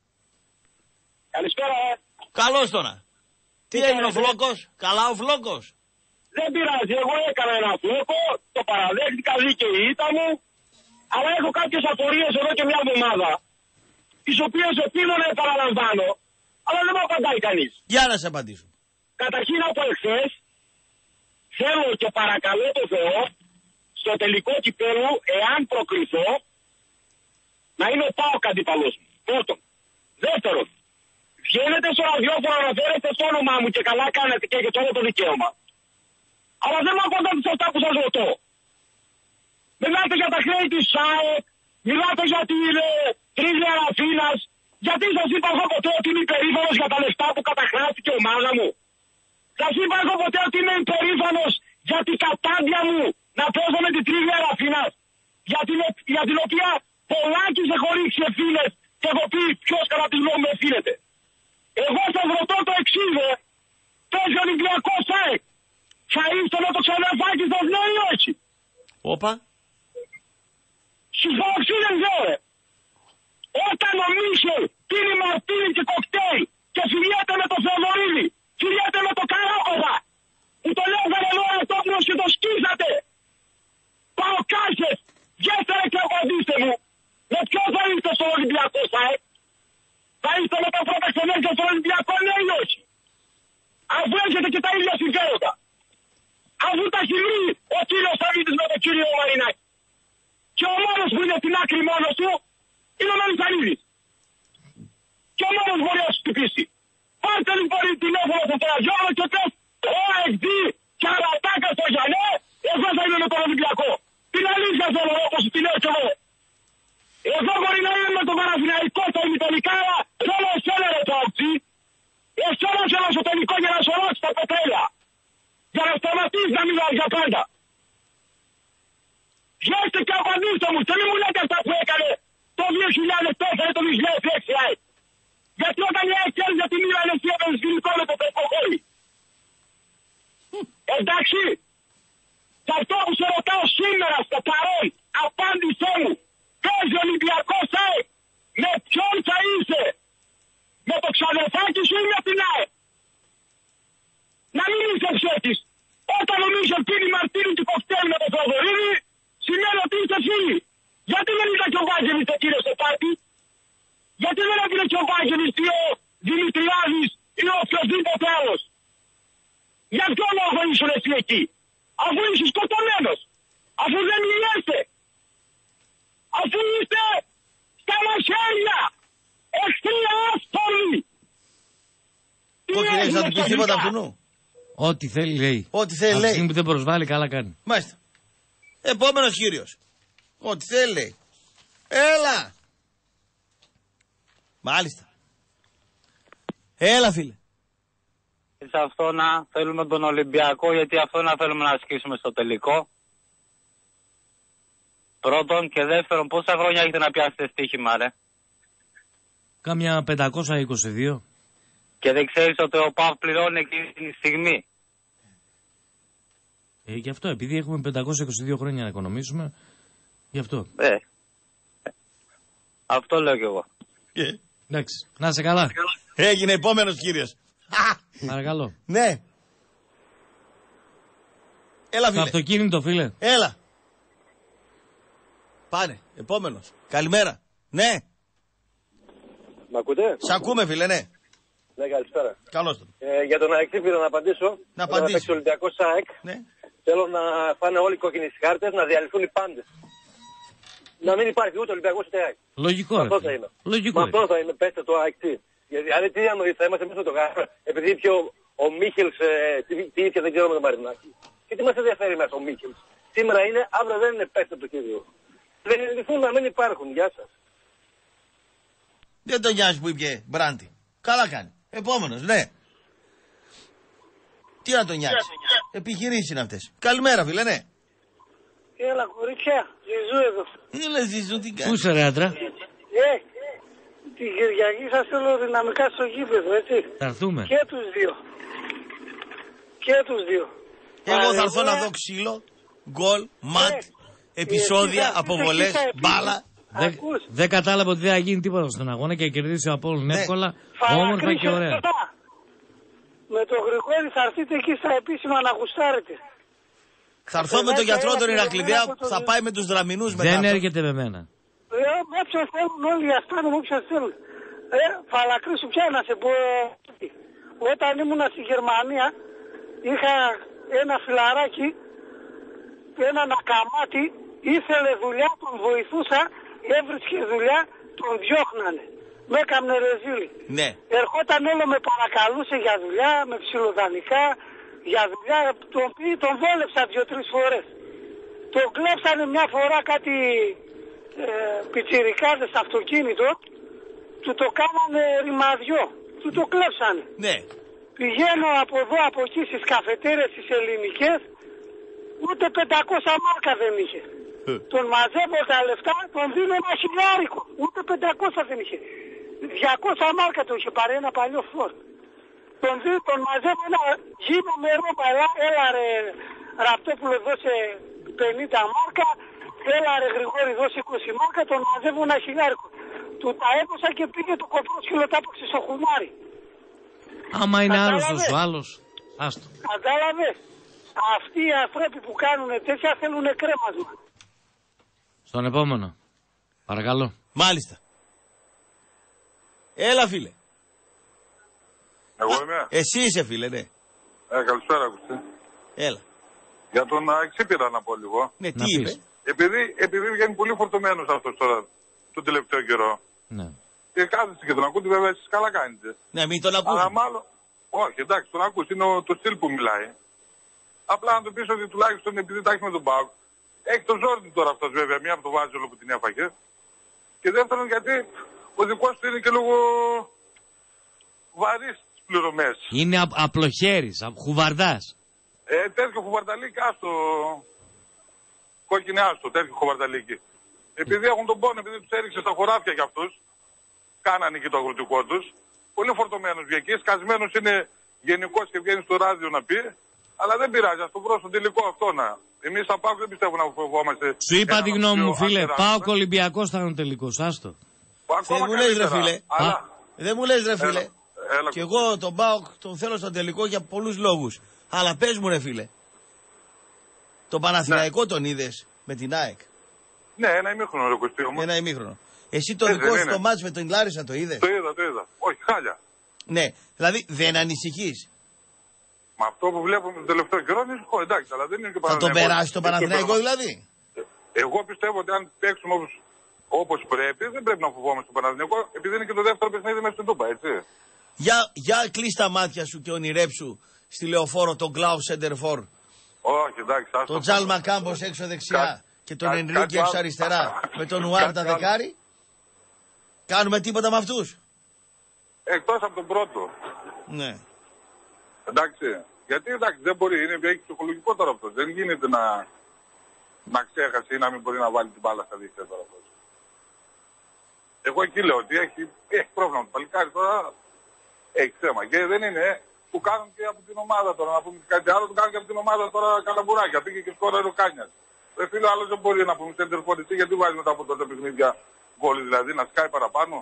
Καλησπέρα. Καλώς τώρα. Τι έγινε ο Φλόκος? Καλά ο Φλόκος. Δεν πειράζει, εγώ έκανα ένα φλόκο, το παραδέχτηκα, δίκαιη ήταν μου, αλλά έχω κάποιες απορίες εδώ και μια εβδομάδα, τις οποίες οφείλω να επαναλαμβάνω, αλλά δεν μου απαντάει κανείς. Για να σε απαντήσω. Καταρχήν από εχθές, θέλω και παρακαλώ το Θεό, στο τελικό κυπέλλου, εάν προκριθώ, να είναι ο ΠΑΟΚ αντίπαλος μου. Πρώτον. Δεύτερον, βγαίνετε στο ραδιόφωνο να αναφέρεστε στο όνομά μου και καλά κάνετε και έχετε όλο το δικαίωμα. Αλλά δεν μου απαντάτε σε αυτά που σας ρωτώ. Μιλάτε για τα χρέη της ΣΑΕΚ, μιλάτε για την ε, τρίγλια Αθήνας. Γιατί σας είπα εγώ ποτέ ότι είμαι υπερήφανος για τα λεφτά που καταχράστηκε η ομάδα μου? Σας είπα εγώ ποτέ ότι είμαι υπερήφανος για την κατάντια μου να παίζω με την τρίγλια Αθήνας? Για την, για την οποία πολλάκις έχω ρίξει ευθύνες και έχω πει ποιος κατά τη γνώμη μου ευθύνεται. Εγώ σας ρωτώ το εξής, ε. Παίζει ο Ολυμπιακός ΣΑΕΚ. Θα είστε με το ξαδερφάκι σας, ναι ή όχι? Όπα. Συμφωξίδες δυο, ρε. Όταν ο Μίσελ πίνει μαρτύρι και κοκτέιλ και φιλιέται με το Θεοδωρίδη, φιλιέται με το Καράκοβα, που το λέγανε εδώ Ατόπουλος και το σκίσατε. Πάω κάσες, βγέστε ρε και απαντήστε μου. Με ποιο θα είστε στο Ολυμπιακό ΣΑΕΚ? Θα είστε με τα πρώτα ξενέρια στο Ολυμπιακό, ναι ή όχι? Αφού έχετε και τα ίδια συμφέροντα. αφού τα έχει βρει ο κύριος Σαββίδης με τον κύριο Μαρινάκη. Και ο μόνος που είναι στην άκρη μόνος του είναι ο Μελισσανίδης. Και ο μόνος μπορεί να σου χτυπήσει. Πάρτε λοιπόν τηλέφωνο στον Τραγιώνα και πες ο ΑΕΚΔ και Αρατάκα στο Γιαννέ, εγώ θα είμαι με τον Ολυμπιακό. Την αλήθεια θέλω όπως τη λέω κι εγώ. Εγώ μπορεί να είμαι με τον Παναθηναϊκό στα ημιτελικά, αλλά θέλω εσένα ρε το Ατσί. Εσένα θέλω στο τελικό για να σωρώσει τα πετρέλαια. Για να σταματήσει να μιλάω για πάντα. Βγαίνετε και απαντήστε μου και μην μου λέτε αυτά που έκανε το δύο χιλιάδες τέσσερα ή το δύο χιλιάδες έξι. Γιατί όταν η ΑΕΚ κέρδιζε την μοίρα εσύ έπαιρνες γλυκό με το περκοχώρι. Εντάξει. Και αυτό που σε ρωτάω σήμερα στο παρόν, απάντησέ μου. Παίζει ο Ολυμπιακός ΑΕΚ. Με ποιον θα είσαι. Με το ξαδερφάκι σου ή με την ΑΕΚ. Να μην είσαι ψέτης. Όταν ο Μίσελ πίνει μαρτύρι του κοκτέιλ με το Θοδωρίδη, σημαίνει ότι είσαι φίλοι. Γιατί δεν ήταν και ο Βάγγελης το κύριο στο πάρτι. Γιατί δεν έγινε και ο Βάγγελης ή ο Δημητριάδης ή ο οποιοδήποτε άλλος. Για ποιο λόγο ήσουν εσύ εκεί. Αφού είσαι σκοτωμένος. Αφού δεν μιλάτε. Αφού είστε στα μαχαίρια. Εχθροί άσχολοι. Όχι λέει, θα του πει τίποτα αυτού νου. Ό,τι θέλει λέει. Ό,τι θέλει λέει. Αυτή που δεν προσβάλλει καλά κάνει. Μάλιστα. Επόμενος κύριος. Ό,τι θέλει λέει. Έλα. Μάλιστα. Έλα φίλε. Σε αυτό να θέλουμε τον Ολυμπιακό, γιατί αυτό να θέλουμε να ασκήσουμε στο τελικό. Πρώτον και δεύτερον, πόσα χρόνια έχετε να πιάσετε στοίχημα ρε. Κάμια πεντακόσια είκοσι δύο. Και δεν ξέρεις ότι ο ΠΑΒ πληρώνει εκείνη τη στιγμή. Ε, γι' αυτό, επειδή έχουμε πεντακόσια είκοσι δύο χρόνια να οικονομήσουμε, γι' αυτό. Ε, αυτό λέω κι εγώ. Yeah. Εντάξει, να είσαι καλά. Έγινε επόμενος κύριος. Παρακαλώ. Ναι. Έλα φίλε. Το αυτοκίνητο φίλε. Έλα. Πάνε, επόμενος. Καλημέρα. Ναι. Μ' ακούτε? Σ' ακούμε φίλε, ναι. Ναι, καλησπέρα. Καλώς το. Ε, για τον ΑΕΚ πήρα να απαντήσω. Να απαντήσω. Να παίξει ο Ολυμπιακός ΑΕΚ. Ναι. Θέλω να φάνε όλοι οι κόκκινες κάρτες, να διαλυθούν οι πάντες. Να μην υπάρχει ούτε Ολυμπιακός ούτε ΑΕΚ. Λογικό. Αυτό θα είναι. Λογικό. Με αυτό θα είναι, πέστε το ΑΕΚ τι. Γιατί αν τι διανοεί, θα είμαστε εμείς με το γράφο. Επειδή πιο ο Μίχελς, ε, τι, τι είχε δεν ξέρω με τον Μαρινάκη. Και τι μας ενδιαφέρει μέσα ο Μίχελς. Σήμερα είναι, αύριο δεν είναι, πέστε το κύριο. Δεν λυθούν να μην υπάρχουν. Γεια σας. Δεν τον νοιάζει που είπε Μπράντι. Καλά κάνει. Επόμενος, ναι. Τι να τον νοιάζει. Επιχειρήσεις είναι αυτές. Καλημέρα φίλε, ναι. Έλα κορίτσια, Ζιζού εδώ. Έλα Ζιζού, τι κάνεις. Πού είσαι ρε άντρα. Ε, την Κυριακή σας θέλω δυναμικά στο γήπεδο, έτσι. Θα έρθουμε. Και τους δύο. Και τους δύο. Εγώ θα έρθω να δω ξύλο, γκολ, ματ, επεισόδια, αποβολές, μπάλα. Δεν δε κατάλαβα ότι δεν θα γίνει τίποτα στον αγώνα και κερδίσει ο Απόλλων ναι. εύκολα, όμορφα και ωραία. Με το Γρηγόρη θα έρθετε εκεί στα επίσημα να γουστάρετε. Θα έρθω με τον γιατρό τον Ηρακλειδέα που θα πάει με τους δραμινούς μετά. Δεν έρχεται με μένα. Ε, όποιον θέλουν όλοι αυτά, όποιον θέλουν. Ε, Φαλακρή σου πια να σε πω. Όταν ήμουνα στη Γερμανία είχα ένα φιλαράκι, έναν ακαμάτι, ήθελε δουλειά, τον βοηθούσα, έβρισκε δουλειά, τον διώχνανε. Με έκαμνε ρεζίλι. Ναι. Ερχόταν όλο με παρακαλούσε για δουλειά, με ψιλοδανικά, για δουλειά, τον, τον βόλεψα δύο-τρεις φορές. Τον κλέψανε μια φορά κάτι ε, πιτσιρικάδες στο αυτοκίνητο, του το κάνανε ρημαδιό, του το κλέψανε. Ναι. Πηγαίνω από εδώ, από εκεί στις καφετέρες τις ελληνικές, ούτε πεντακόσια μάρκα δεν είχε. Ε. Τον μαζεύω τα λεφτά, τον δίνω ένα χιλιάρικο, ούτε πεντακόσια δεν είχε. διακόσια μάρκα το είχε πάρει, ένα παλιό φόρ. Τον, δίνω, τον μαζεύω ένα γύρω με ρόμπα, έλα, έλα ρε Ραπτόπουλο δώσε πενήντα μάρκα, έλα ρε Γρηγόρη δώσε είκοσι μάρκα, τον μαζεύω ένα χιλιάρικο. Του τα έδωσα και πήγε το κοπρόσκυλο, τα έπαιξε στο χουμάρι. Άμα είναι άρρωστος ο άλλος, άστο. Κατάλαβε. Αυτοί οι ανθρώποι που κάνουν τέτοια θέλουν κρέμασμα. Στον επόμενο. Παρακαλώ. Μάλιστα. Έλα φίλε. Εγώ είμαι. Εσύ είσαι φίλε, ναι. Ε, καλησπέρα, ακουστή. Έλα. Για τον Αξίπηρα να πω λίγο. Ναι, τι είπε. Επειδή, επειδή βγαίνει πολύ φορτωμένος αυτός τώρα, τον τελευταίο καιρό. Ναι. Και κάθεστε και τον ακούτε, βέβαια εσείς καλά κάνετε. Ναι, μην τον ακούς. Αλλά μάλλον, όχι, εντάξει, τον ακούς, είναι ο, το στυλ που μιλάει. Απλά να του πεις ότι τουλάχιστον επειδή τα έχει με τον ΠΑΟΚ, έχει τον Ζόρντι τώρα αυτός βέβαια, μία από το Βάζελο που την έφαγε. Και δεύτερον γιατί ο δικός του είναι και λίγο βαρύς στις πληρωμές. Είναι απ, απλοχέρης, απ, χουβαρδάς. Ε, τέτοιο χουβαρταλίκι, άστο. Κόκκινε άστο, τέτοιο χουβαρταλίκι. Επειδή έχουν τον πόνο, επειδή τους έριξε στα χωράφια για αυτούς, κάνανε και το αγροτικό τους. Πολύ φορτωμένος βγήκε, σκασμένος είναι γενικός και βγαίνει στο ράδιο να πει. Αλλά δεν πειράζει, ας το βρω στο τελικό αυτό να. Εμείς θα πάω, δεν πιστεύω να φοβόμαστε. Σου είπα τη γνώμη μου, φίλε. Πάω Ολυμπιακός θα είναι ο τελικός, άστο. Δεν μου λες ρε φίλε. Αλλά... Δεν μου λες ρε φίλε. Έλα, έλα. Και εγώ τον ΠΑΟΚ τον θέλω στον τελικό για πολλούς λόγους. Αλλά πες μου ρε φίλε. Τον Παναθηναϊκό ναι. τον είδες με την ΑΕΚ. Ναι, ένα ημίχρονο ρε Κωστή όμως. Ένα ημίχρονο. Εσύ το ε, δικό σου το μάτς με τον Λάρισα το είδες. Το είδα, το είδα. Όχι, χάλια. Ναι, δηλαδή δεν ανησυχείς. Με αυτό που βλέπουμε τον τελευταίο καιρό είναι ισχυρό, εντάξει, αλλά δεν είναι και Παναθηναϊκό. Θα τον περάσει τον Παναθηναϊκό δηλαδή. Εγώ πιστεύω ότι αν παίξουμε όπως, όπως πρέπει, δεν πρέπει να φοβόμαστε τον Παναθηναϊκό, επειδή είναι και το δεύτερο παιχνίδι μέσα στην Τούπα, έτσι. Για, για κλείς τα μάτια σου και ονειρέψου στη Λεωφόρο τον Κλάου Σέντερφορ. Όχι, εντάξει. Τον Τζάλμα Κάμπος έξω δεξιά Κα... και τον Ενρίκη έξω αριστερά με τον Ουάρτα δεκάρι. Κάνουμε τίποτα με αυτούς. Εκτός από τον πρώτο. Ναι. Εντάξει. Γιατί εντάξει δεν μπορεί, είναι έχει ψυχολογικό τώρα αυτό. Δεν γίνεται να, να ξέχασε ή να μην μπορεί να βάλει την μπάλα στα δίχτυα τώρα αυτό. Εγώ εκεί λέω ότι έχει, έχει πρόβλημα. Το παλικάρι τώρα έχει θέμα. Και δεν είναι που κάνουν και από την ομάδα τώρα. Να πούμε κάτι άλλο, του κάνουν και από την ομάδα τώρα καλαμπουράκια. Πήγε και σκόραρε ο Κάνιας. Δεν φίλο άλλο δεν μπορεί να πούμε center for εσύ γιατί βάζει μετά από τότε παιχνίδια γκολ δηλαδή να σκάει παραπάνω.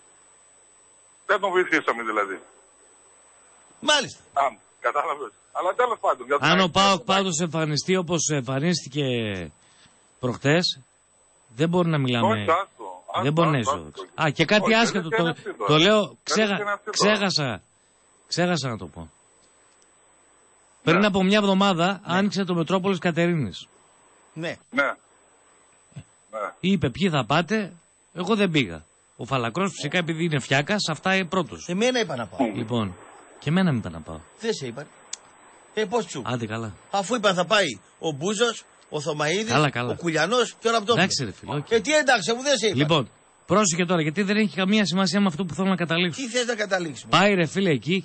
Δεν τον βοηθήσαμε δηλαδή. Μάλιστα. Αν, κατάλαβες. Αλλά τέλος πάντων. Για αν ο ΠΑΟΚ πάντως εμφανιστεί όπως εμφανίστηκε προχτές, δεν μπορεί να μιλάμε. Όχι, άστο. Δεν μπορεί να είσαι. Α, και κάτι όχι, άσχετο. Το, το λέω, ξέχα, ξέχασα. Ξέχασα να το πω. Ναι. Πριν από μια εβδομάδα ναι. άνοιξε το Μετρόπολης Κατερίνης. Ναι. ναι. ναι. Είπε ποιοι θα πάτε, εγώ δεν πήγα. Ο Φαλακρός φυσικά επειδή είναι φιάκας, αυτά είναι πρώτος. Εμένα είπα να πάω. Λοιπόν, και εμένα μην είπα να πάω. Δεν σε είπα. Ε, πώς σου. Άντε καλά. Αφού είπα θα πάει ο Μπούζος, ο Θωμαΐδης, καλά, καλά. ο Κουλιανός και όλα από το. Εντάξει ρε φίλε. Okay. Ε, τι εντάξει, αφού δεν σε είπα. Λοιπόν, πρόσεχε τώρα, γιατί δεν έχει καμία σημασία με αυτό που θέλω να καταλήξω. Τι θες να καταλήξουμε. Πάει ρε φίλε εκεί,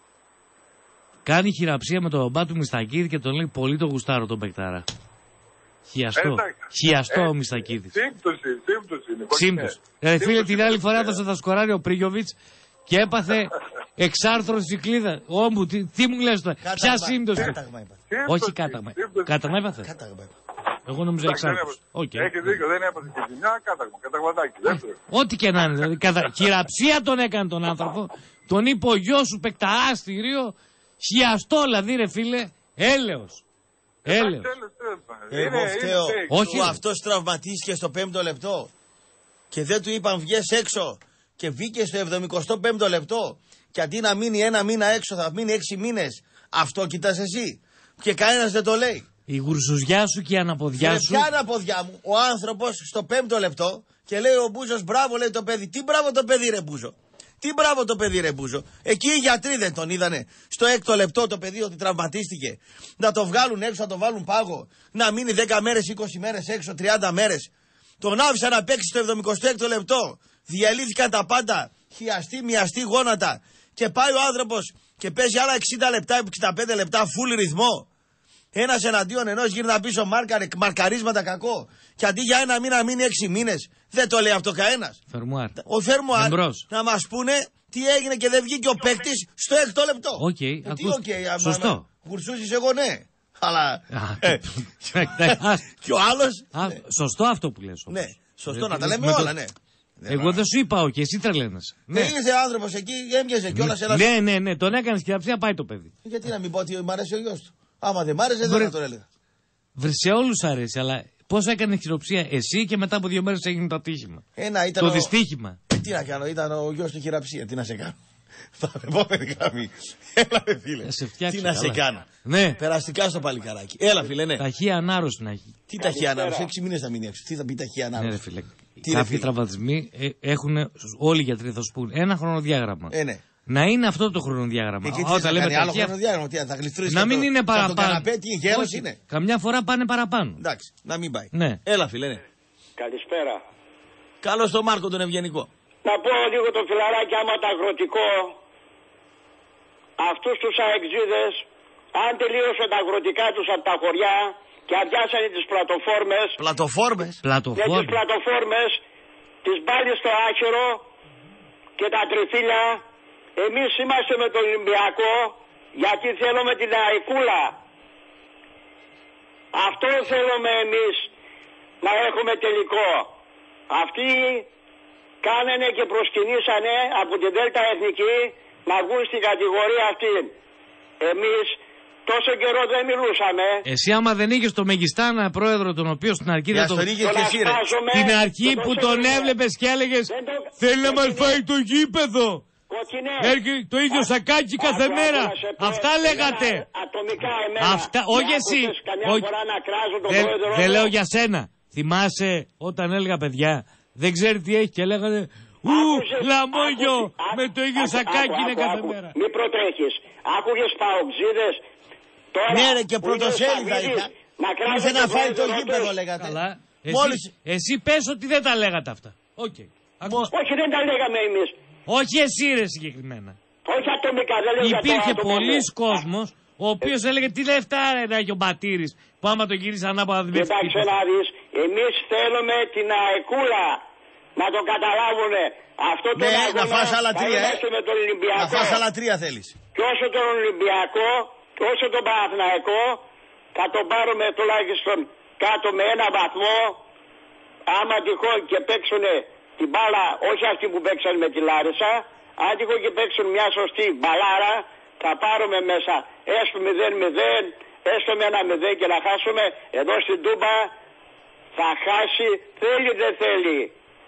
κάνει χειραψία με τον μπαμπά του Μιστακίδη και τον λέει πολύ το γουστάρο τον παικτάρα. Χιαστό. Χιαστό ο Μιστακίδης. Σύμπτωση, σύμπτωση είναι. Σύμπτωση. Ρε φίλε, την άλλη φορά έδωσε τα σκοράρει ο Πρίγιοβιτς και έπαθε εξάρθρωση κλίδα. Όμπου, τι, τι μου λες τώρα. Ποια σύμπτωση. Όχι κάταγμα. Κάταγμα έπαθε. Εγώ νομίζω εξάρθρωση. Έχει δίκιο, δεν έπαθε και ζημιά, κάταγμα. Καταγματάκι. Ό,τι και να είναι. Δηλαδή, κατα... χειραψία τον έκανε τον άνθρωπο. Τον είπε ο γιος σου παικταρά στηρίο. Χιαστό δηλαδή ρε φίλε. Έλεος. Έλεος. Εγώ φταίω που αυτός τραυματίστηκε στο πέμπτο λεπτό και δεν του είπαν βγες έξω και βγήκε στο εβδομηκοστό πέμπτο λεπτό και αντί να μείνει ένα μήνα έξω θα μείνει έξι μήνες. Αυτό κοιτάς εσύ και κανένας δεν το λέει. Η γουρσουζιά σου και η αναποδιά σου. Ποια αναποδιά μου. Ο άνθρωπος στο πέμπτο λεπτό και λέει ο Μπούζος μπράβο λέει το παιδί. Τι μπράβο το παιδί ρε Μπούζο. Τι μπράβο το παιδί ρε Μπούζο. Εκεί οι γιατροί δεν τον είδανε. Στο έκτο λεπτό το παιδί ότι τραυματίστηκε. Να το βγάλουν έξω, να το βάλουν πάγο. Να μείνει δέκα μέρες, είκοσι μέρες έξω, τριάντα μέρες. Τον άφησα να παίξει στο εβδομηκοστό έκτο λεπτό. Διαλύθηκαν τα πάντα. Χιαστή, μοιαστή, γόνατα. Και πάει ο άνθρωπος και παίζει άλλα εξήντα λεπτά, εξήντα πέντε λεπτά, full ρυθμό. Ένας εναντίον ενός γύρνα πίσω μάρκαρε, μαρκαρίσματα κακό. Και αντί για ένα μήνα μείνει έξι μήνες. Δεν το λέει αυτό κανένας. Φερμουάρ. Ο Φερμουάρ να μας πούνε τι έγινε και δεν βγήκε ο παίκτης στο έκτο λεπτό. Οκ, okay, ε, ακούς... okay, σωστό. Γουρσούζεις εγώ ναι. Αλλά. ε, και ο άλλος. Α, ναι. Σωστό αυτό που λες. Ναι, σωστό να τα λέμε όλα, ναι. Εγώ δεν σου είπα, όχι, εσύ τρελαίνεσαι. Δεν είσαι άνθρωπος εκεί, έμοιαζε κιόλας ένας. Ναι, ναι, ναι, τον έκανες και αψία πάει το παιδί. Γιατί να μην πω ότι μ' αρέσει ο γιος του. Άμα δεν μ' άρεσε, δεν θα το έλεγα. Σε όλους αρέσει, αλλά πώς έκανε χειροψία εσύ και μετά από δύο μέρες έγινε το ατύχημα. Ένα ήταν. Το δυστύχημα. Τι να κάνω, ήταν ο γιος του χειραψία, τι να σε κάνω. Πάμε, επόμενη γραμμή. Έλα, ρε φίλε. Τι να σε κάνω. Ναι. Περαστικά στο παλικαράκι. Έλα, φίλε, ναι. Ταχεία ανάρρωση να έχει. Τι ταχεία ανάρρωση, έξι μήνες θα μείνει έξω. Τι θα πει ταχεία ανάρρωση. Ναι, ρε φίλε. Τι κάποιοι τραυματισμοί ε, έχουν, όλοι οι γιατροί θα σου πούν, ένα χρονοδιάγραμμα. Ε, ναι. Να είναι αυτό το χρονοδιάγραμμα. Και όταν λέμε άλλο χρονοδιάγραμμα, τι, θα γλιστρήσει. Να μην το, είναι παραπάνω. Το καναπέ, τι γέρος είναι. Καμιά φορά πάνε παραπάνω. Εντάξει, να μην πάει. Ναι. Έλα, φίλε, ναι. Καλησπέρα. Καλώς τον Μάρκο τον Ευγενικό. Να πω λίγο το φιλαράκι, άμα το αγροτικό, αυτούς τους αεξίδες, αν τελείωσαν τα αγροτικά τους από τα χωριά και αδειάσανε τις πλατοφόρμες. Πλατοφόρμες. Με τις πλατοφόρμες, τις πάλι στο άχυρο και τα τριφύλια. Εμείς είμαστε με τον Ολυμπιακό γιατί θέλουμε την αεκούλα. Αυτό θέλουμε εμείς να έχουμε τελικό. Αυτοί κάνανε και προσκυνήσανε από την Δέλτα Εθνική να βγουν στην κατηγορία αυτή. Εμείς τόσο καιρό δεν μιλούσαμε. Εσύ άμα δεν είχες το Μεγιστάνα πρόεδρο τον οποίο στην αρχή δεν τον... Την αρχή που τον έβλεπες και έλεγες το... θέλει να μας φάει το γήπεδο. Έρχεται το ίδιο σακάκι κάθε μέρα. Αυτά λέγατε. Ατομικά εμένα. Αυτά, όχι εσύ. Δεν λέω για σένα. Θυμάσαι όταν έλεγα παιδιά, δεν ξέρει τι έχει και λέγανε ου, λαμόγιο, με το ίδιο σακάκι είναι κάθε μέρα. Μη προτρέχεις. Άκουγες παοξίδες. Ναι ρε και πρωτοσέλιδα είχα. Ήρθε να φάει το γήπεδο λέγατε. Καλά. Εσύ, εσύ πες ότι δεν τα λέγατε αυτά. Okay. Όχι δεν τα λέγαμε εμείς. Όχι εσύ ρε συγκεκριμένα. Όχι ατομικά δεν λέγαμε. Υπήρχε πολλής κόσμος ο οποίος έλεγε τι λεφτά ρε να έχει ο Μπατήρης που άμα το γυρίσει ανάποδα δεν πέφτει. Κοιτάξτε να δεις, εμείς θέλουμε την αεκούλα να το καταλάβουνε. Αυτό το ναι, να φας άλλα τρία, ε. με τον Ολυμπιακό. Να φας άλλα τρία θέλεις. Και όσο τον Ολυμπιακό, και όσο τον Παναθηναϊκό, θα τον πάρουμε τουλάχιστον κάτω με ένα βαθμό. Άμα τυχόν και παίξουνε την μπάλα, όχι αυτοί που παίξαν με τη Λάρισα, αν τυχόν και παίξουν μια σωστή μπαλάρα, θα πάρουμε μέσα έστω μηδέν μηδέν, έστω με ένα μηδέν και να χάσουμε. Εδώ στην Τούμπα θα χάσει, θέλει δεν θέλει.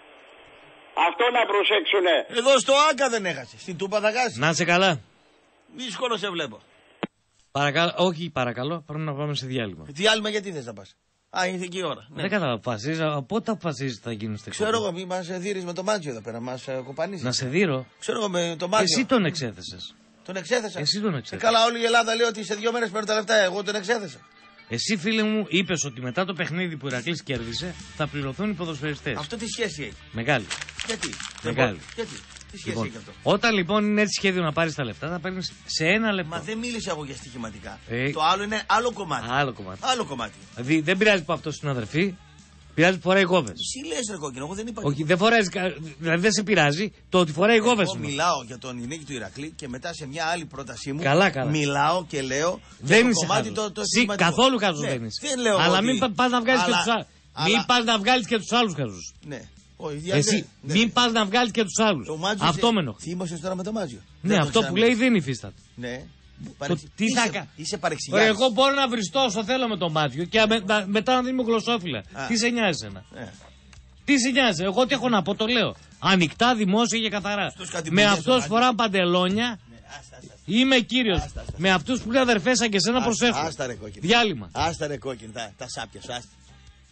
Αυτό να προσέξουνε. Εδώ στο Άκα δεν έχασε, στην Τούμπα θα χάσει. Να σε καλά. Δύσκολο σε βλέπω. Παρακαλώ, όχι παρακαλώ, πρέπει να πάμε σε διάλειμμα. Διάλειμμα γιατί θες να πας? Α, ήρθε και η ώρα. Ναι. Δεν κατάλαβα, αποφασίζει. Πότε αποφασίζει θα γίνει στην Ξέρω εγώ, μη μα δίνει με το μάτζιο εδώ πέρα, μα κοπανίζει. Να σε δείρω. Ξέρω εγώ με το μάτζιο. Εσύ τον εξέθεσες. Τον εξέθεσα. Εσύ τον εξέθεσες. Ε, καλά, όλη η Ελλάδα λέει ότι σε δύο μέρες παίρνω τα λεφτά. Εγώ τον εξέθεσα. Εσύ, φίλε μου, είπες ότι μετά το παιχνίδι που ο Ηρακλής κέρδισε θα πληρωθούν οι ποδοσφαιριστές. Αυτό τι σχέση έχει? Μεγάλη. Γιατί? Μεγάλη. Γιατί? Τι σχέση λοιπόν, έχει αυτό? Όταν λοιπόν είναι έτσι σχέδιο να πάρεις τα λεφτά, θα παίρνεις σε ένα λεπτό. Μα δεν μίλησα εγώ για στοιχηματικά. Ε, το άλλο είναι άλλο κομμάτι. Άλλο κομμάτι. Άλλο κομμάτι. Δηλαδή δεν πειράζει που αυτό είναι αδερφή, πειράζει που φοράει γόβες. Εσύ λες ρε κόκκινο, εγώ δεν είπα. Όχι, δεν φοράει. Δηλαδή δεν σε πειράζει το ότι φοράει γόβες. Εγώ μιλάω για τον νίκη του Ηρακλή και μετά σε μια άλλη πρότασή μου. Καλά, καλά. Μιλάω και λέω. Δεν το είσαι κομμάτι το, το Σι, καθόλου χαζός δεν είσαι. Αλλά μην πας να βγάλεις και τους άλλους. Μην πας να βγάλεις και τους άλλους χαζούς. Ναι. Εσύ, ναι. Μην πας να βγάλεις και τους άλλους. Αυτό με ενοχλεί. Θύμωσες τώρα με το Μάτζιο. Ναι, αυτό που λέει δεν υφίσταται. Ναι. Το, τι είσαι, θα κα... είσαι παρεξηγιάς. Εγώ μπορώ να βριστώ όσο θέλω με το Μάτζιο και με, να, μετά να δίνουμε γλωσσόφυλλα. Α. Τι σε νοιάζει ένα. Ε. Τι σε νοιάζει, εγώ τι έχω να πω, το λέω. Ανοιχτά, δημόσια και καθαρά. Με αυτός φορά παντελόνια. Ναι, άστα, άστα. Είμαι κύριος. Άστα, άστα. Με αυτούς που είναι αδερφές σαν και σένα προσέχω. Άστα ρε κόκκινη. Διάλειμμα. Άστα ρε κόκκινη, τα, τα σάπια σου, άστα.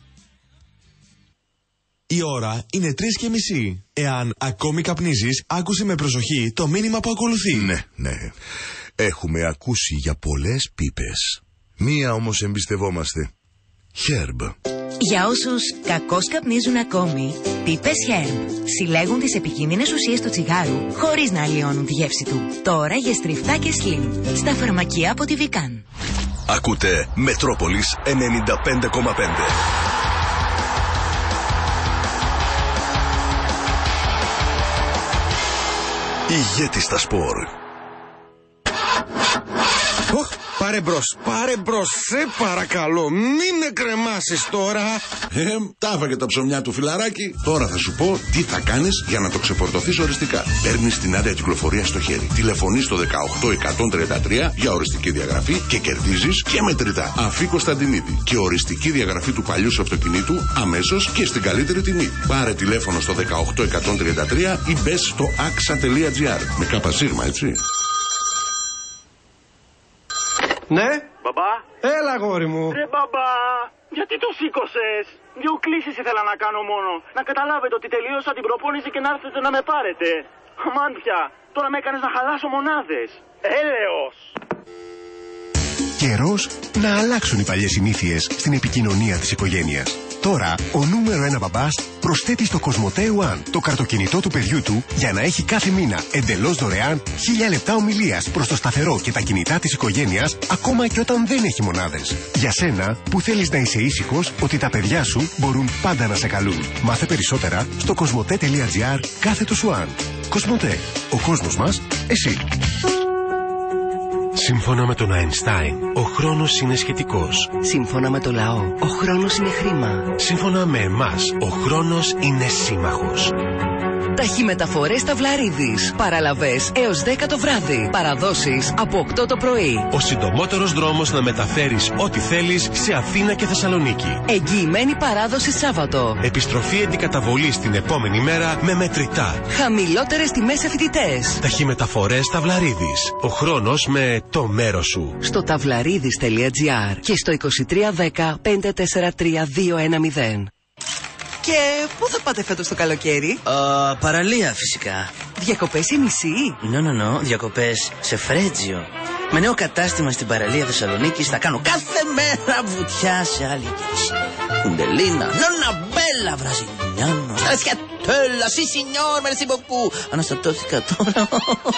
Η ώρα είναι τρεις και μισή. Εάν ακόμη καπνίζεις, άκουσε με προσοχή το μήνυμα που ακολουθεί. Ναι, ναι. Έχουμε ακούσει για πολλές πίπες. Μία όμως εμπιστευόμαστε. Herb. Για όσους κακώς καπνίζουν ακόμη, πίπες Herb συλλέγουν τις επικίνδυνες ουσίες του τσιγάρου χωρίς να αλλοιώνουν τη γεύση του. Τώρα για στριφτά και slim στα φαρμακεία από τη Βικάν. Ακούτε Μετρόπολης ενενήντα πέντε κόμμα πέντε. Ηγέτη στα σπορ. Οχ, πάρε μπρος, πάρε μπρος, σε παρακαλώ, μην με κρεμάσεις τώρα. Ε, τα έφαγε τα ψωμιά του φιλαράκι. Τώρα θα σου πω τι θα κάνεις για να το ξεφορτωθείς οριστικά. Παίρνεις την άδεια κυκλοφορία στο χέρι. Τηλεφωνείς στο δεκαοκτώ εκατόν τριάντα τρία για οριστική διαγραφή και κερδίζεις και μετρητά. Αφή Κωνσταντινίδη και οριστική διαγραφή του παλιού σου αυτοκινήτου αμέσως και στην καλύτερη τιμή. Πάρε τηλέφωνο στο δεκαοκτώ εκατόν τριάντα τρία ή μπες στο αξα τελεία τζι άρ. Με κάπα σίγμα, έτσι. Ναι. Μπαμπά. Έλα, αγόρι μου. Ρε μπαμπά, γιατί το σήκωσες? Δύο κλήσεις ήθελα να κάνω μόνο. Να καταλάβετε ότι τελείωσα την προπόνηση και να έρθετε να με πάρετε. Αμάν πια, τώρα με έκανες να χαλάσω μονάδες. Έλεος. Καιρός να αλλάξουν οι παλιές συνήθειες στην επικοινωνία της οικογένειας. Τώρα, ο νούμερο ένα μπαμπάς προσθέτει στο Κοσμοτέ One το καρτοκινητό του παιδιού του για να έχει κάθε μήνα εντελώς δωρεάν χίλια λεπτά ομιλίας προς το σταθερό και τα κινητά της οικογένειας, ακόμα και όταν δεν έχει μονάδες. Για σένα που θέλεις να είσαι ήσυχος ότι τα παιδιά σου μπορούν πάντα να σε καλούν. Μάθε περισσότερα στο κοσμοτέ τελεία τζι άρ κάθετος One. Κοσμοτέ. Ο κόσμος μας, εσύ. Σύμφωνα με τον Αϊνστάιν, ο χρόνος είναι σχετικός. Σύμφωνα με το λαό, ο χρόνος είναι χρήμα. Σύμφωνα με εμάς, ο χρόνος είναι σύμμαχος. Ταχυμεταφορές Ταυλαρίδης. Παραλαβές έως δέκα το βράδυ. Παραδόσεις από οκτώ το πρωί. Ο συντομότερος δρόμος να μεταφέρεις ό,τι θέλεις σε Αθήνα και Θεσσαλονίκη. Εγγυημένη παράδοση Σάββατο. Επιστροφή αντικαταβολής την επόμενη μέρα με μετρητά. Χαμηλότερες τιμές σε φοιτητές. Ταχυμεταφορές Ταυλαρίδης. Ο χρόνος με το μέρος σου. Στο ταυλαρίδης τελεία τζι άρ και στο είκοσι τρία δέκα πεντακόσια σαράντα τρία δύο ένα μηδέν. Και πού θα πάτε φέτος το καλοκαίρι? Uh, παραλία φυσικά. Διακοπές ή νησί? No, no, no. Διακοπές σε Φρέτζιο. Με νέο κατάστημα στην παραλία Θεσσαλονίκης θα κάνω κάθε μέρα βουτιά σε άλλη γεύση. Κουντελίνα, νόνα μπέλα, βραζιλιάνο, στρασιατέλα, σι σινιόρ, merci beaucoup. Αναστατώθηκα τώρα.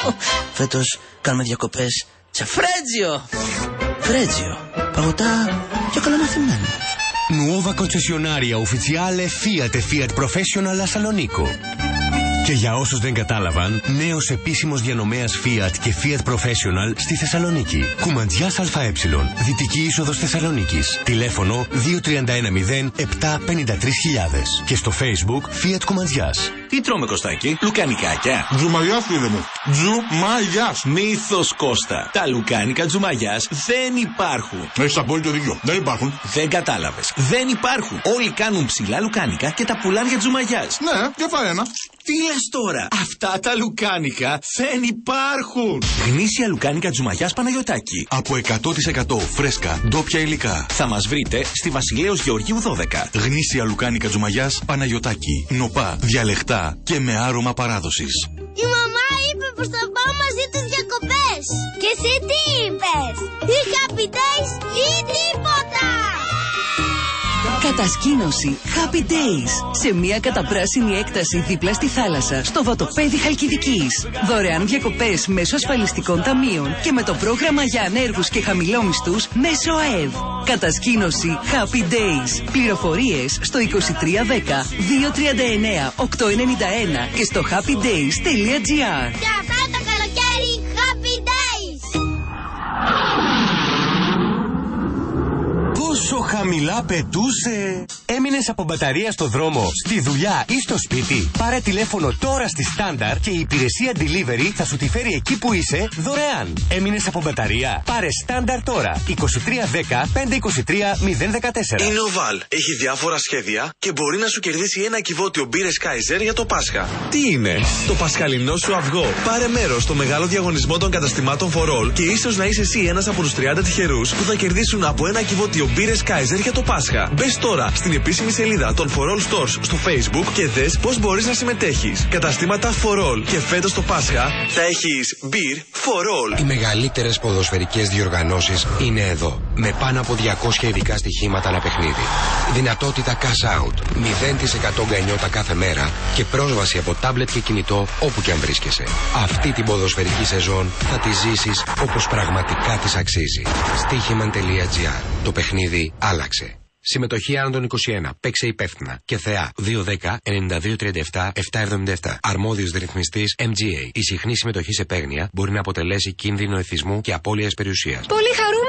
Φέτος κάνουμε διακοπές σε Φρέτζιο. Φρέτζιο. Παγωτά και καλομαθημένα. Nuova concessionaria ufficiale Fiat e Fiat Professional a Salonico. Και για όσους δεν κατάλαβαν, νέος επίσημος διανομέας Fiat και Fiat Professional στη Θεσσαλονίκη. Κουμαντζιάς ΑΕ, δυτική είσοδος Θεσσαλονίκης. Τηλέφωνο δύο τρία ένα μηδέν επτά πέντε τρεις χιλιάδες. Και στο Facebook Fiat Κουμαντζιάς. Τι τρώμε, Κωστάκη? Λουκανικάκια. Τζουμαγιάς, φίλε μου. Τζουμαγιάς. Μύθος, Κώστα. Τα λουκάνικα Τζουμαγιάς δεν υπάρχουν. Έχεις απόλυτο δίκιο. Δεν υπάρχουν. Δεν κατάλαβες. Δεν υπάρχουν. Όλοι κάνουν ψηλά λουκάνικα και τα πουλάνε για Τζουμαγιάς. Ναι, για φάει ένα. Τι λες τώρα? Αυτά τα λουκάνικα δεν υπάρχουν. Γνήσια λουκάνικα Τζουμαγιάς Παναγιωτάκη. Από εκατό τοις εκατό φρέσκα, ντόπια υλικά. Θα μας βρείτε στη Βασιλέως Γεωργίου δώδεκα. Γνήσια λουκάνικα Τζουμαγιάς Παναγιωτάκη. Νοπά, διαλεχτά και με άρωμα παράδοσης. Η μαμά είπε πως θα πάω μαζί τους διακοπές. Και εσύ τι είπες? Ή Happy Days ή τίποτα. Κατασκήνωση Happy Days σε μια καταπράσινη έκταση δίπλα στη θάλασσα στο βατοπέδι Χαλκιδικής. Δωρεάν διακοπές μέσω ασφαλιστικών ταμείων και με το πρόγραμμα για ανέργους και χαμηλόμισθους μέσω ΑΕΒ. Κατασκήνωση Happy Days. Πληροφορίες στο είκοσι τρία δέκα δύο τριάντα εννέα οκτώ ενενήντα ένα και στο happydays τελεία τζι άρ. Και αυτά το καλοκαίρι Happy Days. Πόσο χαμηλά πετούσε! Έμεινες από μπαταρία στο δρόμο, στη δουλειά ή στο σπίτι? Πάρε τηλέφωνο τώρα στη Standard και η υπηρεσία delivery θα σου τη φέρει εκεί που είσαι δωρεάν. Έμεινες από μπαταρία? Πάρε Standard τώρα. είκοσι τρία δέκα πεντακόσια είκοσι τρία μηδέν δεκατέσσερα. Είναι ο Βαλ. Έχει διάφορα σχέδια και μπορεί να σου κερδίσει ένα κυβότιο μπύρες Kaiser για το Πάσχα. Τι είναι? Το πασχαλινό σου αυγό. Πάρε μέρος στο μεγάλο διαγωνισμό των καταστημάτων For All και ίσως να είσαι εσύ ένας από τους τριάντα τυχερούς που θα κερδίσουν από ένα κυβότιο μπύρες Kaiser για το Πάσχα. Μπες τώρα στην επίσημη σελίδα των For All Stores στο Facebook και δες πώς μπορείς να συμμετέχεις. Καταστήματα For All. Και φέτος το Πάσχα θα έχεις Beer For All. Οι μεγαλύτερες ποδοσφαιρικές διοργανώσεις είναι εδώ. Με πάνω από διακόσια ειδικά στοιχήματα ανά παιχνίδι. Δυνατότητα cash out. μηδέν τοις εκατό γκανιότα κάθε μέρα και πρόσβαση από τάμπλετ και κινητό όπου και αν βρίσκεσαι. Αυτή την ποδοσφαιρική σεζόν θα τη ζήσεις όπως πραγματικά της αξίζει. Στοίχημαν τελεία τζι άρ. Το παιχνίδι άλλαξε. Συμμετοχή άνω των είκοσι ένα. Παίξε υπεύθυνα. Και ΘΕΑ δύο δέκα ενενήντα δύο τριάντα επτά επτακόσια εβδομήντα επτά. Αρμόδιος ρυθμιστής εμ τζι έι. Η συχνή συμμετοχή σε παίγνια μπορεί να αποτελέσει κίνδυνο εθισμού και απώλειας περιουσίας. Πολύ χαρούμενο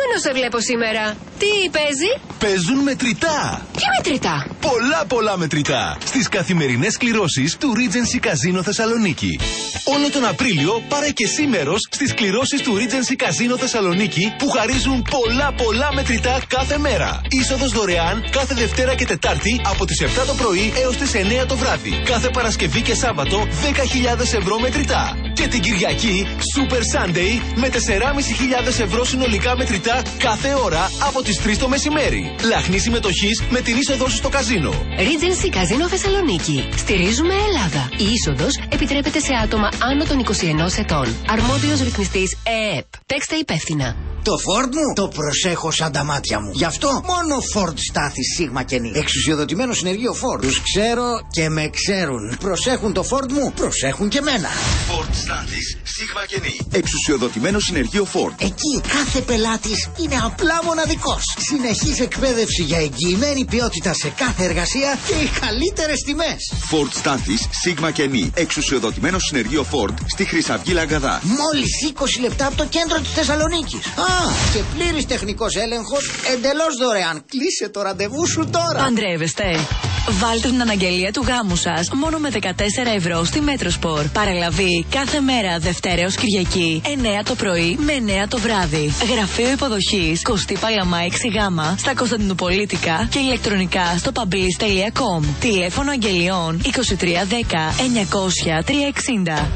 Χαρούμενο σε βλέπω σήμερα. Τι παίζει? Παίζουν μετρητά. Τι μετρητά? Πολλά πολλά μετρητά στις καθημερινές κληρώσεις του Regency Casino Θεσσαλονίκη. Όλο τον Απρίλιο πάρε και εσύ μέρος στις κληρώσεις του Regency Casino Θεσσαλονίκη που χαρίζουν πολλά πολλά μετρητά κάθε μέρα. Είσοδος δωρεάν κάθε Δευτέρα και Τετάρτη από τις επτά το πρωί έως τις εννιά το βράδυ. Κάθε Παρασκευή και Σάββατο δέκα χιλιάδες ευρώ μετρητά. Και την Κυριακή Super Sunday με τέσσερις χιλιάδες πεντακόσια ευρώ συνολικά μετρητά κάθε ώρα από τις τρεις το μεσημέρι. Λαχνή συμμετοχής με την είσοδό σου στο καζίνο. Regency Casino Θεσσαλονίκη. Στηρίζουμε Ελλάδα. Η είσοδος επιτρέπεται σε άτομα άνω των είκοσι ενός ετών. Αρμόδιος ρυθμιστής ΕΕΠ. Παίξτε υπεύθυνα. Το Ford μου το προσέχω σαν τα μάτια μου. Γι' αυτό μόνο Ford στάθη Σίγμα και Νι. Εξουσιοδοτημένο συνεργείο Ford. Τους ξέρω και με ξέρουν. Προσέχουν το Ford μου, προσέχουν και μένα. Ford στάθης Σίγμα και Νι. Εξουσιοδοτημένο συνεργείο Ford. Εκεί κάθε πελάτης είναι απλά μοναδικός. Συνεχής εκπαίδευση για εγγυημένη ποιότητα σε κάθε εργασία και οι καλύτερες τιμές. Ford στάθης Σίγμα και Νι. Εξουσιοδοτημένο συνεργείο Ford στη Χρυσαυγή Λαγκαδά. Μόλις είκοσι λεπτά από το κέντρο της Θεσσαλονίκης. Α, και πλήρης τεχνικός έλεγχος εντελώς δωρεάν. Κλείσε το ραντεβού σου τώρα. Παντρεύεστε? Βάλτε την αναγγελία του γάμου σας μόνο με δεκατέσσερα ευρώ στη Μέτροσπορ. Παραλαβή κάθε μέρα Δευτέρα έως Κυριακή εννιά το πρωί με εννιά το βράδυ. Γραφείο υποδοχής Κωστή Παλαμά έξι Γ στα Κωνσταντινοπολίτικα και ηλεκτρονικά στο παμπλής τελεία κομ. Τηλέφωνο αγγελιών είκοσι τρία δέκα εννιακόσια τριακόσια εξήντα.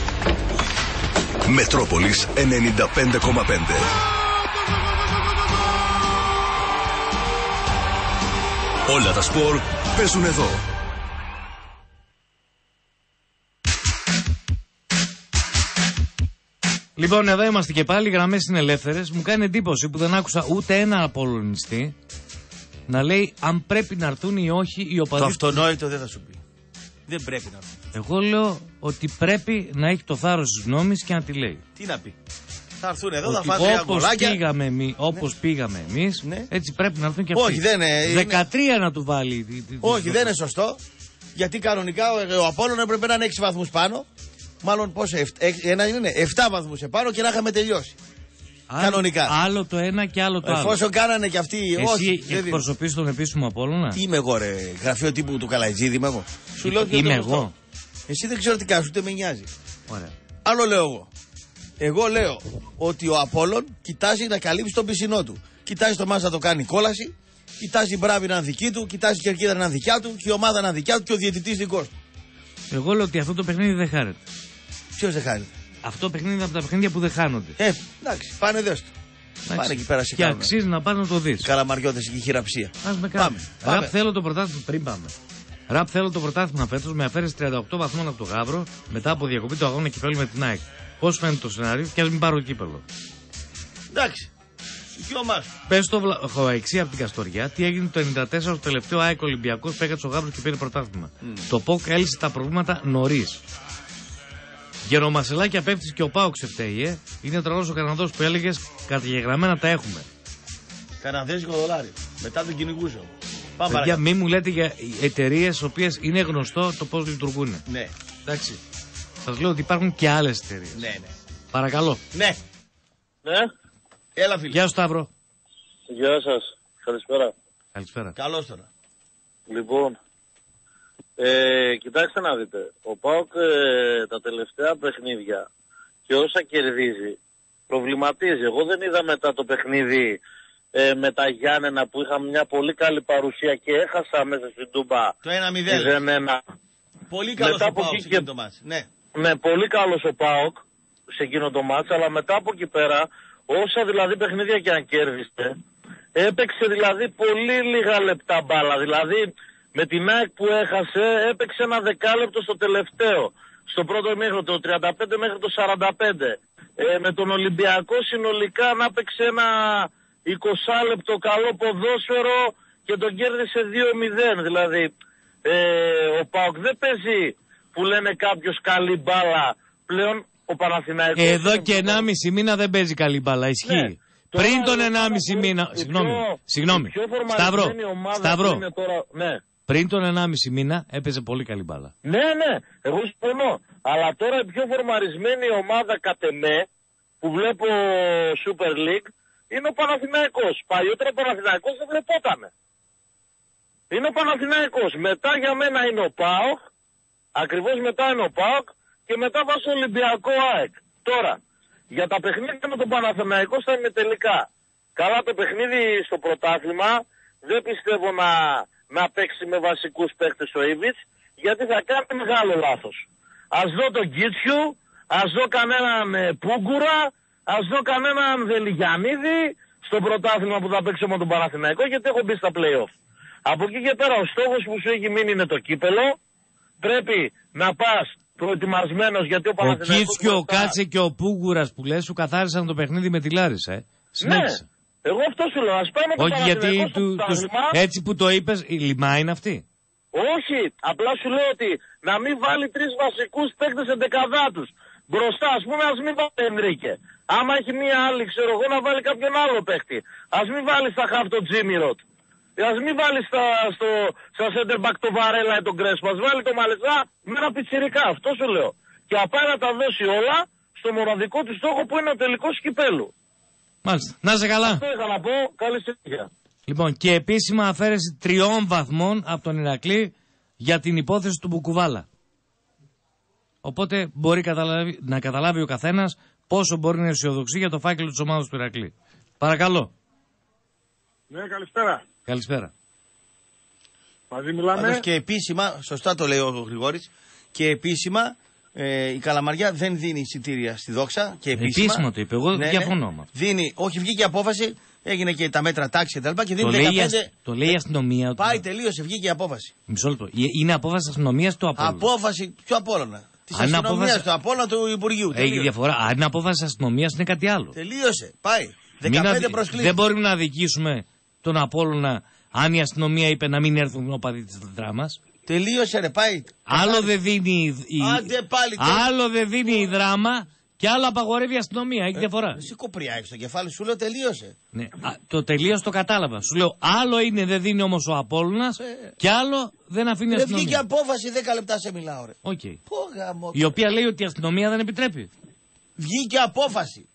Μετρόπολης ενενήντα πέντε κόμμα πέντε. Όλα τα σπορ παίζουν εδώ. Λοιπόν, εδώ είμαστε και πάλι, οι γραμμές είναι ελεύθερες. Μου κάνει εντύπωση που δεν άκουσα ούτε ένα απολωνιστή να λέει αν πρέπει να έρθουν ή όχι οι οπαδοί. Το αυτονόητο δεν θα σου πει. Δεν πρέπει να έρθουν. Εγώ λέω ότι πρέπει να έχει το θάρρος της γνώμης και να τη λέει. Τι να πει. Θα έρθουν εδώ, ότι θα φάνε όπως πήγαμε, εμεί, όπως ναι. πήγαμε εμείς, ναι. έτσι πρέπει να έρθουν και αυτοί. Όχι, δεν είναι. δεκατρία είναι... να του βάλει. Όχι, δεν είναι σωστό. Γιατί κανονικά ο, ο Απόλλων έπρεπε να είναι έξι βαθμούς πάνω. Μάλλον πόσο, ένα είναι, εφτά βαθμούς επάνω και να είχαμε τελειώσει. Άλλο, κανονικά. Άλλο το ένα και άλλο το άλλο. Εφόσον κάνανε και αυτοί. Εσύ όχι, εκπροσωπείς τον επίσημο Απόλλωνα. Τι είμαι εγώ, ρε. Γραφείο τύπου του Καλαϊτζίδη είμαι εγώ. Σου λέω είμαι εγώ. Εσύ δεν ξέρω τι κάνεις, ούτε με νοιάζει. Ωραία. Άλλο λέω εγώ. Εγώ λέω ότι ο Απόλλων κοιτάζει να καλύψει τον πισινό του. Κοιτάζει το μάτς να το κάνει κόλαση. Κοιτάζει η Μπράβη να είναι δική του. Κοιτάζει η Κερκίδα να είναι δικιά του. Και η ομάδα να είναι δικιά του. Και ο διαιτητής δικός του. Εγώ λέω ότι αυτό το παιχνίδι δεν χάνεται. Ποιος δεν χάνεται? Αυτό το παιχνίδι είναι από τα παιχνίδια που δεν χάνονται. Ε, εντάξει, πάνε δες το. Πάνε εκεί πέρα σε και αξίζει να πάνε να το δεις. Καλαμαριώτες και η χειραψία. Ας με πάμε. πάμε. Ραπ θέλω το πρωτάθλημα πριν πάμε. Ραπ θέλω το πρωτάθλημα φέτος με αφαίρεση τριάντα οκτώ βαθμών από το Γαύρο μετά από διακοπή του αγώνα κυπέλλου με την ΑΕΚ. Πώς φαίνεται το σενάριο και ας μην πάρω κύπελλο. Εντάξει. Δικαίωμά. Πες το Χοαϊξή από την Καστοριά τι έγινε το ενενήντα τέσσερα στο τελευταίο ΑΕΚ Ολυμπιακός που έκατσε ο Γαύρος και πήρε πρωτάθλημα. Mm. Το ΠΟΚ έλυσε τα προβλήματα νωρίς. Γερομασελάκη απέφτυσε και ο Πάοξ φταίει, ε. Είναι τρελός ο Καναδός που έλεγες καταγεγραμμένα τα έχουμε. Καναδέζικο δολάριο. Μετά τον κυνηγούσε όμως. Πάμε παρακάτω. Μην μου λέτε για εταιρείες οι οποίες είναι γνωστό το πώς λειτουργούν. Ναι. Εντάξει. Σας λέω ότι υπάρχουν και άλλες εταιρείες. Ναι, ναι. Παρακαλώ. Ναι. Ναι. Έλα φίλε. Γεια σου Σταύρο. Γεια σας. Καλησπέρα. Καλησπέρα. Καλώς τώρα. Λοιπόν, ε, κοιτάξτε να δείτε. Ο ΠΑΟΚ ε, τα τελευταία παιχνίδια και όσα κερδίζει προβληματίζει. Εγώ δεν είδα μετά το παιχνίδι ε, με τα Γιάννενα που είχαμε μια πολύ καλή παρουσία και έχασα μέσα στην Τούμπα. Το ένα μηδέν. Πολύ καλός ο ΠΑΟΚ σε εκείνο το μάτς. Ναι. Ναι, πολύ καλός ο ΠΑΟΚ σε εκείνο το μάτς, αλλά μετά από εκεί πέρα, όσα δηλαδή παιχνίδια και αν κέρδισε, έπαιξε δηλαδή πολύ λίγα λεπτά μπάλα. Δηλαδή με την ΑΕΚ που έχασε έπαιξε ένα δεκάλεπτο στο τελευταίο. Στο πρώτο μέχρι το τριάντα πέντε μέχρι το σαράντα πέντε. Ε, με τον Ολυμπιακό συνολικά να έπαιξε ένα είκοσι λεπτό καλό ποδόσφαιρο και τον κέρδισε δύο μηδέν. Δηλαδή ε, ο ΠΑΟΚ δεν παίζει που λένε κάποιος καλή μπάλα. Πλέον ο Παναθηναϊκός... Εδώ και ενάμιση μήνα δεν παίζει καλή μπάλα. Ισχύει. Ναι. Πριν τον ενάμιση μήνα... Συγγνώμη, συγγνώμη. Σταύρο, Σταύρο. Τώρα... Ναι. Πριν τον ενάμιση μήνα έπαιζε πολύ καλή μπάλα. Ναι, ναι, εγώ συμφωνώ. Αλλά τώρα η πιο φορμαρισμένη ομάδα κατ' εμέ που βλέπω Super League είναι ο Παναθηναϊκός. Παλιότερα ο Παναθηναϊκός δεν βλεπότανε. Είναι ο Παναθηναϊκός. Μετά για μένα είναι ο ΠΑΟΚ. Ακριβώς μετά είναι ο ΠΑΟΚ. Και μετά βάζω Ολυμπιακό ΑΕΚ. Τώρα, για τα παιχνίδια με τον Παναθηναϊκό θα είναι τελικά. Καλά το παιχνίδι στο πρωτάθλημα. Δεν πιστεύω να, να παίξει με βασικούς παίκτες ο Ήβιτς. Γιατί θα κάνει μεγάλο λάθος. Ας δω τον Κίτσιου. Ας δω κανέναν ε, Πούγκουρα. Ας δω κανέναν Δελιγιαννίδη στο πρωτάθλημα που θα παίξει με τον Παναθηναϊκό, γιατί έχω μπει στα play-off. Από εκεί και πέρα ο στόχος που σου έχει μείνει είναι το κύπελο. Πρέπει να πας προετοιμασμένος, γιατί ο Παναθηναϊκός... Ο Κίτσιο, ο Κάτσε και ο Πούγκουρας που λες σου καθάρισαν το παιχνίδι με τη Λάρισα, ε. Συνέχισε. Ναι, εγώ αυτό σου λέω. Ας πάμε το Όχι γιατί του, τους, έτσι που το είπες, η Λιμά είναι αυτή. Όχι, απλά σου λέω ότι να μην βάλει τρεις βασικούς παίκτες εντεκαδά τους. Μπροστά, ας πούμε, ας μην βάλει Ενρίκε. Άμα έχει μία άλλη, ξέρω εγώ, να βάλει κάποιον άλλο παίκτη. Ας μην βάλει στα χαφ τον Τζίμι Ροτ. Ας μην βάλει στα, στο, στα center back το Βαρέλα ή τον Κρέσπο. Ας βάλει το Μαλεσά με ένα πιτσιρικά. Αυτό σου λέω. Και απάει να τα δώσει όλα στο μοναδικό του στόχο που είναι ο τελικός κυπέλου. Μάλιστα. Να είσαι καλά. Αυτό είχα να πω. Καλή συνέχεια. Λοιπόν, και επίσημα αφαίρεση τριών βαθμών από τον Ηρακλή για την υπόθεση του Μπουκουβάλα. Οπότε μπορεί καταλάβει, να καταλάβει ο καθένας πόσο μπορεί να αισιοδοξεί για το φάκελο της ομάδας του Ηρακλή. Παρακαλώ. Ναι, καλησπέρα. Καλησπέρα. Μαζί μιλάμε. Πάντως και επίσημα, σωστά το λέει ο Γρηγόρης, και επίσημα ε, η Καλαμαριά δεν δίνει εισιτήρια στη Δόξα. Και επίσημα, επίσημα το είπε, εγώ ναι, διαφωνώ. Ναι, δίνει, όχι, βγήκε απόφαση, έγινε και τα μέτρα τάξη κτλ. Και, και δίνει το, δεκαπέντε... λέει, το λέει η αστυνομία. Πάει, τελείωσε, βγήκε η απόφαση. Μισό λεπτό. Είναι απόφαση αστυνομίας του Απόλλωνα. Απόφαση του Απόλλωνα. Τη αστυνομία απόφαση... του Απόλλωνα του Υπουργείου. Έχει διαφορά. Αν είναι απόφαση αστυνομίας είναι κάτι άλλο. Τελείωσε. Πάει. δεκαπέντε προσκλήσεις. Δεν μπορούμε να αδικήσουμε τον Απόλλωνα αν η αστυνομία είπε να μην έρθουν οι οπαδοί της δράμας. Τελείωσε, ρε, πάει. Άλλο δεν δίνει η, Άντε, πάλι, άλλο δεν δίνει η δράμα και άλλο απαγορεύει η αστυνομία. Έχει διαφορά. Εσύ κοπριά έχει στο κεφάλι, σου λέω τελείωσε. Ναι, α, το τελείωσε το κατάλαβα. Σου λέω άλλο είναι δεν δίνει όμως ο Απόλλωνας ε, και άλλο δεν αφήνει η αστυνομία. Βγήκε απόφαση, δέκα λεπτά σε μιλάω, ρε. Okay. Πω, γαμώ, η οποία λέει ότι η αστυνομία δεν επιτρέπει. Βγήκε απόφαση.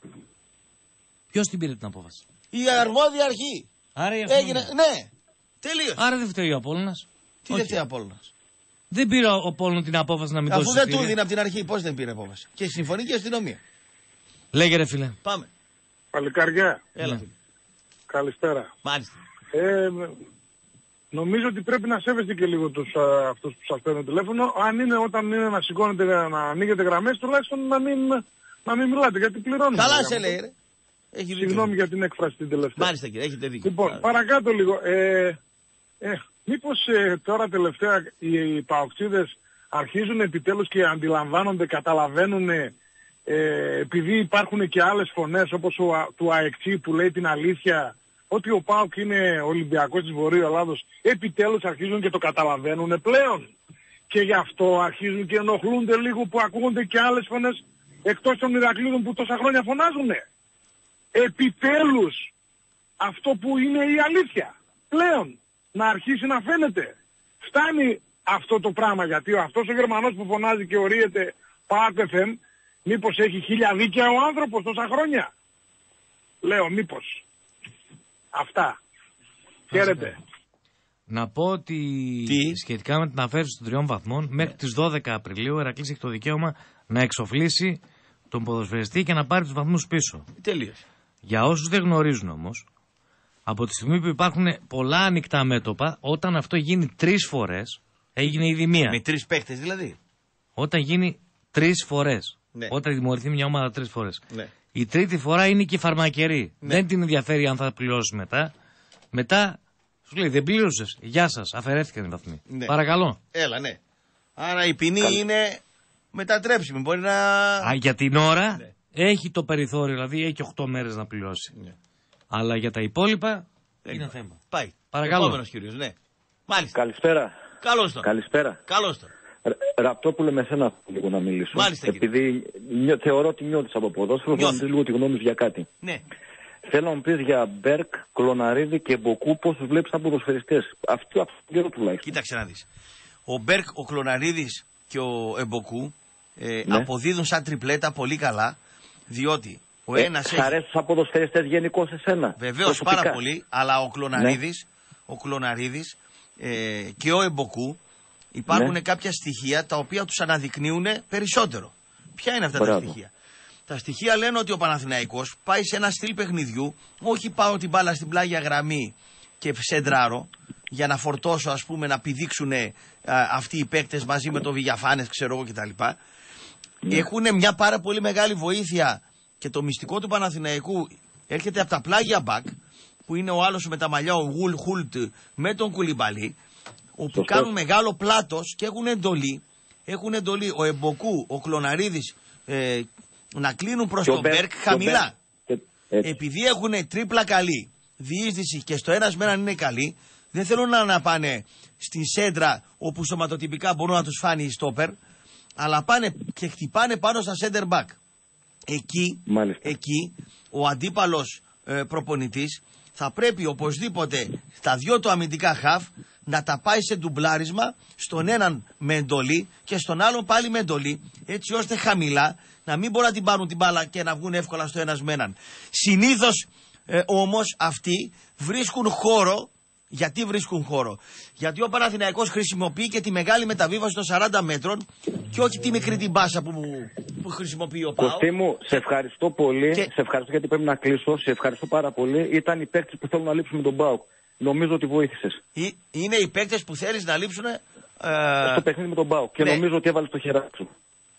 Ποιος την πήρε την απόφαση? Η αρμόδια αρχή. Άρα η έγινε, ναι. Τελείωσε. Άρα δεν φταίει ο Απόλλωνας. Τι okay. δεν φταίει ο Απόλλωνας? Δεν πήρε ο Απόλλωνας την απόφαση να μην Αφού δώσει. Αφού δεν του δίνει από την αρχή, πώς δεν πήρε απόφαση? Και συμφωνεί και η αστυνομία. Λέγε ρε φίλε. Πάμε. Παλικάρια. Έλα. Ναι. Καλησπέρα. Μάλιστα. Ε, νομίζω ότι πρέπει να σέβεστε και λίγο τους, α, αυτούς που σας παίρνουν τηλέφωνο. Αν είναι όταν είναι να σηκώνετε, να ανοίγετε γραμμές, τουλάχιστον να μην, να μην μιλάτε, γιατί πληρώνουμε. Καλά σε λέει, ρε. Έχει Συγγνώμη για την έκφραση την τελευταία. Μάλιστα κύριε, έχετε δίκιο. Λοιπόν, Άρα. παρακάτω λίγο. Ε, ε, μήπως ε, τώρα τελευταία οι, οι παοξίδες αρχίζουν επιτέλους και αντιλαμβάνονται, καταλαβαίνουν, ε, επειδή υπάρχουν και άλλες φωνές όπως ο, του ΑΕΚΤΣΙ που λέει την αλήθεια, ότι ο ΠΑΟΚ είναι Ολυμπιακός της Βορείου Ελλάδος, επιτέλους αρχίζουν και το καταλαβαίνουν πλέον. Και γι' αυτό αρχίζουν και ενοχλούνται λίγο που ακούγονται και άλλες φωνές εκτός των Ηρακλήδων που τόσα χρόνια φωνάζουνε. Επιτέλους αυτό που είναι η αλήθεια πλέον να αρχίσει να φαίνεται. Φτάνει αυτό το πράγμα, γιατί αυτός ο Γερμανός που φωνάζει και ορίεται ΠΑΟΚ εφ εμ, μήπως έχει χίλια δίκαια ο άνθρωπος τόσα χρόνια? Λέω μήπως. Αυτά. Χαίρετε. Να πω ότι Τι? σχετικά με την αφαίρεση των τριών βαθμών, yeah. μέχρι τις δώδεκα Απριλίου ο Ηρακλής έχει το δικαίωμα να εξοφλήσει τον ποδοσφαιριστή και να πάρει τους βαθμούς πίσω. Τελείως. Για όσους δεν γνωρίζουν όμως, από τη στιγμή που υπάρχουν πολλά ανοιχτά μέτωπα, όταν αυτό γίνει τρεις φορές, έγινε ήδη μία. Με τρεις παίχτες δηλαδή. Όταν γίνει τρεις φορές. Ναι. Όταν δημιουργηθεί μια ομάδα τρεις φορές. Ναι. Η τρίτη φορά είναι και η φαρμακερή. Ναι. Δεν την ενδιαφέρει αν θα πληρώσει μετά. Μετά σου λέει δεν πλήρωσες. Γεια σας. Αφαιρέθηκαν οι βαθμοί. Ναι. Παρακαλώ. Έλα, ναι. Άρα η ποινή Καλή. είναι μετατρέψιμη. Μπορεί να. Α, για την ώρα ναι. έχει το περιθώριο, δηλαδή έχει οκτώ μέρες να πληρώσει. Ναι. Αλλά για τα υπόλοιπα δεν είναι θέμα. Πάει. Παρακαλώ. Επόμενος κύριος, ναι. Μάλιστα. Καλησπέρα. Καλώς τον. Καλησπέρα. Καλώς τον. Ραπτόπουλε, με σένα λίγο να μιλήσω. Μάλιστα, επειδή νιώ, θεωρώ ότι νιώθεις από ποδόσφαιρο, θέλω να λίγο τη γνώμη για κάτι. Ναι. Θέλω να μου πεις για Μπέρκ, Κλωναρίδη και Μποκού πώς τους βλέπεις σαν ποδοσφαιριστές. Αυτό αυτό το καιρό τουλάχιστον. Κοίταξε να δεις. Ο Μπέρκ, ο Κλωναρίδης και ο Εμποκού ε, ναι. αποδίδουν σαν τριπλέτα πολύ καλά, διότι Ο ε, ένας Σ' έχει... αρέσουν τους ποδοσφαιριστές γενικώς εσένα? Βεβαίως πάρα πολύ, αλλά ο Κλωναρίδης, ναι. ο Κλωναρίδης ε, και ο Εμποκού υπάρχουν ναι. κάποια στοιχεία τα οποία τους αναδεικνύουν περισσότερο. Ποια είναι αυτά Μπράβο. τα στοιχεία? Τα στοιχεία λένε ότι ο Παναθηναϊκός πάει σε ένα στυλ παιχνιδιού, όχι πάω την μπάλα στην πλάγια γραμμή και σεντράρω, για να φορτώσω, ας πούμε, να πηδήξουν α, αυτοί οι παίκτες μαζί με το Βηγιαφάνες, ξέρω εγώ κτλ. Mm. Έχουν μια πάρα πολύ μεγάλη βοήθεια και το μυστικό του Παναθηναϊκού έρχεται από τα πλάγια μπακ, που είναι ο άλλος με τα μαλλιά, ο Γουλ Χουλτ με τον Κουλιμπαλί, όπου Σωστός. κάνουν μεγάλο πλάτος και έχουν εντολή. Έχουν εντολή ο Εμποκού, ο Κλωναρίδης ε, να κλείνουν προς τον Μπέρκ χαμηλά. Επειδή έχουν τρίπλα καλή διείσδυση και στο ένας με έναν είναι καλή, δεν θέλουν να, να πάνε στην σέντρα όπου σωματοτυπικά μπορούν να τους φάνει οι στόπερ, αλλά πάνε και χτυπάνε πάνω στα center back. Εκεί, εκεί ο αντίπαλος ε, προπονητής θα πρέπει οπωσδήποτε στα δυο του αμυντικά χαφ να τα πάει σε ντουμπλάρισμα, στον έναν με εντολή και στον άλλον πάλι με εντολή, έτσι ώστε χαμηλά να μην μπορούν να την πάρουν την μπάλα και να βγουν εύκολα στο ένας με έναν. Συνήθως ε, όμως αυτοί βρίσκουν χώρο. Γιατί βρίσκουν χώρο? Γιατί ο Παναθηναϊκός χρησιμοποιεί και τη μεγάλη μεταβίβαση των σαράντα μέτρων και όχι τη μικρή την μπάσα που, που χρησιμοποιεί ο ΠΑΟ. Κωστή μου, σε ευχαριστώ πολύ. Και... Σε ευχαριστώ γιατί πρέπει να κλείσω. Σε ευχαριστώ πάρα πολύ. Ήταν οι παίκτες που θέλουν να λείψουν με τον ΠΑΟ. Νομίζω ότι βοήθησες. Ή, είναι οι παίκτες που θέλεις να λείψουν ε... στο παιχνίδι με τον ΠΑΟ. Και ναι. νομίζω ότι έβαλες το χεράκι σου.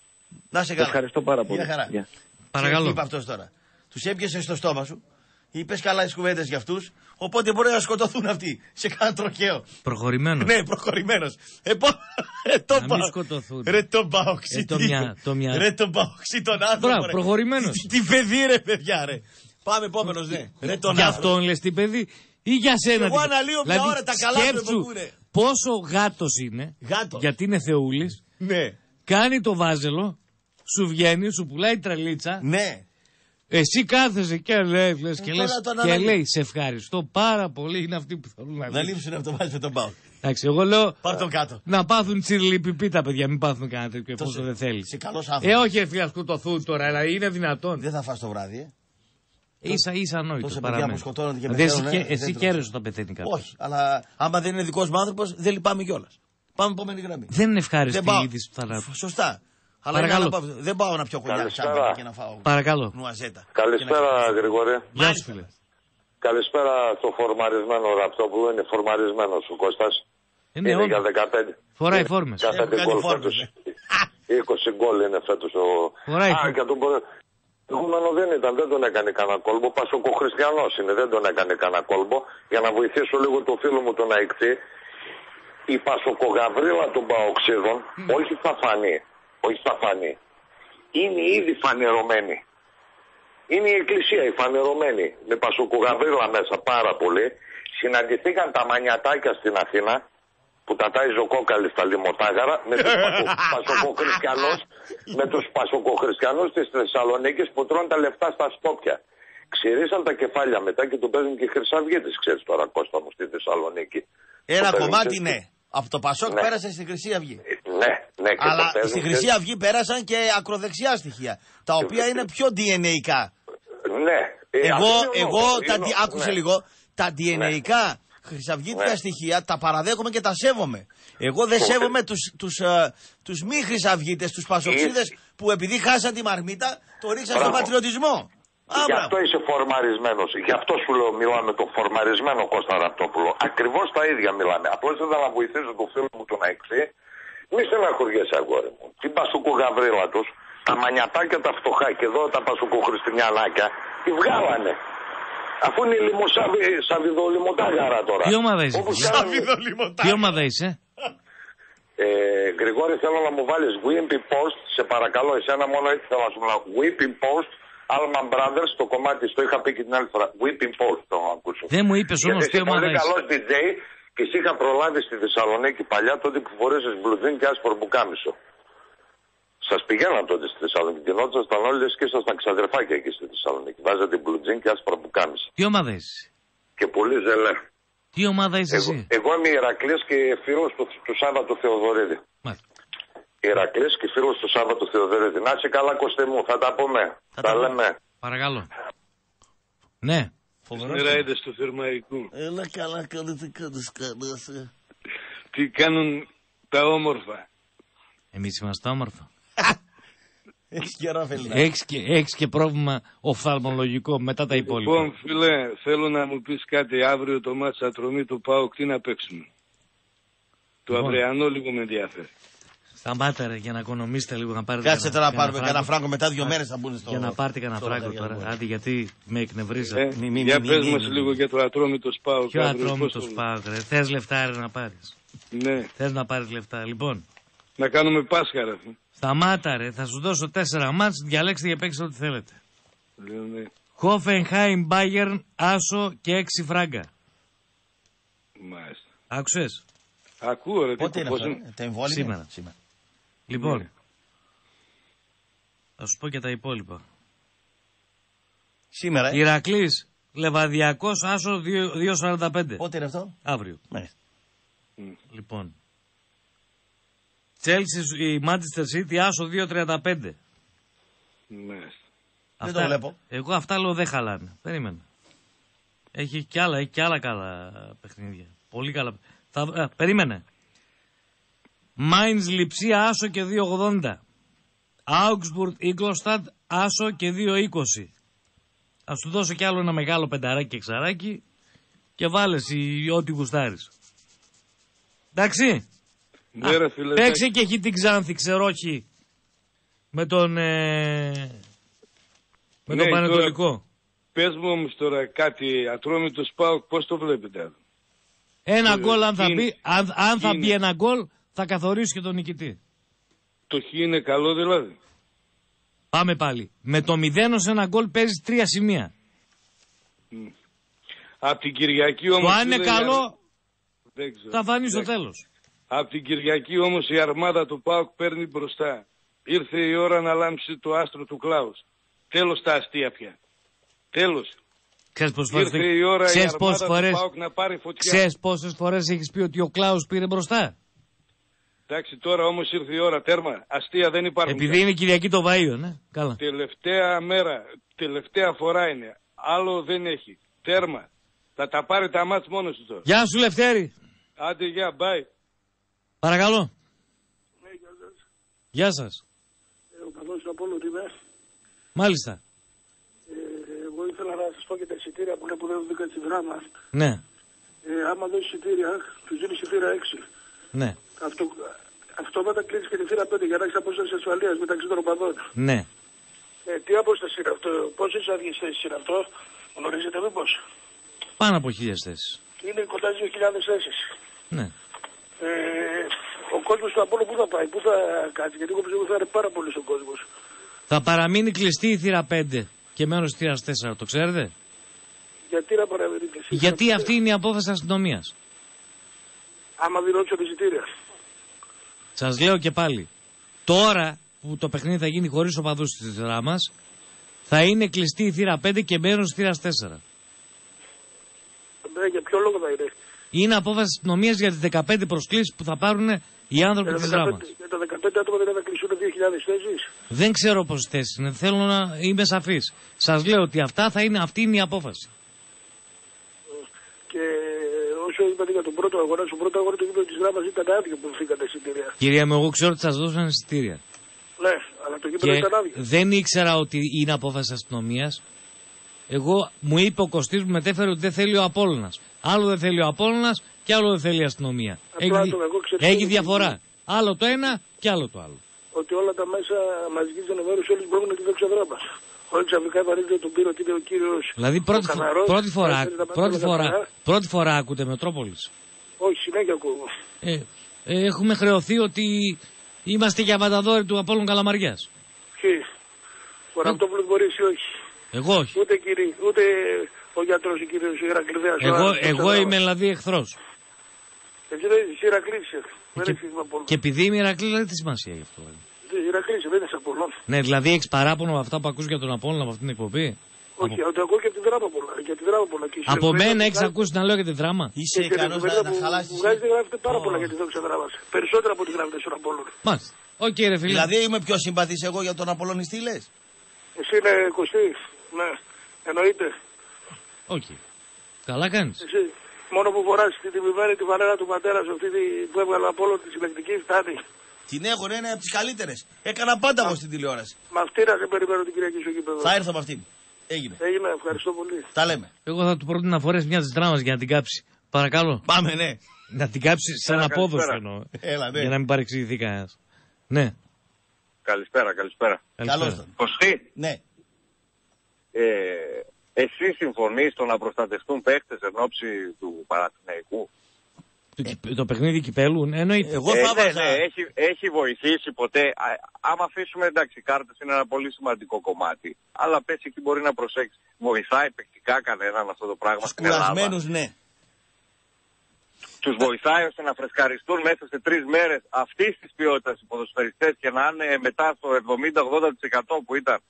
Να σε καλά. Ευχαριστώ πάρα πολύ. Για χαρά. Yeah. Παρακαλώ. Τι είπε αυτός τώρα? Τους έπιασες στο στόμα σου. Είπες καλά τις κουβέντες για αυτούς, οπότε μπορεί να σκοτωθούν αυτοί σε κάνα τροχαίο. Προχωρημένος. Ναι, προχωρημένος. Ε, πο... ε, το να μην σκοτωθούν. Ρε τον Παοξή. Ε, ρε τον Παοξή τον άνθρωπο. Μπράβο, προχωρημένος. Τι παιδί ρε παιδιά ρε. Πάμε επόμενος ναι. Ρε τον για αυτόν λες τι παιδί ή για σένα? Εγώ αναλύω μια ώρα τα καλά του πούνε. Πόσο γάτος είναι, γάτος. Γιατί είναι θεούλης. Ναι. Κάνει το βάζελο, σου βγαίνει, σου πουλάει τραλίτσα. Ναι. Εσύ κάθεσαι και λες, λες και, λες, και λέει σε ευχαριστώ πάρα πολύ. Είναι αυτοί που θέλουν να, να λείψουν από το βάζει με τον ΠΑΟΚ. Εντάξει, εγώ λέω πάρ' τον κάτω. Να πάθουν τσιρλιπιπί τα παιδιά, μην πάθουν κανένα τέτοιο εφόσον δεν θέλει. Σε καλός άνθρωπος. Ε, όχι, φίλε, σκοτωθούν τώρα, αλλά είναι δυνατόν. Δεν θα φας το βράδυ, ε. Ίσα ίσα ανόητο. Τόσα παιδιά που σκοτώνονται και πεθαίνουν. Εσύ, εσύ καίρεσαι όταν πεθαίνει κάποιος. Όχι, αλλά άμα δεν είναι δικός μου άνθρωπος, δεν λυπάμαι κιόλας. Πάμε επόμενη γραμμή. Δεν είναι ευχάριστη η είδηση του θανάτου. Σωστά. Αλλά πάω, δεν πάω να πιω κολλιά τσάμπα και να φάω. Παρακαλώ. Νουαζέτα. Καλησπέρα, Γρηγόρη. Γεια σου, φίλε. Καλησπέρα στο φορμαρισμένο Ραπτόπουλο. Είναι φορμαρισμένος ο Κώστας. Είναι, είναι για δεκαπέντε. Φοράει φόρμες. Κάθε γκολ φέτος. είκοσι γκολ είναι φέτος ο... Φοράει φόρμες. Προηγούμενο δεν ήταν, δεν τον έκανε κανένα κόλμπο. Πασοκοχριστιανός είναι, δεν τον έκανε κανένα κόλμπο. Για να βοηθήσω λίγο το φίλο μου τον Αϊκτή. Η Πασοκογαβρίλα των Παοξίδων, mm. όχι θα φανεί. Όχι θα φανεί. Είναι ήδη φανερωμένη. Είναι η εκκλησία η φανερωμένη. Με Πασοκογαβρίλα μέσα πάρα πολύ. Συναντηθήκαν τα μανιατάκια στην Αθήνα που τα τάιζε ο Κόκαλης στα λιμωτάγαρα με τους Πασοκοχριστιανούς με τους Πασοκοχριστιανούς της Θεσσαλονίκης που τρώνε τα λεφτά στα Σκόπια. Ξηρίσαν τα κεφάλια μετά και του παίζουν και οι Χρυσαυγίτες, ξέρεις τώρα Κώστα μου, στη Θεσσαλονίκη. Ένα κομμάτι ναι. Από το Πασόκ ναι. πέρασε στη Χρυσή Αυγή. Ναι, ναι. Και αλλά στη Χρυσή και... Αυγή πέρασαν και ακροδεξιά στοιχεία, τα οποία είναι πιο ντι εν έι-ικά. Ναι. Εγώ, εγώ τα, είναι, άκουσε ναι. λίγο, τα ντι εν έι-ικά ναι. χρυσαυγίτικα ναι. στοιχεία τα παραδέχομαι και τα σέβομαι. Εγώ δεν σέβομαι τους, τους, uh, τους μη χρυσαυγίτες, τους πασοξίδες που επειδή χάσαν τη μαρμίτα το ρίξαν στον πατριωτισμό. Γι' αυτό είσαι φορμαρισμένος. Γι' αυτό σου λέω μιλάμε το φορμαρισμένο Κώστα Ραπτόπουλο. Ακριβώς τα ίδια μιλάμε. Απλώς ήθελα να βοηθήσω το φίλο μου τον Αϊκτή. Μη στεναχωριέσαι αγόρι μου. Την Πασοκογαβρίλα τους, τα μανιατάκια τα φτωχά και εδώ τα Πασοκοχριστιανάκια, τη βγάλανε. Αφού είναι η σαβιδολιμωτάγαρα τώρα. Τι ομάδα είσαι? Τι ομάδα είσαι? Ε, Γρηγόρη, θέλω να μου βάλεις Wimpy Post. Σε παρακαλώ, εσένα μόνο έτσι θέλω να σου μιλάω. Wimpy Post. Allman Brothers, το κομμάτι, το είχα πει και την άλλη φορά. Whipping Post, το ακούσω. Δεν μου είπες όμως τι ομάδα είσαι. Είσαι πολύ καλός ντι τζέι και εσύ είχα προλάβει στη Θεσσαλονίκη παλιά τότε που φορέσες μπλουζίν και άσπρο μπουκάμισο. Σας πηγαίναν τότε στη Θεσσαλονίκη. Γινόντουσαν όλοι και ήσασταν ξαδερφάκια εκεί στη Θεσσαλονίκη. Βάζατε μπλουζίν και άσπρο μπουκάμισο. Τι ομάδα είσαι? Και πολύ ζελέ. Τι ομάδα είσαι εγώ, εσύ? Εγώ είμαι Ηρακλής και φίλος του, του Σάββατου Θεοδωρίδη. Μάλιστα. Ηρακλής και φίλος του Σάββατου Θεοδωρίδη. Να είσαι καλά, Κωστέ μου, θα τα πούμε. Θα τα, τα λέμε. Παρακαλώ. Ναι. Μοιράιδες του Θερμαϊκού. Έλα καλά, καλά, τι κάνεις καλά. Τι κάνουν τα όμορφα. Εμείς είμαστε όμορφα. Έχεις καιρό, φίλε. Έχεις και, έχεις και πρόβλημα οφθαλμολογικό μετά τα υπόλοιπα. Λοιπόν, φίλε, θέλω να μου πεις κάτι αύριο το μάτς Ατρομή του ΠΑΟΚ, τι να παίξουμε. Το Λοιπόν. αυριανό λίγο με ενδιαφέρει. Σταμάτα ρε, για να οικονομήσετε λίγο να πάρετε. Κάτσε τώρα να πάρουμε φράγκο. κανένα φράγκο, μετά δύο μέρες θα μπουν στο. Για να πάρετε κανένα φράγκο τώρα. Άντε, γιατί με εκνευρίζατε. Ε, μη, μη, για μη, πες μη, μας μη, λίγο για το Ατρόμητο ΠΑΟΚ. Ποιο Ατρόμητο ΠΑΟΚ, ρε. Θες λεφτά, ρε, να πάρεις. Ναι. Θες να πάρεις λεφτά. Λοιπόν. Να κάνουμε Πάσχα, ρε. Σταμάτα, ρε. Θα σου δώσω τέσσερα μάτς. Διαλέξτε και παίξτε ό,τι θέλετε. Λέω, ναι. Χόφενχάιμ Μπάγερν, άσο και έξι φράγκα. Μάλιστα. Άκουσες. Ακούω, ρε. Πότε είναι αυτό, τα εμβόλια. Σήμερα. Σήμερα. Λοιπόν, ναι. θα σου πω και τα υπόλοιπα. Σήμερα, ε. Ηρακλής, Λεβαδιακός, άσο δύο σαράντα πέντε. Πότε είναι αυτό? Αύριο. Ναι. Λοιπόν. Τσέλσι, η Manchester City, άσο δύο τριάντα πέντε. Ναι. Δεν το βλέπω. Εγώ αυτά λέω δεν χαλάνε. Περίμενε. Έχει κι άλλα, έχει κι άλλα καλά παιχνίδια. Πολύ καλά. Θα, α, περίμενε. Μάινς Λιψία, άσο και δύο ογδόντα. Augsburg Ingolstadt, άσο και δύο είκοσι. Θα σου δώσω κι άλλο ένα μεγάλο πενταράκι και εξαράκι και βάλες ό,τι γουστάρεις. Εντάξει. Ναι, ρε, φίλε, παίξε και έχει την Ξάνθη, ξερόχη. Με τον... Ε, με ναι, τον Πανετολικό. Τώρα, πες μου όμως τώρα κάτι, Ατρόμητος ΠΑΟΚ, πώς το βλέπετε? Ένα το, γκολ αν θα, είναι, μπει, αν, αν θα είναι. μπει ένα γκολ θα καθορίσει και τον νικητή. Το χ είναι καλό δηλαδή? Πάμε πάλι. Με το μηδέν ως ένα γκολ παίζει τρία σημεία. Mm. Απ' την Κυριακή όμως... Το αν είναι καλό δεν ξέρω, θα φανεί στο δεν... τέλος. Απ' την Κυριακή όμως η αρμάδα του ΠΑΟΚ παίρνει μπροστά. Ήρθε η ώρα να λάμψει το άστρο του Κλάους. Τέλος τα αστεία πια. Τέλος. Ξέρεις πόσες Ήρθε φορές, η ώρα ξέρεις η πόσες αρμάδα φορές, του ΠΑΟΚ να πάρει φωτιά. Ξέρεις πόσες φορές έχεις πει ότι ο Κλάους πήρε μπροστά? Εντάξει, τώρα όμως ήρθε η ώρα, τέρμα. Αστεία δεν υπάρχουν. Επειδή πια. είναι Κυριακή το Βαΐο, ναι. Καλά. Τελευταία μέρα, τελευταία φορά είναι. Άλλο δεν έχει. Τέρμα. Θα τα πάρει τα μάτς μόνος του τώρα. Γεια σου Λευτέρη. Άντε, γεια, bye. Παρακαλώ. Ναι, γεια σας. Γεια σας. Ε, ο καλός του Απόλλου είμαι. Μάλιστα. Ε, εγώ ήθελα να σας πω και τα εισιτήρια που είναι που δεν βρήκα στη δράμα. Ναι. Ε, άμα δώσει εισιτήρια, του δίνει στη θύρα έξι. Ναι. Αυτό, αυτό μετά κλείνει και τη θύρα πέντε για να έχει απόσταση ασφαλείας μεταξύ των οπαδών. Ναι. Ε, τι απόσταση είναι αυτό, πόσες άδειες θέσεις είναι αυτό, γνωρίζετε μήπως? Πάνω από χίλιες θέσεις. Είναι κοντά στις δύο χιλιάδες θέσεις. Ναι. Ε, ο κόσμος του Απόλλου πού θα πάει, πού θα κάτσει, γιατί εγώ πιστεύω θα είναι πάρα πολύ ο κόσμος. Θα παραμείνει κλειστή η θύρα πέντε και μέρος της θύρας τέσσερα, το ξέρετε? Γιατί να παραμείνει κλειστή? Γιατί αυτή είναι η απόφαση αστυνομίας. Άμα δηλώσω εισιτήρια. Σας λέω και πάλι. Τώρα που το παιχνίδι θα γίνει χωρίς οπαδούς στη θύρα μας, θα είναι κλειστή η θύρα πέντε και μέρος της θύρας τέσσερα. Ναι, για ποιο λόγο θα είναι? Είναι απόφαση αστυνομίας για τις δεκαπέντε προσκλήσεις που θα πάρουν οι άνθρωποι της δράμας. Για τα δεκαπέντε άτομα δεν θα κλεισούν δύο χιλιάδες θέσεις. Δεν ξέρω πόσες θέσεις είναι. Θέλω να είμαι σαφής. Σας λέω ότι αυτά θα είναι, αυτή είναι η απόφαση. Και όσο είπατε για τον πρώτο αγώνα, στον πρώτο αγώνα το γήπεδο της δράμας ήταν άδειο που φύγατε εισιτήρια. Κυρία μου, εγώ ξέρω ότι σας δώσαν εισιτήρια. Ναι, αλλά το γήπεδο Και ήταν άδειο. δεν ήξερα ότι είναι απόφαση αστυνομίας. Εγώ μου είπε ο Κωστής μου μετέφερε ότι δεν θέλει ο Απόλλωνας. Άλλο δεν θέλει ο Απόλλωνας και άλλο δεν θέλει η αστυνομία. Έχει, το εγώ ξέρω έχει ότι- διαφορά. Άλλο το ένα και άλλο το άλλο. Ότι όλα τα μέσα μαζικής ενημέρωσης όλες μπορούν να τη δόξα δράμας. Όλοι ξαφνικά εμφανίζεται τον πύρο ότι είναι ο κύριος. Δηλαδή πρώτη, ο φο- καθαρός, πρώτη, φορά, βάζει τα πρώτη, μάτια φορά, καθαρά. πρώτη φορά ακούτε Μετρόπολης. Όχι, συνέχεια ακούω. Ε, ε, έχουμε χρεωθεί ότι είμαστε για βανταδόροι του Απόλλων Καλαμαριάς. Ποιοι? Ο Ραπτόπουλος μπορεί ή όχι? Εγώ όχι. Ούτε, κύριε, ούτε ο γιατρός ο κύριος Ηρακλειδέας. ο Εγώ, άλλος, ο εγώ Ξαδράμας. είμαι δηλαδή εχθρός. Εσύ δεν είσαι Ηρακλής. Δεν Και, έχεις με Απόλλων. και επειδή είμαι Ηρακλή, δηλαδή τι σημασία γι' αυτό. δηλαδή. Ηρακλής, δεν είσαι Απόλλων. Ναι, δηλαδή έχει παράπονο από αυτά που ακούς για τον Απόλλωνα από αυτήν την εκπομπή. Όχι, ότι ακούω και τη δράμα πολλά. Για τη δράμα πολλά. Και η Από εφημερίδα μένα που έχει βγάζει- ακούσει να λέω για τη δράμα. Είσαι και η ικανός εφημερίδα να, να που- χαλάσεις. που βγάζετε γράφετε πάρα πολλά για τη δόξα δράμας. Περισσότερα από τη γράφετε στον Απόλλωνα. Μάλιστα. Οκ, ρε φίλε. Δηλαδή είμαι πιο συμπαθής εγώ για τον Απολλωνιστή, λες? Εσύ είναι Κωστή. Ναι, εννοείται. Όχι. Okay. Καλά κάνεις. Εσύ, μόνο που φοράς την τιμημένη τη φανέλα του πατέρα σου, αυτή που έβγαλε από όλο τη συλλεκτική φτάνει. Την έχω, ναι, είναι από τις καλύτερες. Έκανα πάντα εγώ στην τηλεόραση. Μ' αυτή να σε περιμένω την Κυριακή στο γήπεδο. Θα έρθω με αυτήν. Έγινε. Έγινε, ευχαριστώ πολύ. Τα λέμε. Εγώ θα του πρότεινα να φορέσει μια της δράμας για να την κάψει. Παρακαλώ. Πάμε, ναι. Να την κάψει σε ένα πόδοσφαιρο εννοώ. Έλα, ναι. Για να μην παρεξηγηθεί κανένας. Ναι. Καλησπέρα, καλησπέρα. Καλώς τον. Κωστή. Ναι. Ε, εσύ συμφωνείς στο να προστατευτούν παίχτες εν ώψη του Παναθηναϊκού? Το, το παιχνίδι κυπέλου, εννοείται. Εγώ ε, θα ναι, ναι, έχει, έχει βοηθήσει ποτέ. Α, άμα αφήσουμε, εντάξει, οι κάρτες είναι ένα πολύ σημαντικό κομμάτι. Αλλά πες εκεί μπορεί να προσέξει. Βοηθάει παιχτικά κανέναν αυτό το πράγμα στην Ελλάδα? Κουρασμένους, ναι. Τους βοηθάει ώστε να φρεσκαριστούν μέσα σε τρεις μέρες αυτής της ποιότητας οι ποδοσφαιριστές και να είναι μετά στο εβδομήντα με ογδόντα τοις εκατό που ήταν.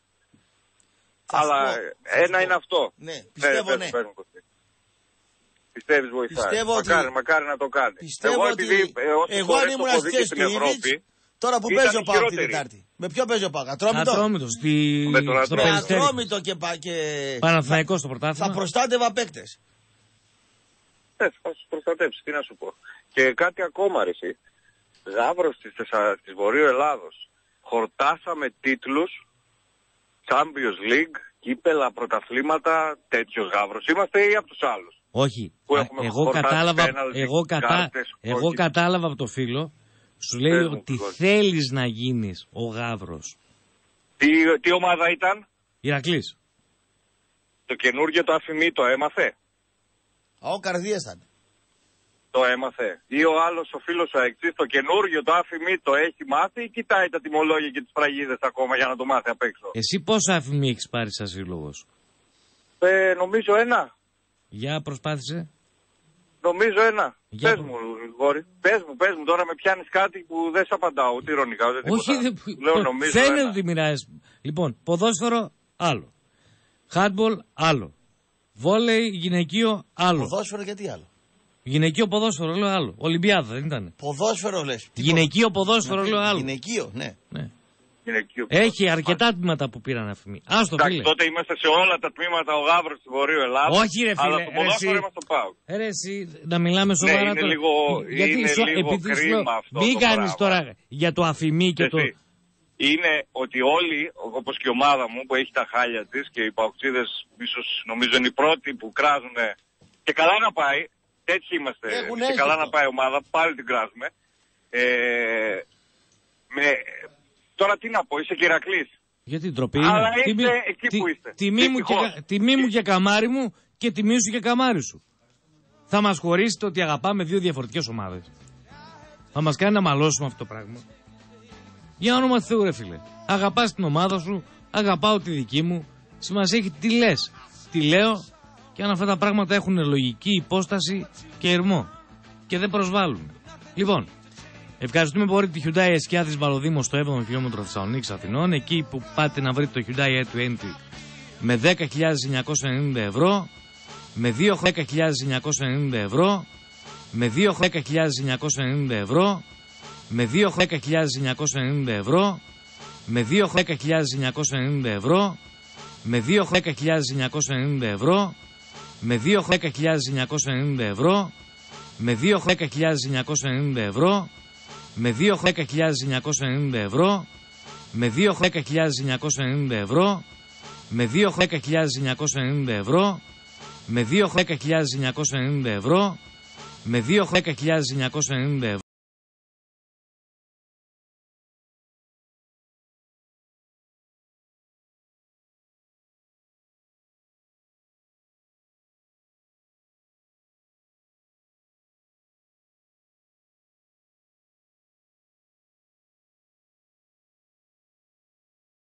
Αλλά πω, ένα είναι αυτό. Ναι, πιστεύω, ναι. Παίρνουν, πιστεύεις βοηθάει? Πιστεύω μακάρι, ότι... μακάρι να το κάνει. Πιστεύω εγώ ότι... επειδή εγώ αν ήμουν στη θέση του Ιβιτς, τώρα που παίζει ο Πάοκ την Τετάρτη. Με ποιο παίζει ο Πάοκ? Ατρόμητο. Ατρόμητο, στη... στο με Περιστέρι. Ατρόμητο και... και... Παναθηναϊκό στο πρωτάθλημα. Θα προστάτευα παίκτες. Ε, θα σου προστατέψει, τι να σου πω. Και κάτι ακόμα ρε εσύ. Γαύρος της, της Βορείου Ελλάδος. Χορτάσαμε τίτλους Champions League, κύπελα, πρωταθλήματα, τέτοιος Γαύρος. Είμαστε ή από τους άλλους? Όχι. Εγώ κατάλαβα, πέναλτι, εγώ, κατα... κάρτες, εγώ κατάλαβα από το φίλο, σου λέει Πες ότι μου, θέλεις να γίνεις ο Γαύρος. Τι, τι ομάδα ήταν? Ηρακλής. Το καινούργιο το Αφημί το έμαθε? Ο Καρδίας ήταν. Το έμαθε. Ή ο άλλος ο φίλος ο Αεξής το καινούργιο το Αφημί το έχει μάθει ή κοιτάει τα τιμολόγια και τις φραγίδες ακόμα για να το μάθει απ' έξω? Εσύ πόσα Αφημί έχεις πάρει σαν σύλλογος? Ε, νομίζω ένα. Για προσπάθησε. Νομίζω ένα. Για πες προ... μου, Γόρι. Πες μου, πες μου. Τώρα με πιάνεις κάτι που δεν σε απαντάω, ούτε ειρωνικά, ούτε τίποτα. Όχι, δε... Λέω, νομίζω φαίνεται ένα. ότι μοιράζεις. Λοιπόν, ποδόσφαιρο, άλλο. Χάντμπολ, άλλο. Βόλεϊ, γυναικείο, άλλο. Ποδόσφαιρο και τι άλλο? Γυναικείο ποδόσφαιρο, λέω άλλο. Ολυμπιάδα, δεν ήταν? Ποδόσφαιρο λες. Γυναικείο ποδόσφαιρο, λέω άλλο. Γυναικείο, ναι. ναι. Γυναικείο, έχει αρκετά τμήματα που πήραν Αφημί. Άστο, φίλε. Τότε είμαστε σε όλα τα τμήματα ο Γαύρος του Βορείου Ελλάδος. Όχι, ρε φίλε. Αλλά το ποδόσφαιρο είμαστε στο ΠΑΟΚ. Ρε εσύ, να μιλάμε σοβαρά. Ναι, είναι τώρα. λίγο, Γιατί είναι σου, λίγο κρίμα αυτό. Μην κάνεις τώρα για το Αφημί και εσύ, το. Είναι ότι όλοι, όπως και η ομάδα μου που έχει τα χάλια της και οι παοξίδες ίσως νομίζω είναι οι πρώτοι που κράζουν. Και καλά να πάει. Έτσι είμαστε. Έχουν και καλά να πάει η ομάδα, πάλι την κράζουμε. Ε, με, τώρα τι να πω, είσαι και Ηρακλής. Γιατί ντροπή είναι. Αλλά τιμή, είστε εκεί τι, που είστε. Τιμή μου, και, τιμή μου και καμάρι μου και τιμή σου και καμάρι σου. Θα μας χωρίσετε ότι αγαπάμε δύο διαφορετικές ομάδες? Θα μας κάνει να μαλώσουμε αυτό το πράγμα? Για όνομα Θεού ρε φίλε. Αγαπάς την ομάδα σου, αγαπάω τη δική μου. Σημασία έχει τι λες, τι λέω. Και αν αυτά τα πράγματα έχουν λογική υπόσταση και ερμό και δεν προσβάλλουν. Λοιπόν, ευχαριστούμε πολύ τη Hyundai Εσκιάδης Βαλοδήμος στο έβδομο χιλιόμετρο Θεσσαλονίκης Αθηνών. Εκεί που πάτε να βρείτε το Hyundai έι είκοσι με δέκα χιλιάδες εννιακόσια ενενήντα ευρώ, με δύο δέκα χιλιάδες εννιακόσια ενενήντα ευρώ, με δύο δέκα χιλιάδες εννιακόσια ενενήντα ευρώ, με δύο δέκα χιλιάδες εννιακόσια ενενήντα ευρώ, με δύο δέκα χιλιάδες εννιακόσια ενενήντα ευρώ, με δύο δέκα χιλιάδες εννιακόσια ενενήντα ευρώ, με δύο δέκα χιλιάδες εννιακόσια ενενήντα ευρώ, με δύο δέκα χιλιάδες εννιακόσια ενενήντα ευρώ, με δύο δέκα χιλιάδες εννιακόσια ενενήντα ευρώ, με δύο δέκα χιλιάδες εννιακόσια ενενήντα ευρώ, με δύο δέκα χιλιάδες εννιακόσια ενενήντα ευρώ, με δύο δέκα χιλιάδες εννιακόσια ενενήντα ευρώ, με δύο δέκα χιλιάδες εννιακόσια ενενήντα ευρώ.